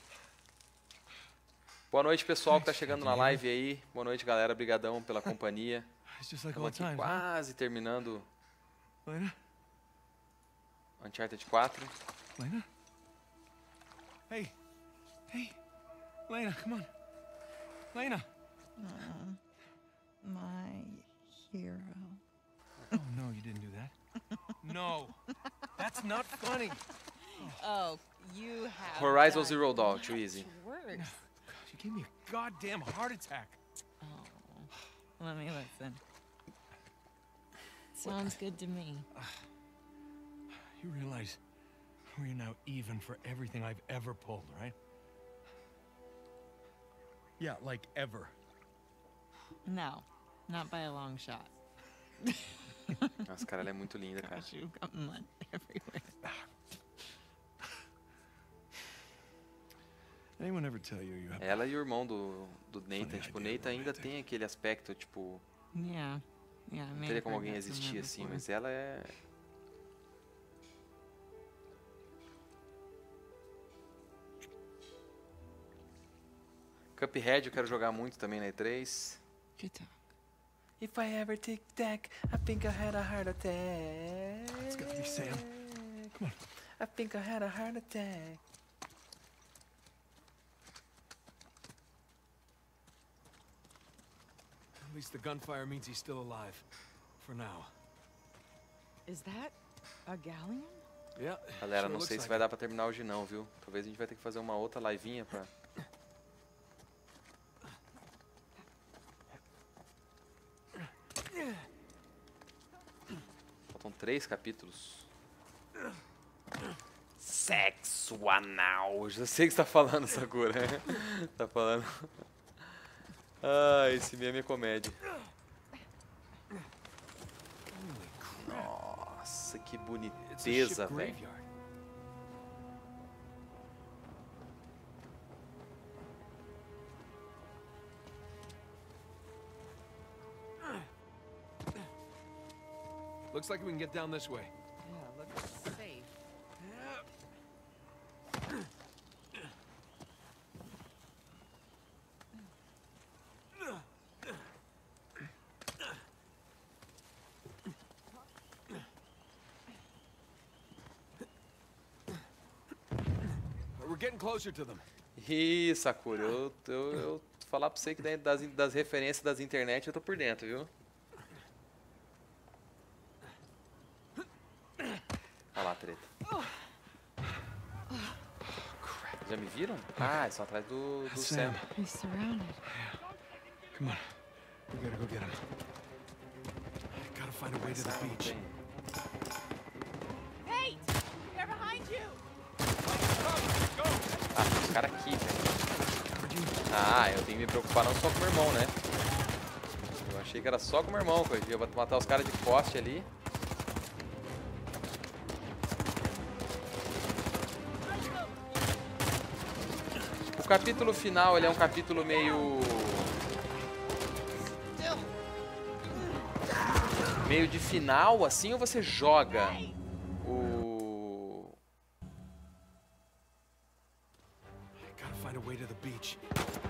Boa noite, pessoal que tá chegando na live aí. Boa noite, galera. Obrigadão pela companhia. It's just like Estamos old aqui times, huh? quase terminando Lena? Uncharted quatro. Lena? Hey. Hey. Lena, come on. Lena. My hero. Oh, no, you didn't do that. No. That's not funny. Oh, you have. Horizon done Zero Dawn, much too easy. Worse. Gosh, you gave me a goddamn heart attack. Oh, let me listen. Sounds good to me. You realize we're now even for everything I've ever pulled, right? Yeah, like ever. No, not by a long shot. Nossa, cara, ela é muito linda, cara. Gosh, you've got mud everywhere. Anyone ever tell you you have Ela e o irmão do, do Nathan. Tipo, o Nathan ainda tem aquele aspecto, tipo... Yeah, yeah. Não teria como alguém existir assim, mas ela é... Cuphead eu quero jogar muito também na E três. Good talk. If I ever tic tac, I think I had a heart attack. It's gotta be Sam. Come on. I think I had a heart attack. At least the gunfire means he's still alive. For now. Is that a galleon? Yeah. Galera, sure não looks sei se like vai it. dar pra terminar hoje não, viu? Talvez a gente vai ter que fazer uma outra livinha pra... Faltam três capítulos. Sexo anal. Já sei o que você tá falando, Sakura. Tá falando. Ah, esse meme é comédia. Nossa, que It's a boniteza, ship velho. graveyard. Looks like we can get down this way. Yeah, looks safe. We're getting closer to them. Ih, Sakura, eu, eu, eu falar pra você que dentro das, das referências das internet eu tô por dentro, viu? Olha lá a treta. Já me viram? Ah, eles estão atrás do, do Sam. He's surrounded. Come on. We gotta go get him. Gotta find a way to the Não beach. tem. Nate! They're behind you! Ah, tem os caras aqui, velho. Ah, eu tenho que me preocupar não só com o meu irmão, né? Eu achei que era só com o meu irmão, que eu ia matar os caras de poste ali. O capítulo final, ele é um capítulo meio... Meio de final, assim, ou você joga o... Gotta find a way to the beach.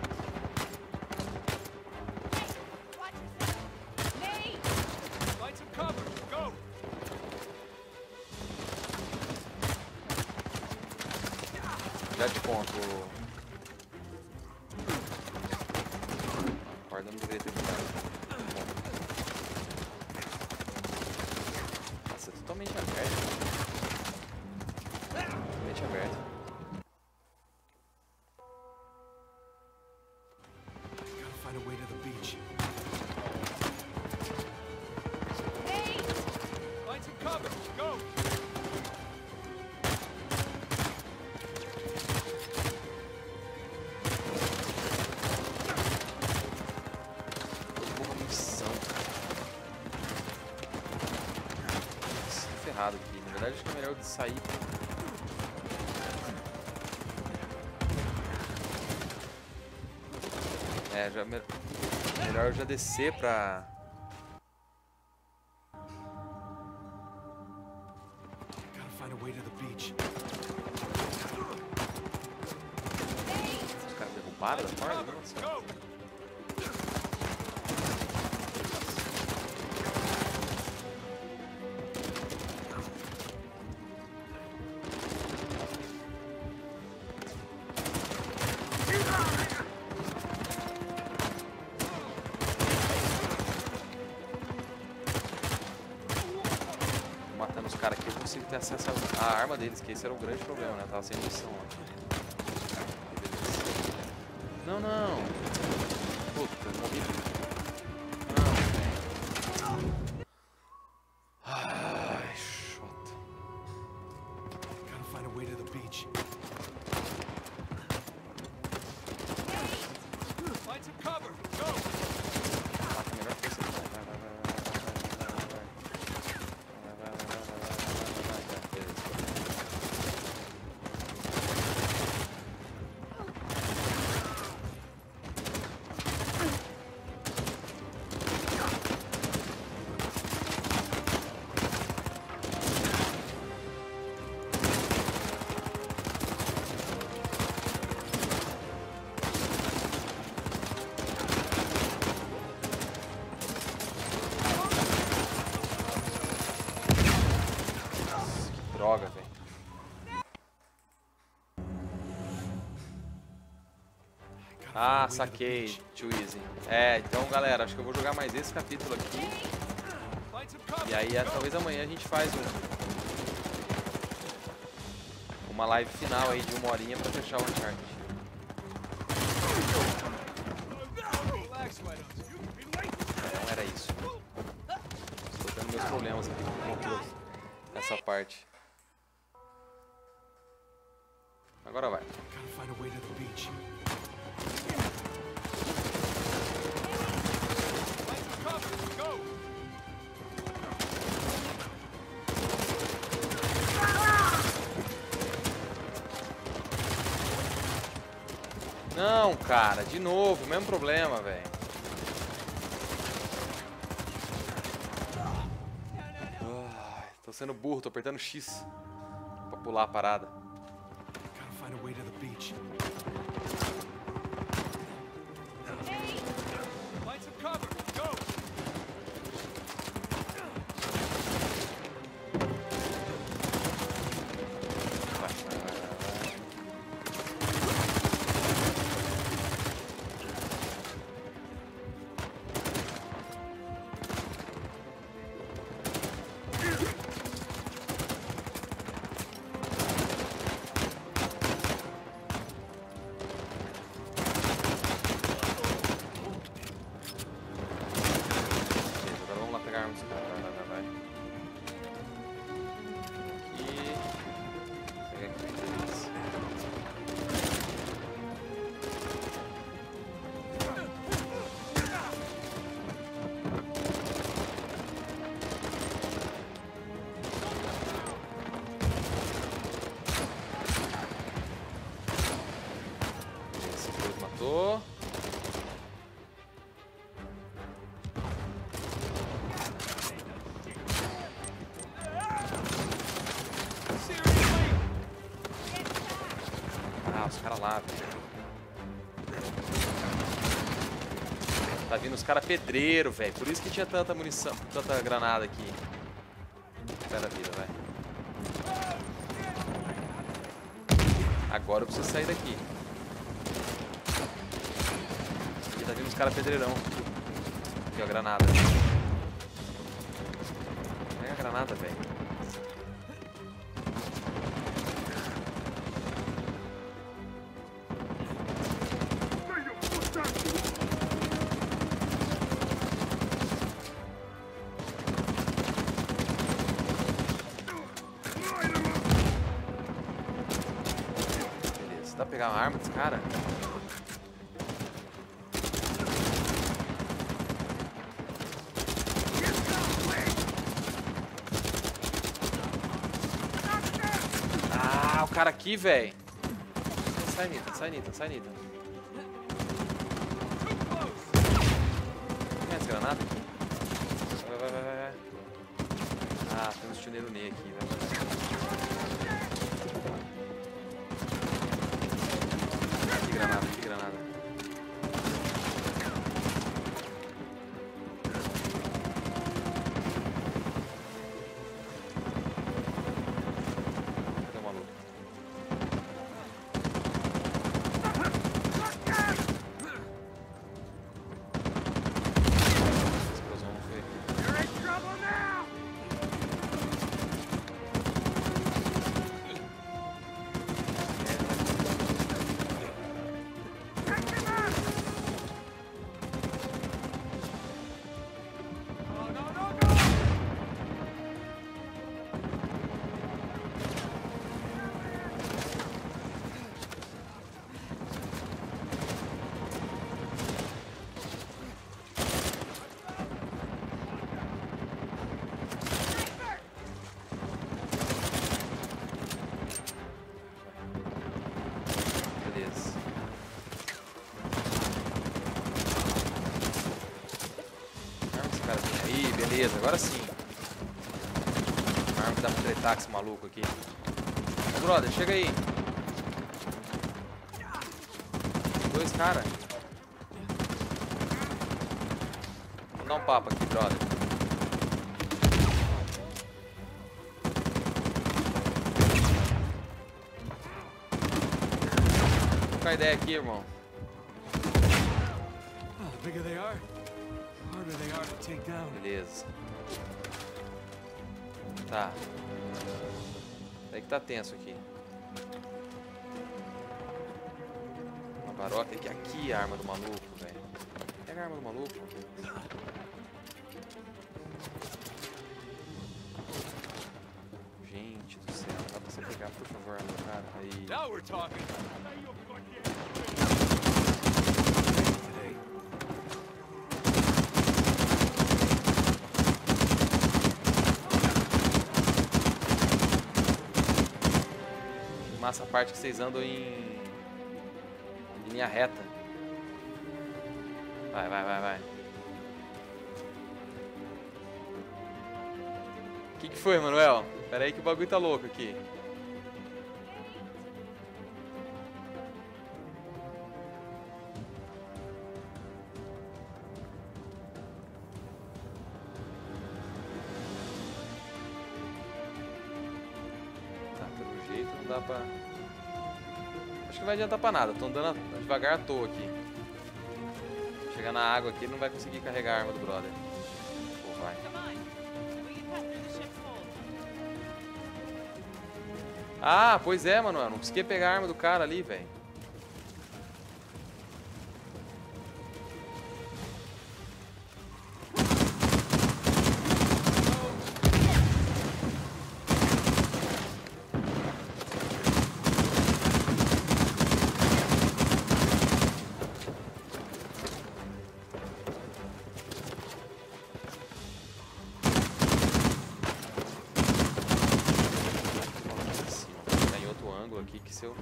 Nate! Find some cover. Go. de ponto. A corda não deveria ter ficado. Nossa, é totalmente aberto. Totalmente aberto. Gotta find a way to the beach. Find some cover. Go. Ferrado aqui. Na verdade, acho que é melhor eu sair. É, já me... melhor eu já descer pra. Gotta find a way to the beach. Os caras derrubaram da corda? Nossa. Go. Matando os caras aqui, eu consigo ter acesso à arma deles, que esse era o grande problema, né? Eu tava sem munição lá. Não, não! Puta, morri. Não. Ai, chota. Gotta find a way to the beach. Find some cover. Go. Mata melhor que você. Vai, vai, vai, vai, vai, vai, vai, vai. Droga, velho. Ah, saquei, too easy. É, então galera, acho que eu vou jogar mais esse capítulo aqui. E aí talvez amanhã a gente faz um, uma live final aí de uma horinha pra fechar o Uncharted. Não era isso. Estou tendo meus problemas aqui com o controle nessa parte. Agora vai. Gotta find a way to the beach. Find some cover. Go. Não, cara, de novo, mesmo problema, velho. Tô sendo burro, tô apertando X pra pular a parada. Gotta find a way to the beach. Find some cover. Go. Vai, vai, vai, vai. Matou. Ah, os caras lá, velho. Tá vindo os caras pedreiro, velho. Por isso que tinha tanta munição, tanta granada aqui. Pera a vida, vai. Agora eu preciso sair daqui. Aqui tá vindo os caras pedreirão. Aqui, ó, granada. Pega a granada, velho. Beleza, dá pra pegar uma arma desse cara? O cara aqui, velho. Sai, Nita, sai, Nita, sai, Nita. Tem essa granada? Vai, vai, vai, vai. Ah, tem um estileiro Ney aqui, velho. Que granada, que granada. Beleza, agora sim. Uma arma que dá pra tretar com esse maluco aqui. Ô, brother, chega aí. Dois caras. Vamos dar um papo aqui, brother. Vou trocar ideia aqui, irmão. Oh, the bigger they are, harder they are to take down. Beleza. Tá. Daí que tá tenso aqui. Uma barota aqui. Aqui a arma do maluco, velho. Pega a arma do maluco. Gente do céu. Dá pra você pegar, por favor, a arma do cara. Aí. Now we're talking. Massa a parte que vocês andam em... em linha reta. Vai, vai, vai, vai. O que que foi, Manuel? Pera aí que o bagulho tá louco aqui. Não dá pra... Acho que não vai adiantar pra nada. Tô andando devagar à toa aqui. Chegar na água aqui, ele não vai conseguir carregar a arma do brother. Pô, vai. Ah, pois é, Manuel. Não consegui pegar a arma do cara ali, velho. Aqui que seu...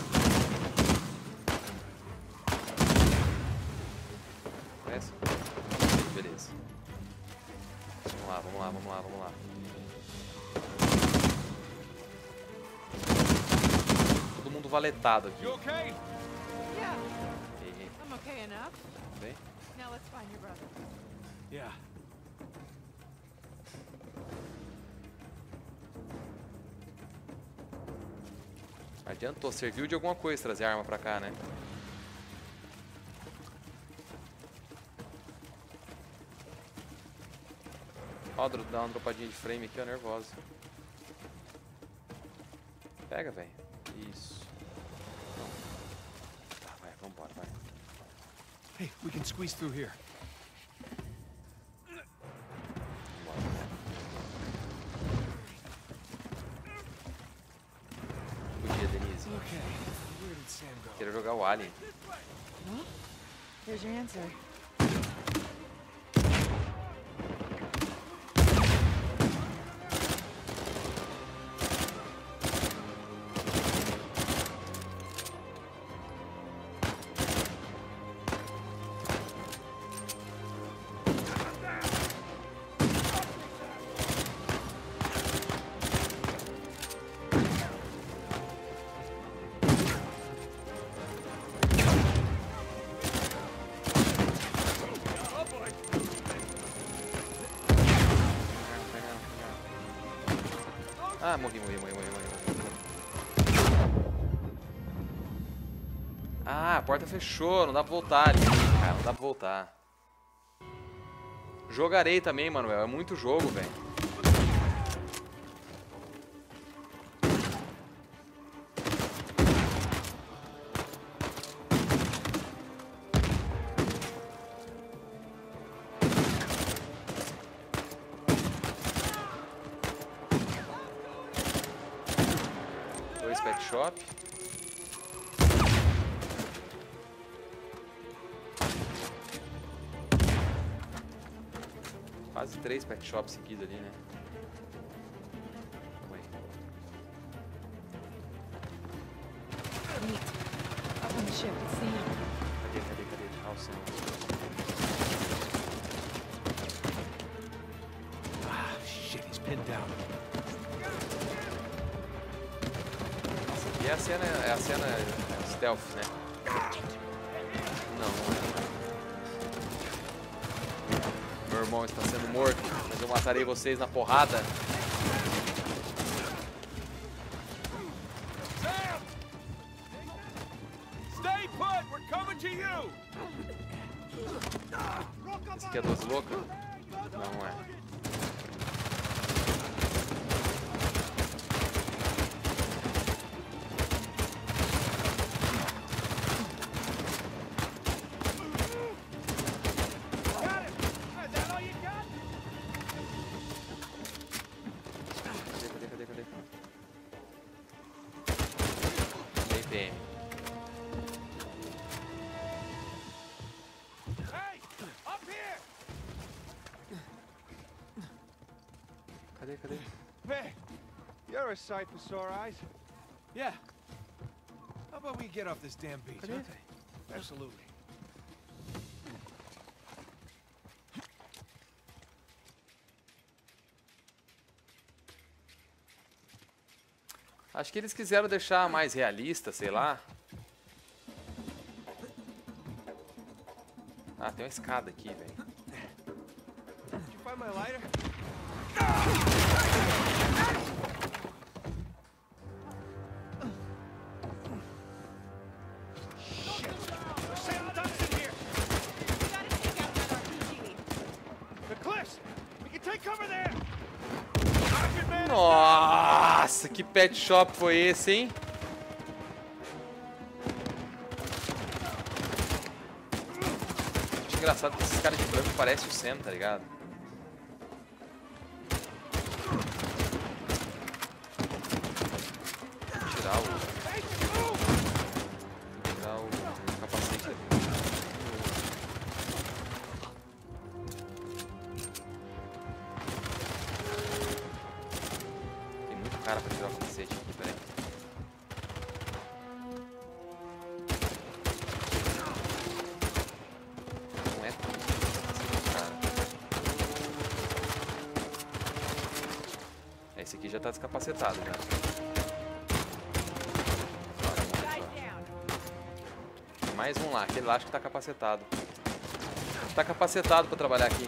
Parece? Beleza. Vamos lá, vamos lá, vamos lá, vamos lá. Todo mundo valetado aqui. You okay? Yeah, Ei, ei. I'm okay enough. Bem? Now let's find your brother. Yeah. Adiantou, serviu de alguma coisa trazer arma pra cá, né? Ó, dá uma dropadinha de frame aqui, ó, nervosa. Pega, velho. Isso. Tá, vai, vambora, vai. Hey, we can squeeze through here. Podia, Denise. Okay, where did Sam go? Queria jogar o Alien. Well, here's your answer. Ah, morri, morri, morri, morri, morri, morri. Ah, a porta fechou, não dá pra voltar ali, cara, não dá pra voltar. Jogarei também, Manuel, é muito jogo, velho. Dois pet shop. Quase três pet shops seguidos ali, né? Oi. Wait. Up on the ship, it's Sam. Cadê, cadê, cadê? Ah, o Sam. Ah, shit, he's pinned down. E é a cena, é a cena stealth, né? Não, não é. Meu irmão está sendo morto, mas eu matarei vocês na porrada. Sam! Stay put! We're coming to you! Esse aqui é doze louca? Não, não é. Cadê, cadê, cadê, cadê? T P M. Hey! Up here! Cadê, cadê? Hey, you're a sight for sore eyes. Yeah. How about we get off this damn beach, Cadê, huh? velho? Absolutely. Acho que eles quiseram deixar mais realista, sei lá. Ah, tem uma escada aqui, velho. Did you find my lighter? Shit! There's Sam Dunstan here! We gotta take out that R P G. The cliffs! We can take cover there! Nossa, que pet shop foi esse, hein? Acho engraçado que esses caras de branco parecem o Sam, tá ligado? Vou tirar o... Vou tirar o capacete ali. Tem muito cara pra tirar o capacete aqui, peraí. Não é tão difícil, cara. Esse aqui já tá descapacetado já. Tem mais um lá, aquele lá acho que tá capacetado. Tá capacetado pra trabalhar aqui.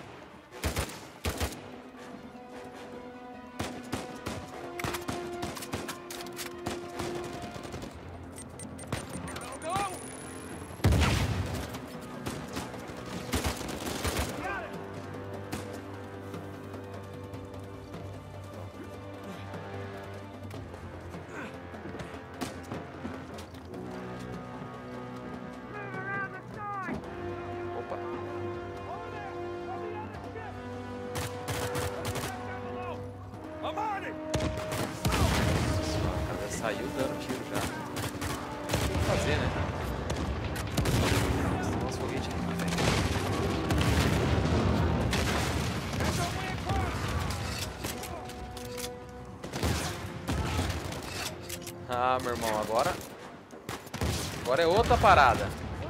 saiu dando tiro já. Tem que fazer, né? Nossa, foguete aqui, velho. Ah, meu irmão, agora... Agora é outra parada.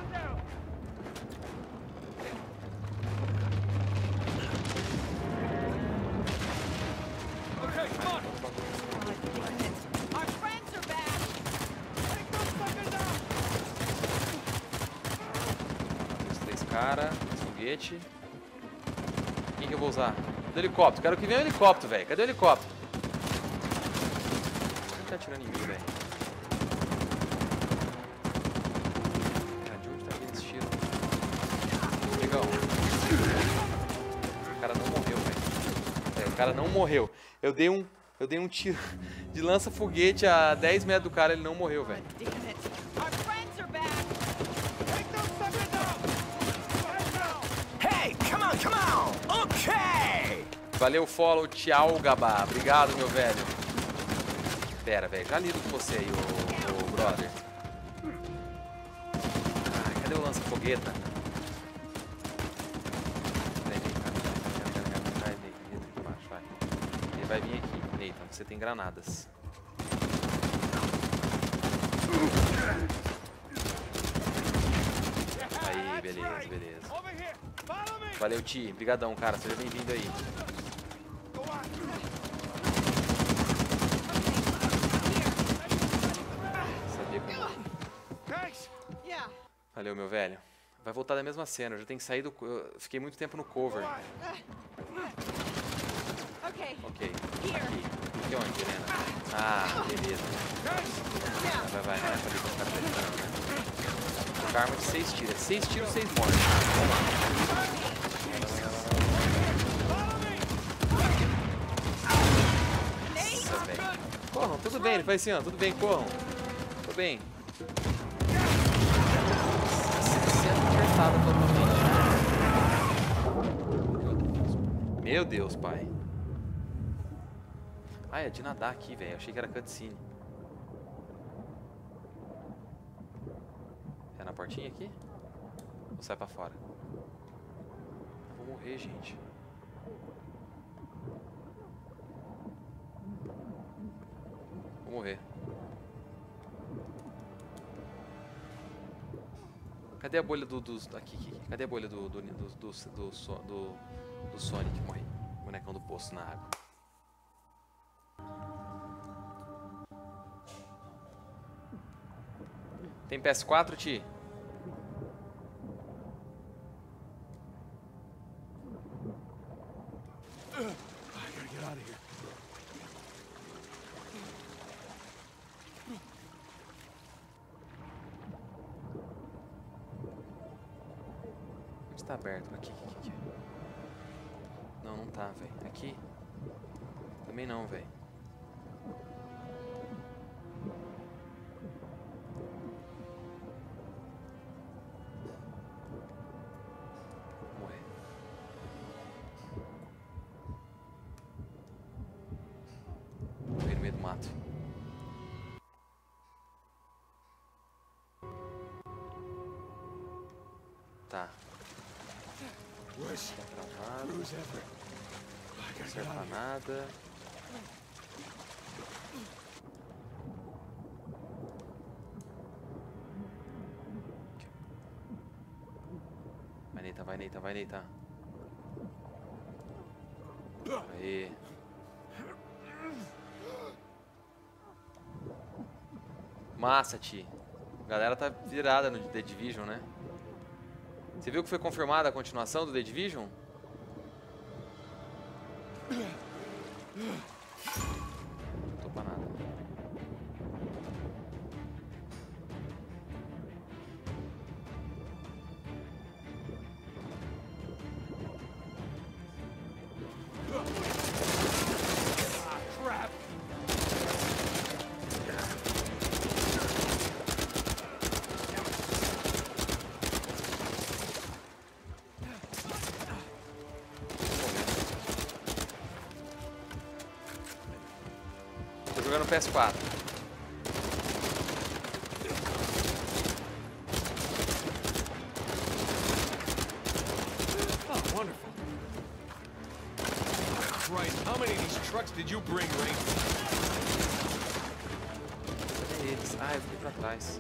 Dois, três caras, foguete. Quem que eu vou usar? Do helicóptero. Quero que venha o helicóptero, velho. Cadê o helicóptero? Quem tá atirando em mim, velho? De onde tá vindo esse tiro? Legal. O cara não morreu, velho. É, o cara não morreu. Eu dei um, eu dei um tiro de lança-foguete a dez metros do cara, ele não morreu, velho. Hey, come on, come on. Okay. Valeu, follow, tchau, Gabá. Obrigado, meu velho. Pera, velho, já lido com você aí, ô, ô brother. Ai, cadê o lança-fogueta? Vai, vem, vai, vai, vai, vai, vai. Ele vai vir aqui, Nathan, você tem granadas. Aí, beleza, beleza. Valeu, Ti. Obrigadão, cara. Seja bem-vindo aí. Sabia como... Valeu, meu velho. Vai voltar da mesma cena. Eu já tenho que sair do... Eu fiquei muito tempo no cover. Ok. Aqui. Aqui onde, Helena? Ah, beleza. Vai, vai, vai. Vai fazer com o cara tentando, né? Com arma de seis tiros. Seis tiros, seis mortes. Vamos lá. Nossa, velho. Corram, tudo bem. Ele faz assim, ó. Tudo bem, corram. Tudo bem. Sendo apertado totalmente. Meu Deus, pai. Ah, é de nadar aqui, velho. Achei que era cutscene. É na portinha aqui? Ou sai pra fora? Eu vou morrer, gente. Vou morrer. Cadê a bolha do... dos aqui, aqui. Cadê a bolha do... do... do... do... do, do, do Sonic? Morri. Bonecão do poço na água. Tem P S quatro, Ti? Onde tá aberto? Aqui, aqui, aqui. Não, não tá, velho. Aqui? Também não, velho. Mato. Tá. Tá travado. Não serve pra nada. Vai, Neita, vai, Neita, vai, Neita. Aí. Massa, Ti. A galera tá virada no The Division, né? Você viu que foi confirmada a continuação do The Division? Não tô pra nada. P S quatro. trucks did you bring, Ray? Cadê eles? Ah, eu fui pra trás.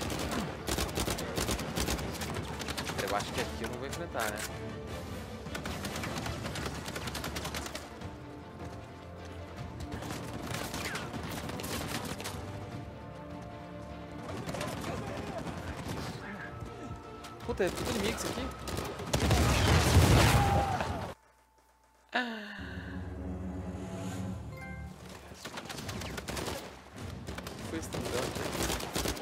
Eu acho que aqui eu não vou enfrentar, né? Puta, é tudo inimigo isso aqui. Foi esse tanto aqui.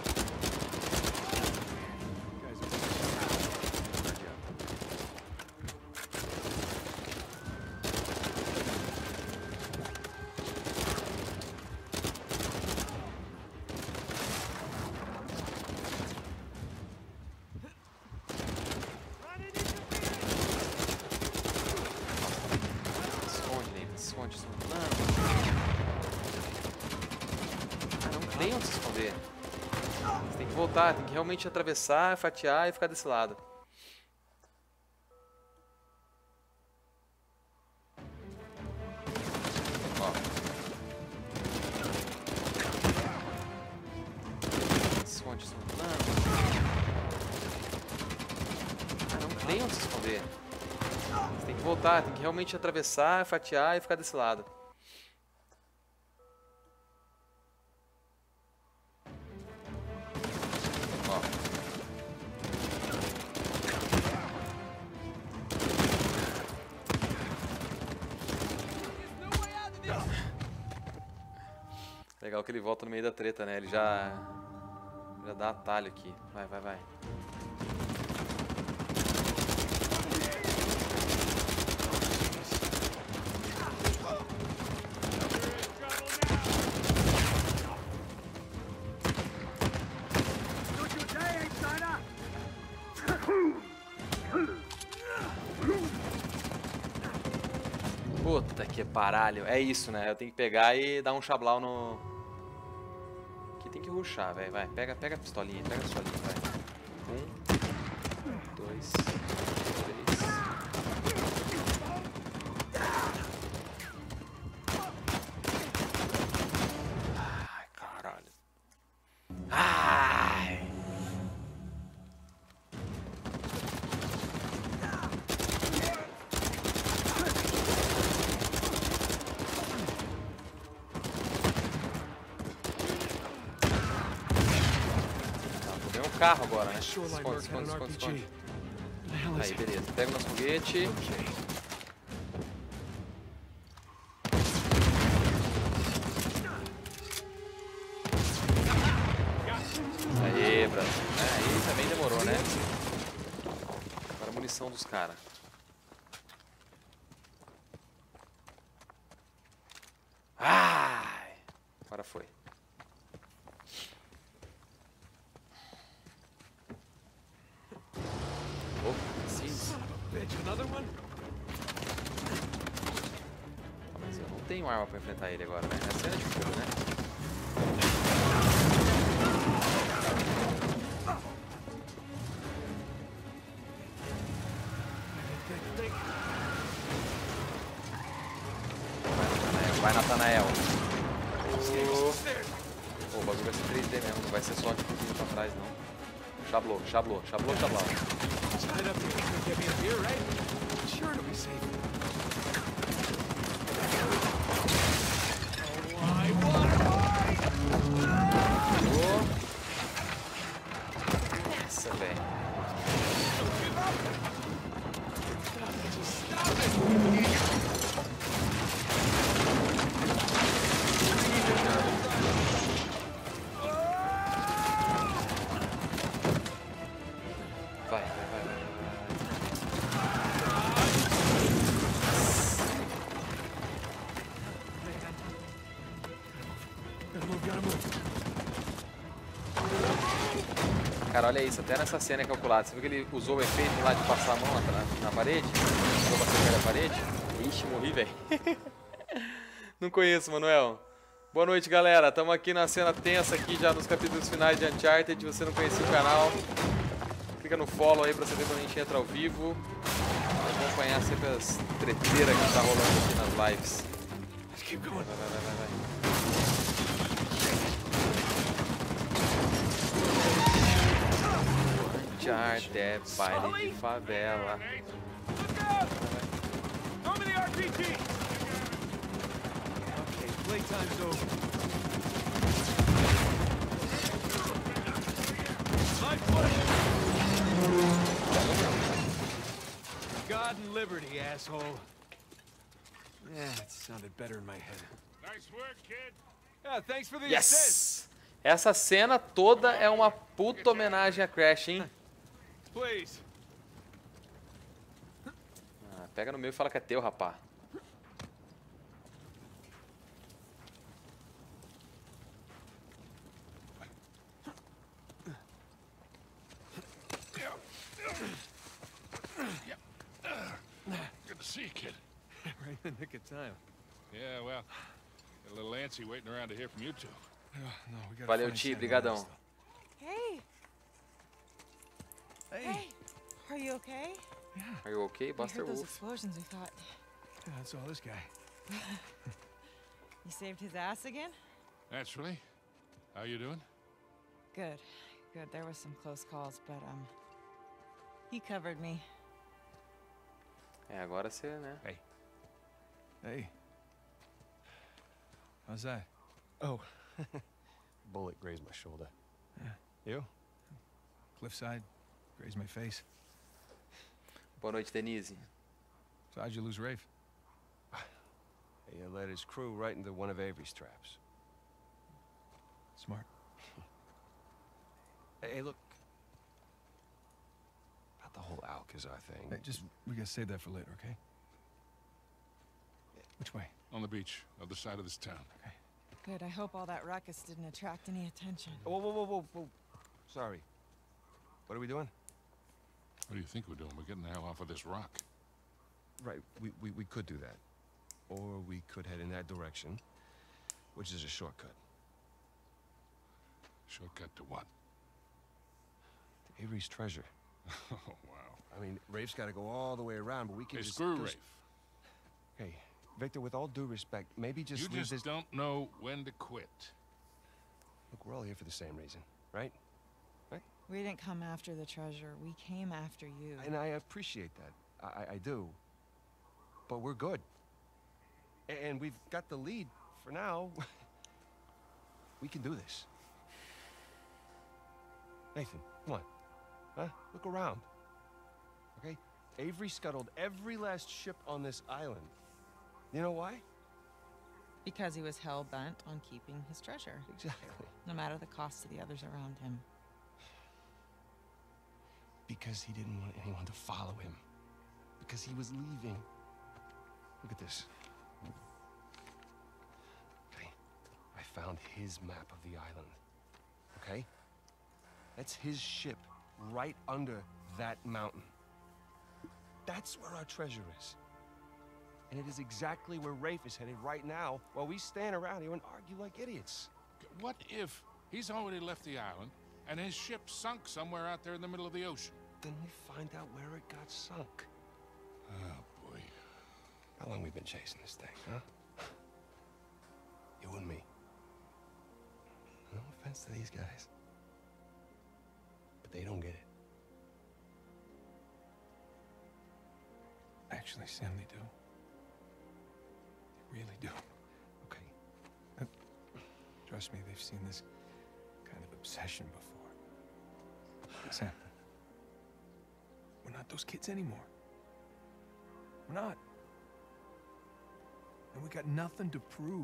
Tem onde se esconder. Você tem que voltar, tem que realmente atravessar, fatiar e ficar desse lado. Ó. Esconde, esconde. Ah, não tem onde se esconder. Você tem que voltar, tem que realmente atravessar, fatiar e ficar desse lado. Legal que ele volta no meio da treta, né? Ele já... Já dá atalho aqui. Vai, vai, vai. Puta que paralho. É isso, né? Eu tenho que pegar e dar um chablau no... Aqui tem que rushar, velho. Vai, pega, pega a pistolinha, pega a pistolinha, vai. Um, dois, três. Ai, caralho. Ai! Carro agora, né? Esconde, esconde, esconde, esconde. Aí, beleza. Pega o nosso foguete. Aê, Brasil. É, aí também demorou, né? Agora a munição dos caras. Ai! Agora foi. Mas eu não tenho arma pra enfrentar ele agora, né? É cena de fogo, né? Vai, Natanael. Pô, o bagulho vai ser três D mesmo, não vai ser só tipo pra trás, não. Chablou, chablou, chablou, chablou. Nossa, velho. Vai, vai, vai, vai. Cara, olha isso, até nessa cena é calculada. Você viu que ele usou o efeito lá de passar a mão na, na parede? Usou pra secar a parede? Ixi, morri, velho. Não conheço, Manuel. Boa noite, galera. Estamos aqui na cena tensa aqui já nos capítulos finais de Uncharted. Se você não conhecia o canal, clica no follow aí pra saber quando a gente entra ao vivo. Pra acompanhar sempre as treteiras que tá rolando aqui nas lives. Keep Vai, going. vai, vai, vai, vai. Uncharted é baile de favela. Look out! Throw me the R P G! Okay, playtime's over. Life flash! God and liberty, asshole. Yeah, it sounded better in my head. Nice work, kid. Yeah, thanks for the assist. Yes! Essa cena toda é uma puta homenagem a Crash, hein? Please. Ah, pega no meu e fala que é teu, rapá. Good to see you, kid. Right in the nick of time. Yeah, well, got a little antsy waiting around to hear from you two. Uh, no, we gotta Valeu, find Ti, Sam brigadão. Miles, Hey, though. Hey. hey, are you okay? Are you okay, I Buster heard those Wolf? explosions. We thought Yeah, that's all this guy. you saved his ass again. Naturally. How you doing? Good, good. There was some close calls, but um, he covered me. É, agora você, né? Hey. How's that? Oh, bullet grazed my shoulder. You? Cliffside, grazed my face. Boa noite, Denise. So how'd you lose Rafe? He led his crew right into one of Avery's traps. Smart. Hey, hey, look. About the whole Alcazar thing. Hey, just, we gotta save that for later, okay? Which way? On the beach, other side of this town. Good. I hope all that ruckus didn't attract any attention. Whoa, whoa, whoa, whoa, whoa. Sorry. What are we doing? What do you think we're doing? We're getting the hell off of this rock. Right, we, we, we could do that. Or we could head in that direction, which is a shortcut. Shortcut to what? To Avery's treasure. Oh, wow. I mean, Rafe's got to go all the way around, but we can Hey, just... screw just- Rafe. Hey, Victor, with all due respect, maybe just You leave just this... don't know when to quit. Look, we're all here for the same reason, right? We didn't come after the treasure. We came after you. And I appreciate that. I, I- I do. But we're good. A- And we've got the lead for now. We can do this. Nathan, come on. Huh? Look around. Okay? Avery scuttled every last ship on this island. You know why? Because he was hell-bent on keeping his treasure, Exactly. no matter the cost to the others around him. Because he didn't want anyone to follow him. Because he was leaving. Look at this. Okay, I found his map of the island. Okay? That's his ship right under that mountain. That's where our treasure is. And it is exactly where Rafe is headed right now while we stand around here and argue like idiots. What if he's already left the island and his ship sunk somewhere out there in the middle of the ocean? Then we find out where it got sunk. Oh, boy. How long we been chasing this thing, huh? You and me. No offense to these guys. But they don't get it. Actually, Sam, they do. They really do. Okay. Trust me, they've seen this kind of obsession before. Sam, we're not those kids anymore. We're not. And we got nothing to prove.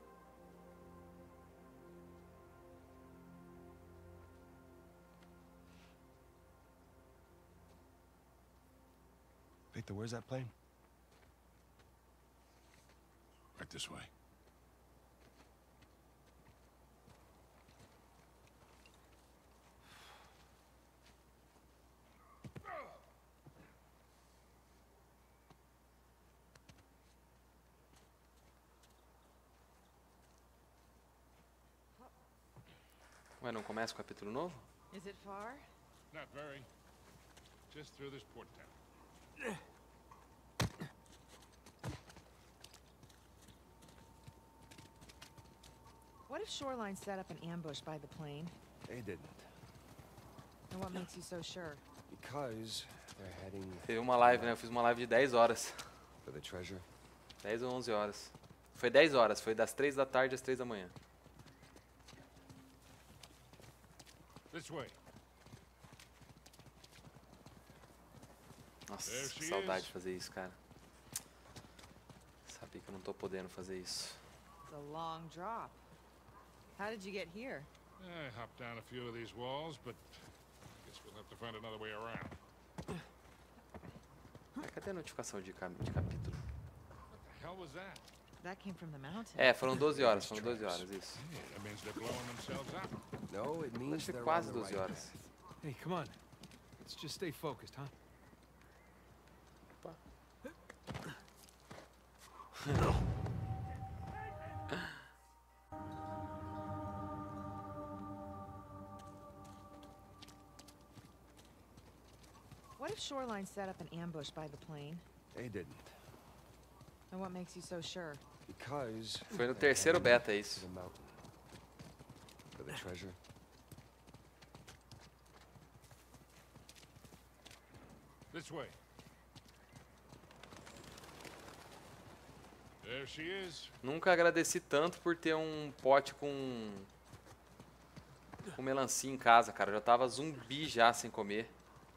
Victor, where's that plane? Right this way. Ué, não começa o capítulo novo? Is it far? Not very. Just through this port town. What if Shoreline set up an ambush by the plane? They didn't. And what makes you so sure? Because they're heading Teve uma live, né? Eu fiz uma live de dez horas. for the treasure. dez ou onze horas. Foi dez horas, foi das três da tarde às três da manhã. This way. Nossa, There que she saudade is. de fazer isso, cara. Sabia que eu não tô podendo fazer isso. It's a long drop. How did you get here? I hopped down a few of these walls, but guess we'll have to find another way around. Mas cadê a notificação de, cap de capítulo? What the hell was that? That came from the mountain. É, foram doze horas, foram doze horas, isso. Yeah, that means they're blowing themselves up. No, it means Acho que they're quase on the doze right horas. path. Hey, come on. Let's just stay focused, huh? What if Shoreline set up an ambush by the plane? They didn't. And what makes you so sure? Because Foi no they're terceiro heading beta to isso. the mountain. For the treasure. This way. There she is. Nunca agradeci tanto por ter um pote com com melancia em casa, cara. Eu já tava zumbi já sem comer.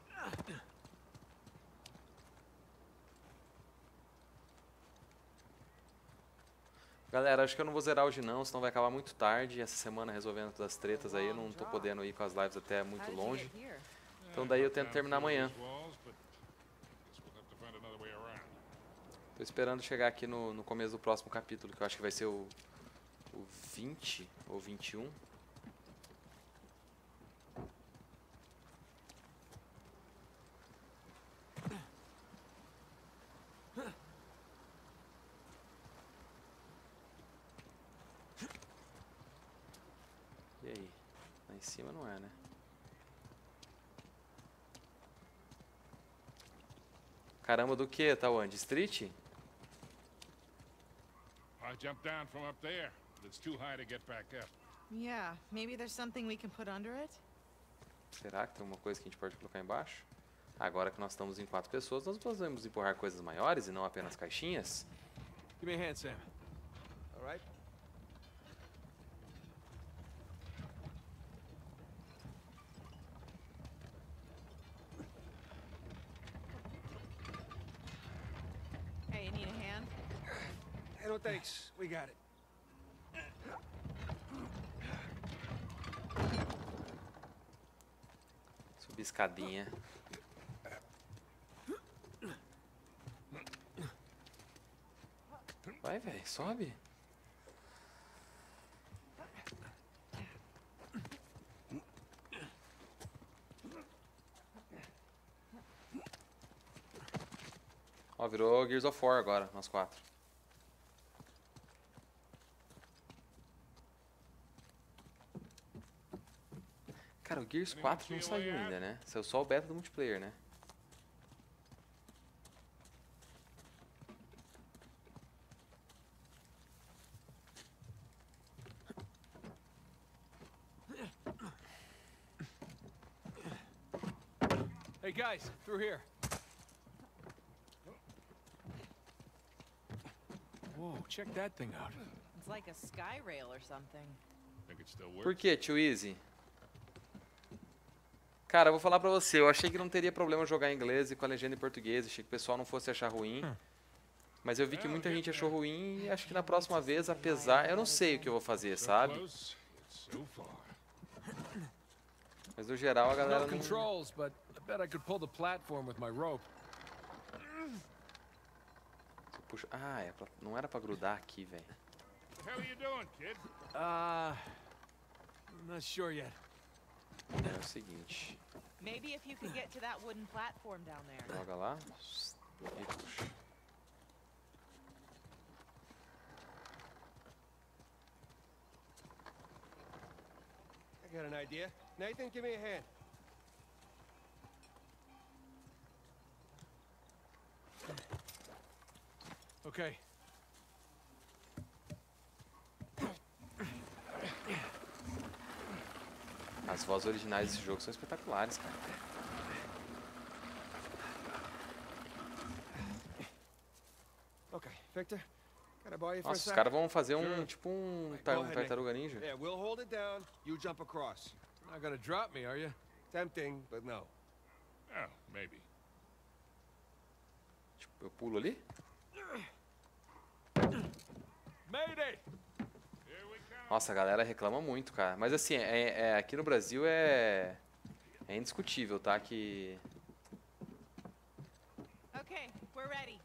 Galera, acho que eu não vou zerar hoje não, senão vai acabar muito tarde. Essa semana resolvendo todas as tretas aí, eu não tô podendo ir com as lives até How muito did you longe. get here? Então I daí eu hopped tento down terminar a few of amanhã. these walls, but guess we'll have to find another way around. Tô esperando chegar aqui no, no começo do próximo capítulo, que eu acho que vai ser o, o vinte ou vinte e um. E aí? Lá em cima não é, né? Caramba, do que, Tawan? De Street? I jumped down from up there, but it's too high to get back up. Yeah, maybe there's something we can put under it? Será que tem uma coisa que a gente pode colocar embaixo? Agora que nós estamos em quatro pessoas, nós podemos empurrar coisas maiores e não apenas caixinhas? Give me a hand, Sam. All right. Hey, you need a hand? Hey, no thanks. We got it. Subir escadinha. Vai, velho, sobe. Ó, virou Gears of War agora, nós quatro. Cara, o Gears quatro não saiu ainda, né? Saiu só o beta do multiplayer, né? Hey, guys, through here. Whoa, check that thing out. It's like a sky rail or something. Think it still Por works? que, tio Easy? Cara, eu vou falar pra você, eu achei que não teria problema jogar em inglês e com a legenda em português, achei que o pessoal não fosse achar ruim. Mas eu vi que muita gente achou ruim e acho que na próxima vez, apesar... Eu não sei o que eu vou fazer, So sabe? close, so far. Mas no geral a galera No não... controls, but I bet I could pull the platform with my rope. Puxa... Ah, é pra... não era pra grudar aqui, velho. What the hell are you doing, kid? Uh, I'm not sure yet. É o seguinte, Maybe if you could get to that wooden platform down there. joga lá e puxa. I got an idea. Nathan, give me a hand. Okay. As vozes originais desse jogo são espetaculares, cara. Okay, Victor, can I borrow you for a Nossa, os sec? caras vão fazer um, Sure. tipo um, Right, tar- go um ahead, tartaruga ninja. Yeah, we'll hold it down. You jump across. You're not gonna drop me, are you? Tempting, but no. Oh, maybe. Tipo, eu pulo ali? Mayday! Here we come. Nossa, a galera reclama muito, cara. Mas assim, é, é- aqui no Brasil é, é indiscutível, tá? Que Okay, we're ready.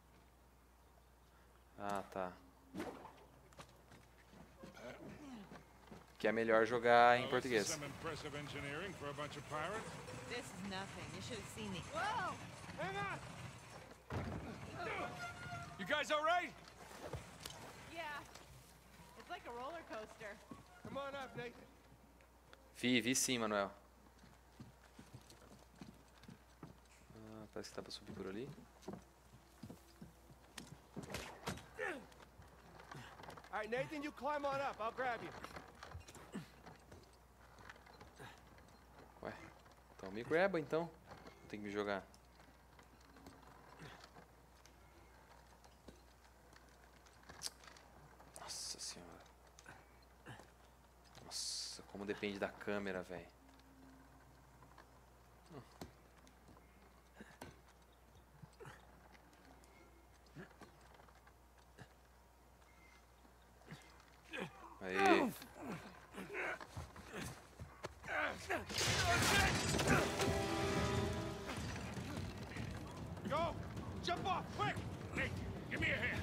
Ah, tá. Que é melhor jogar em Well, this is português. some impressive engineering for a bunch of pirates. This is nothing. You should have seen the. Whoa! Hang on! You guys all right? Yeah. It's like a roller coaster. Come on up, Nathan. Vi, vi sim, Manuel. Ah, parece que dá pra subir por ali. All right, Nathan, you climb on up. I'll grab you. Ué, então me graba então. Tem que me jogar. Nossa senhora. Nossa, como depende da câmera, velho. Aí. Go! Jump off, quick! Nate, give me a hand.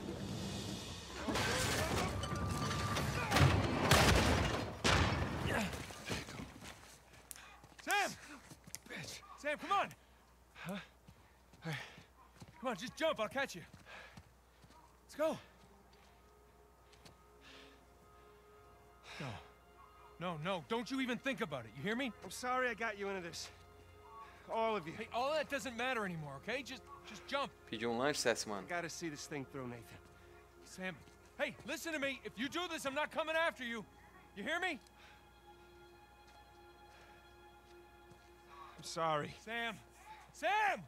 Sam! Sam, come on! Huh? Come on, just jump, I'll catch you. Let's go. No. No, no, don't you even think about it, you hear me? I'm sorry I got you into this. All of you. Hey, all that doesn't matter anymore, okay? Just just jump. Pediu um lanche, César, mano. Gotta see this thing through, Nathan. Sam, hey, listen to me. If you do this, I'm not coming after you. You hear me? I'm sorry. Sam! Sam!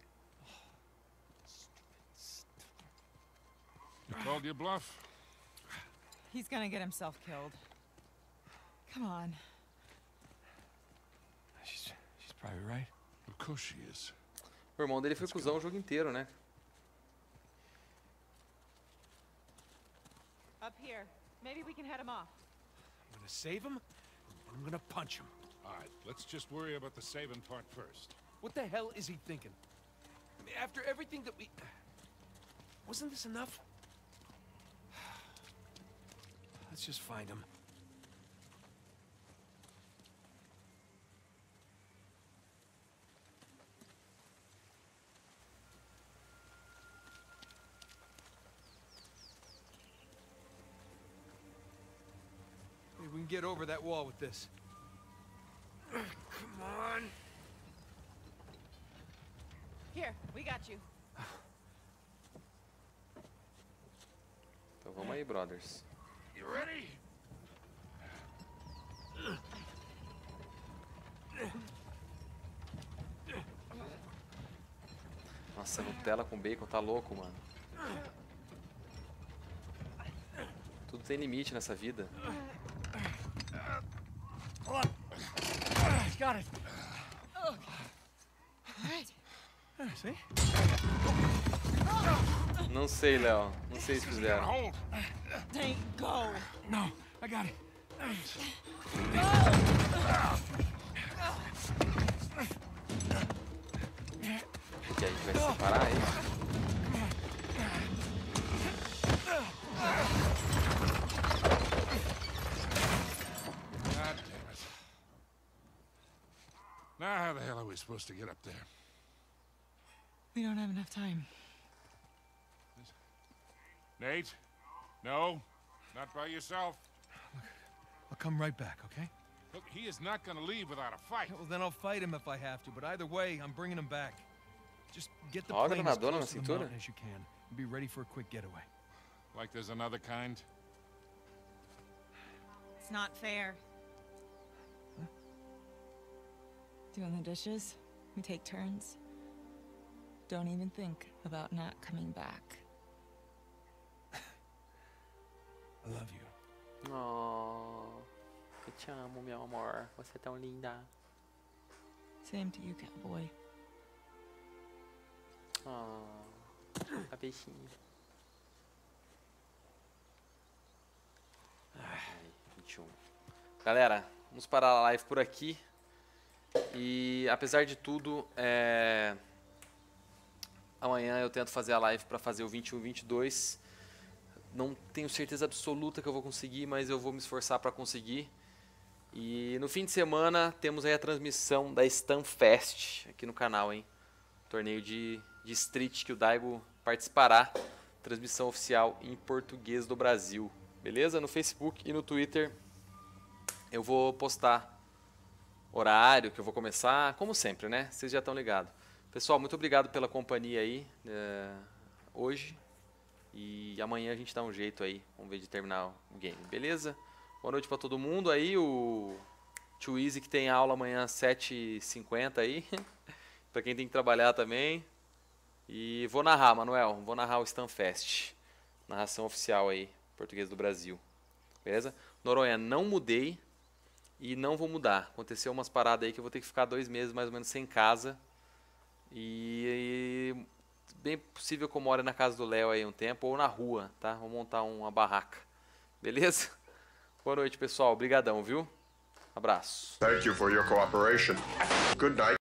You called your bluff? He's gonna get himself killed. Come on. She's, she's probably right. Of course she is. O irmão dele foi cuzão o jogo inteiro, né? Up here. Maybe we can head him off. I'm gonna save him, and I'm gonna punch him. All right, let's just worry about the saving part first. What the hell is he thinking? I mean, after everything that we... Wasn't this enough? Let's just find him. Maybe we can get over that wall with this. Come on. Here, we got you. Então vamos aí, brothers. You ready? Nossa, Nutella com bacon tá louco, mano. Tudo tem limite nessa vida. Got it. Right. See? Não sei, Léo. Não sei se fizeram. Hold. Tank, go. No, I got it. Que a gente vai se separar aí. God damn it. Now how the hell are we supposed to get up there? We don't have enough time. Nate? No? Not by yourself? I'll come right back, okay? Look, he is not gonna leave without a fight. Well, then I'll fight him if I have to, but either way, I'm bringing him back. Just get the Ó, a plane as granadona na close to the cintura. mountain as you can, and be ready for a quick getaway. Like there's another kind? It's not fair. Doing the dishes. We take turns. Don't even think about not coming back. I love you. Oh, eu te amo, meu amor. Você é tão linda. Same to you, cowboy. Oh, a peixinha. Ai, vinte e um. Galera, vamos parar a live por aqui. E apesar de tudo, é... amanhã eu tento fazer a live para fazer o vinte e um, vinte e dois. Não tenho certeza absoluta que eu vou conseguir, mas eu vou me esforçar para conseguir. E no fim de semana temos aí a transmissão da Stunfest aqui no canal, hein? Torneio de, de Street que o Daigo participará. Transmissão oficial em português do Brasil. Beleza? No Facebook e no Twitter eu vou postar horário que eu vou começar, como sempre, né? Vocês já estão ligados. Pessoal, muito obrigado pela companhia aí é, hoje. E amanhã a gente dá um jeito aí. Vamos ver de terminar o game, beleza? Boa noite pra todo mundo aí. O Too Easy que tem aula amanhã às sete e cinquenta aí. Pra quem tem que trabalhar também. E vou narrar, Manuel. Vou narrar o Stunfest. Narração oficial aí, português do Brasil. Beleza? Noronha, não mudei. E não vou mudar. Aconteceu umas paradas aí que eu vou ter que ficar dois meses mais ou menos sem casa. E, e bem possível que eu more na casa do Léo aí um tempo ou na rua, tá? Vou montar uma barraca. Beleza? Boa noite, pessoal. Obrigadão, viu? Abraço. Thank you for your cooperation. Good night.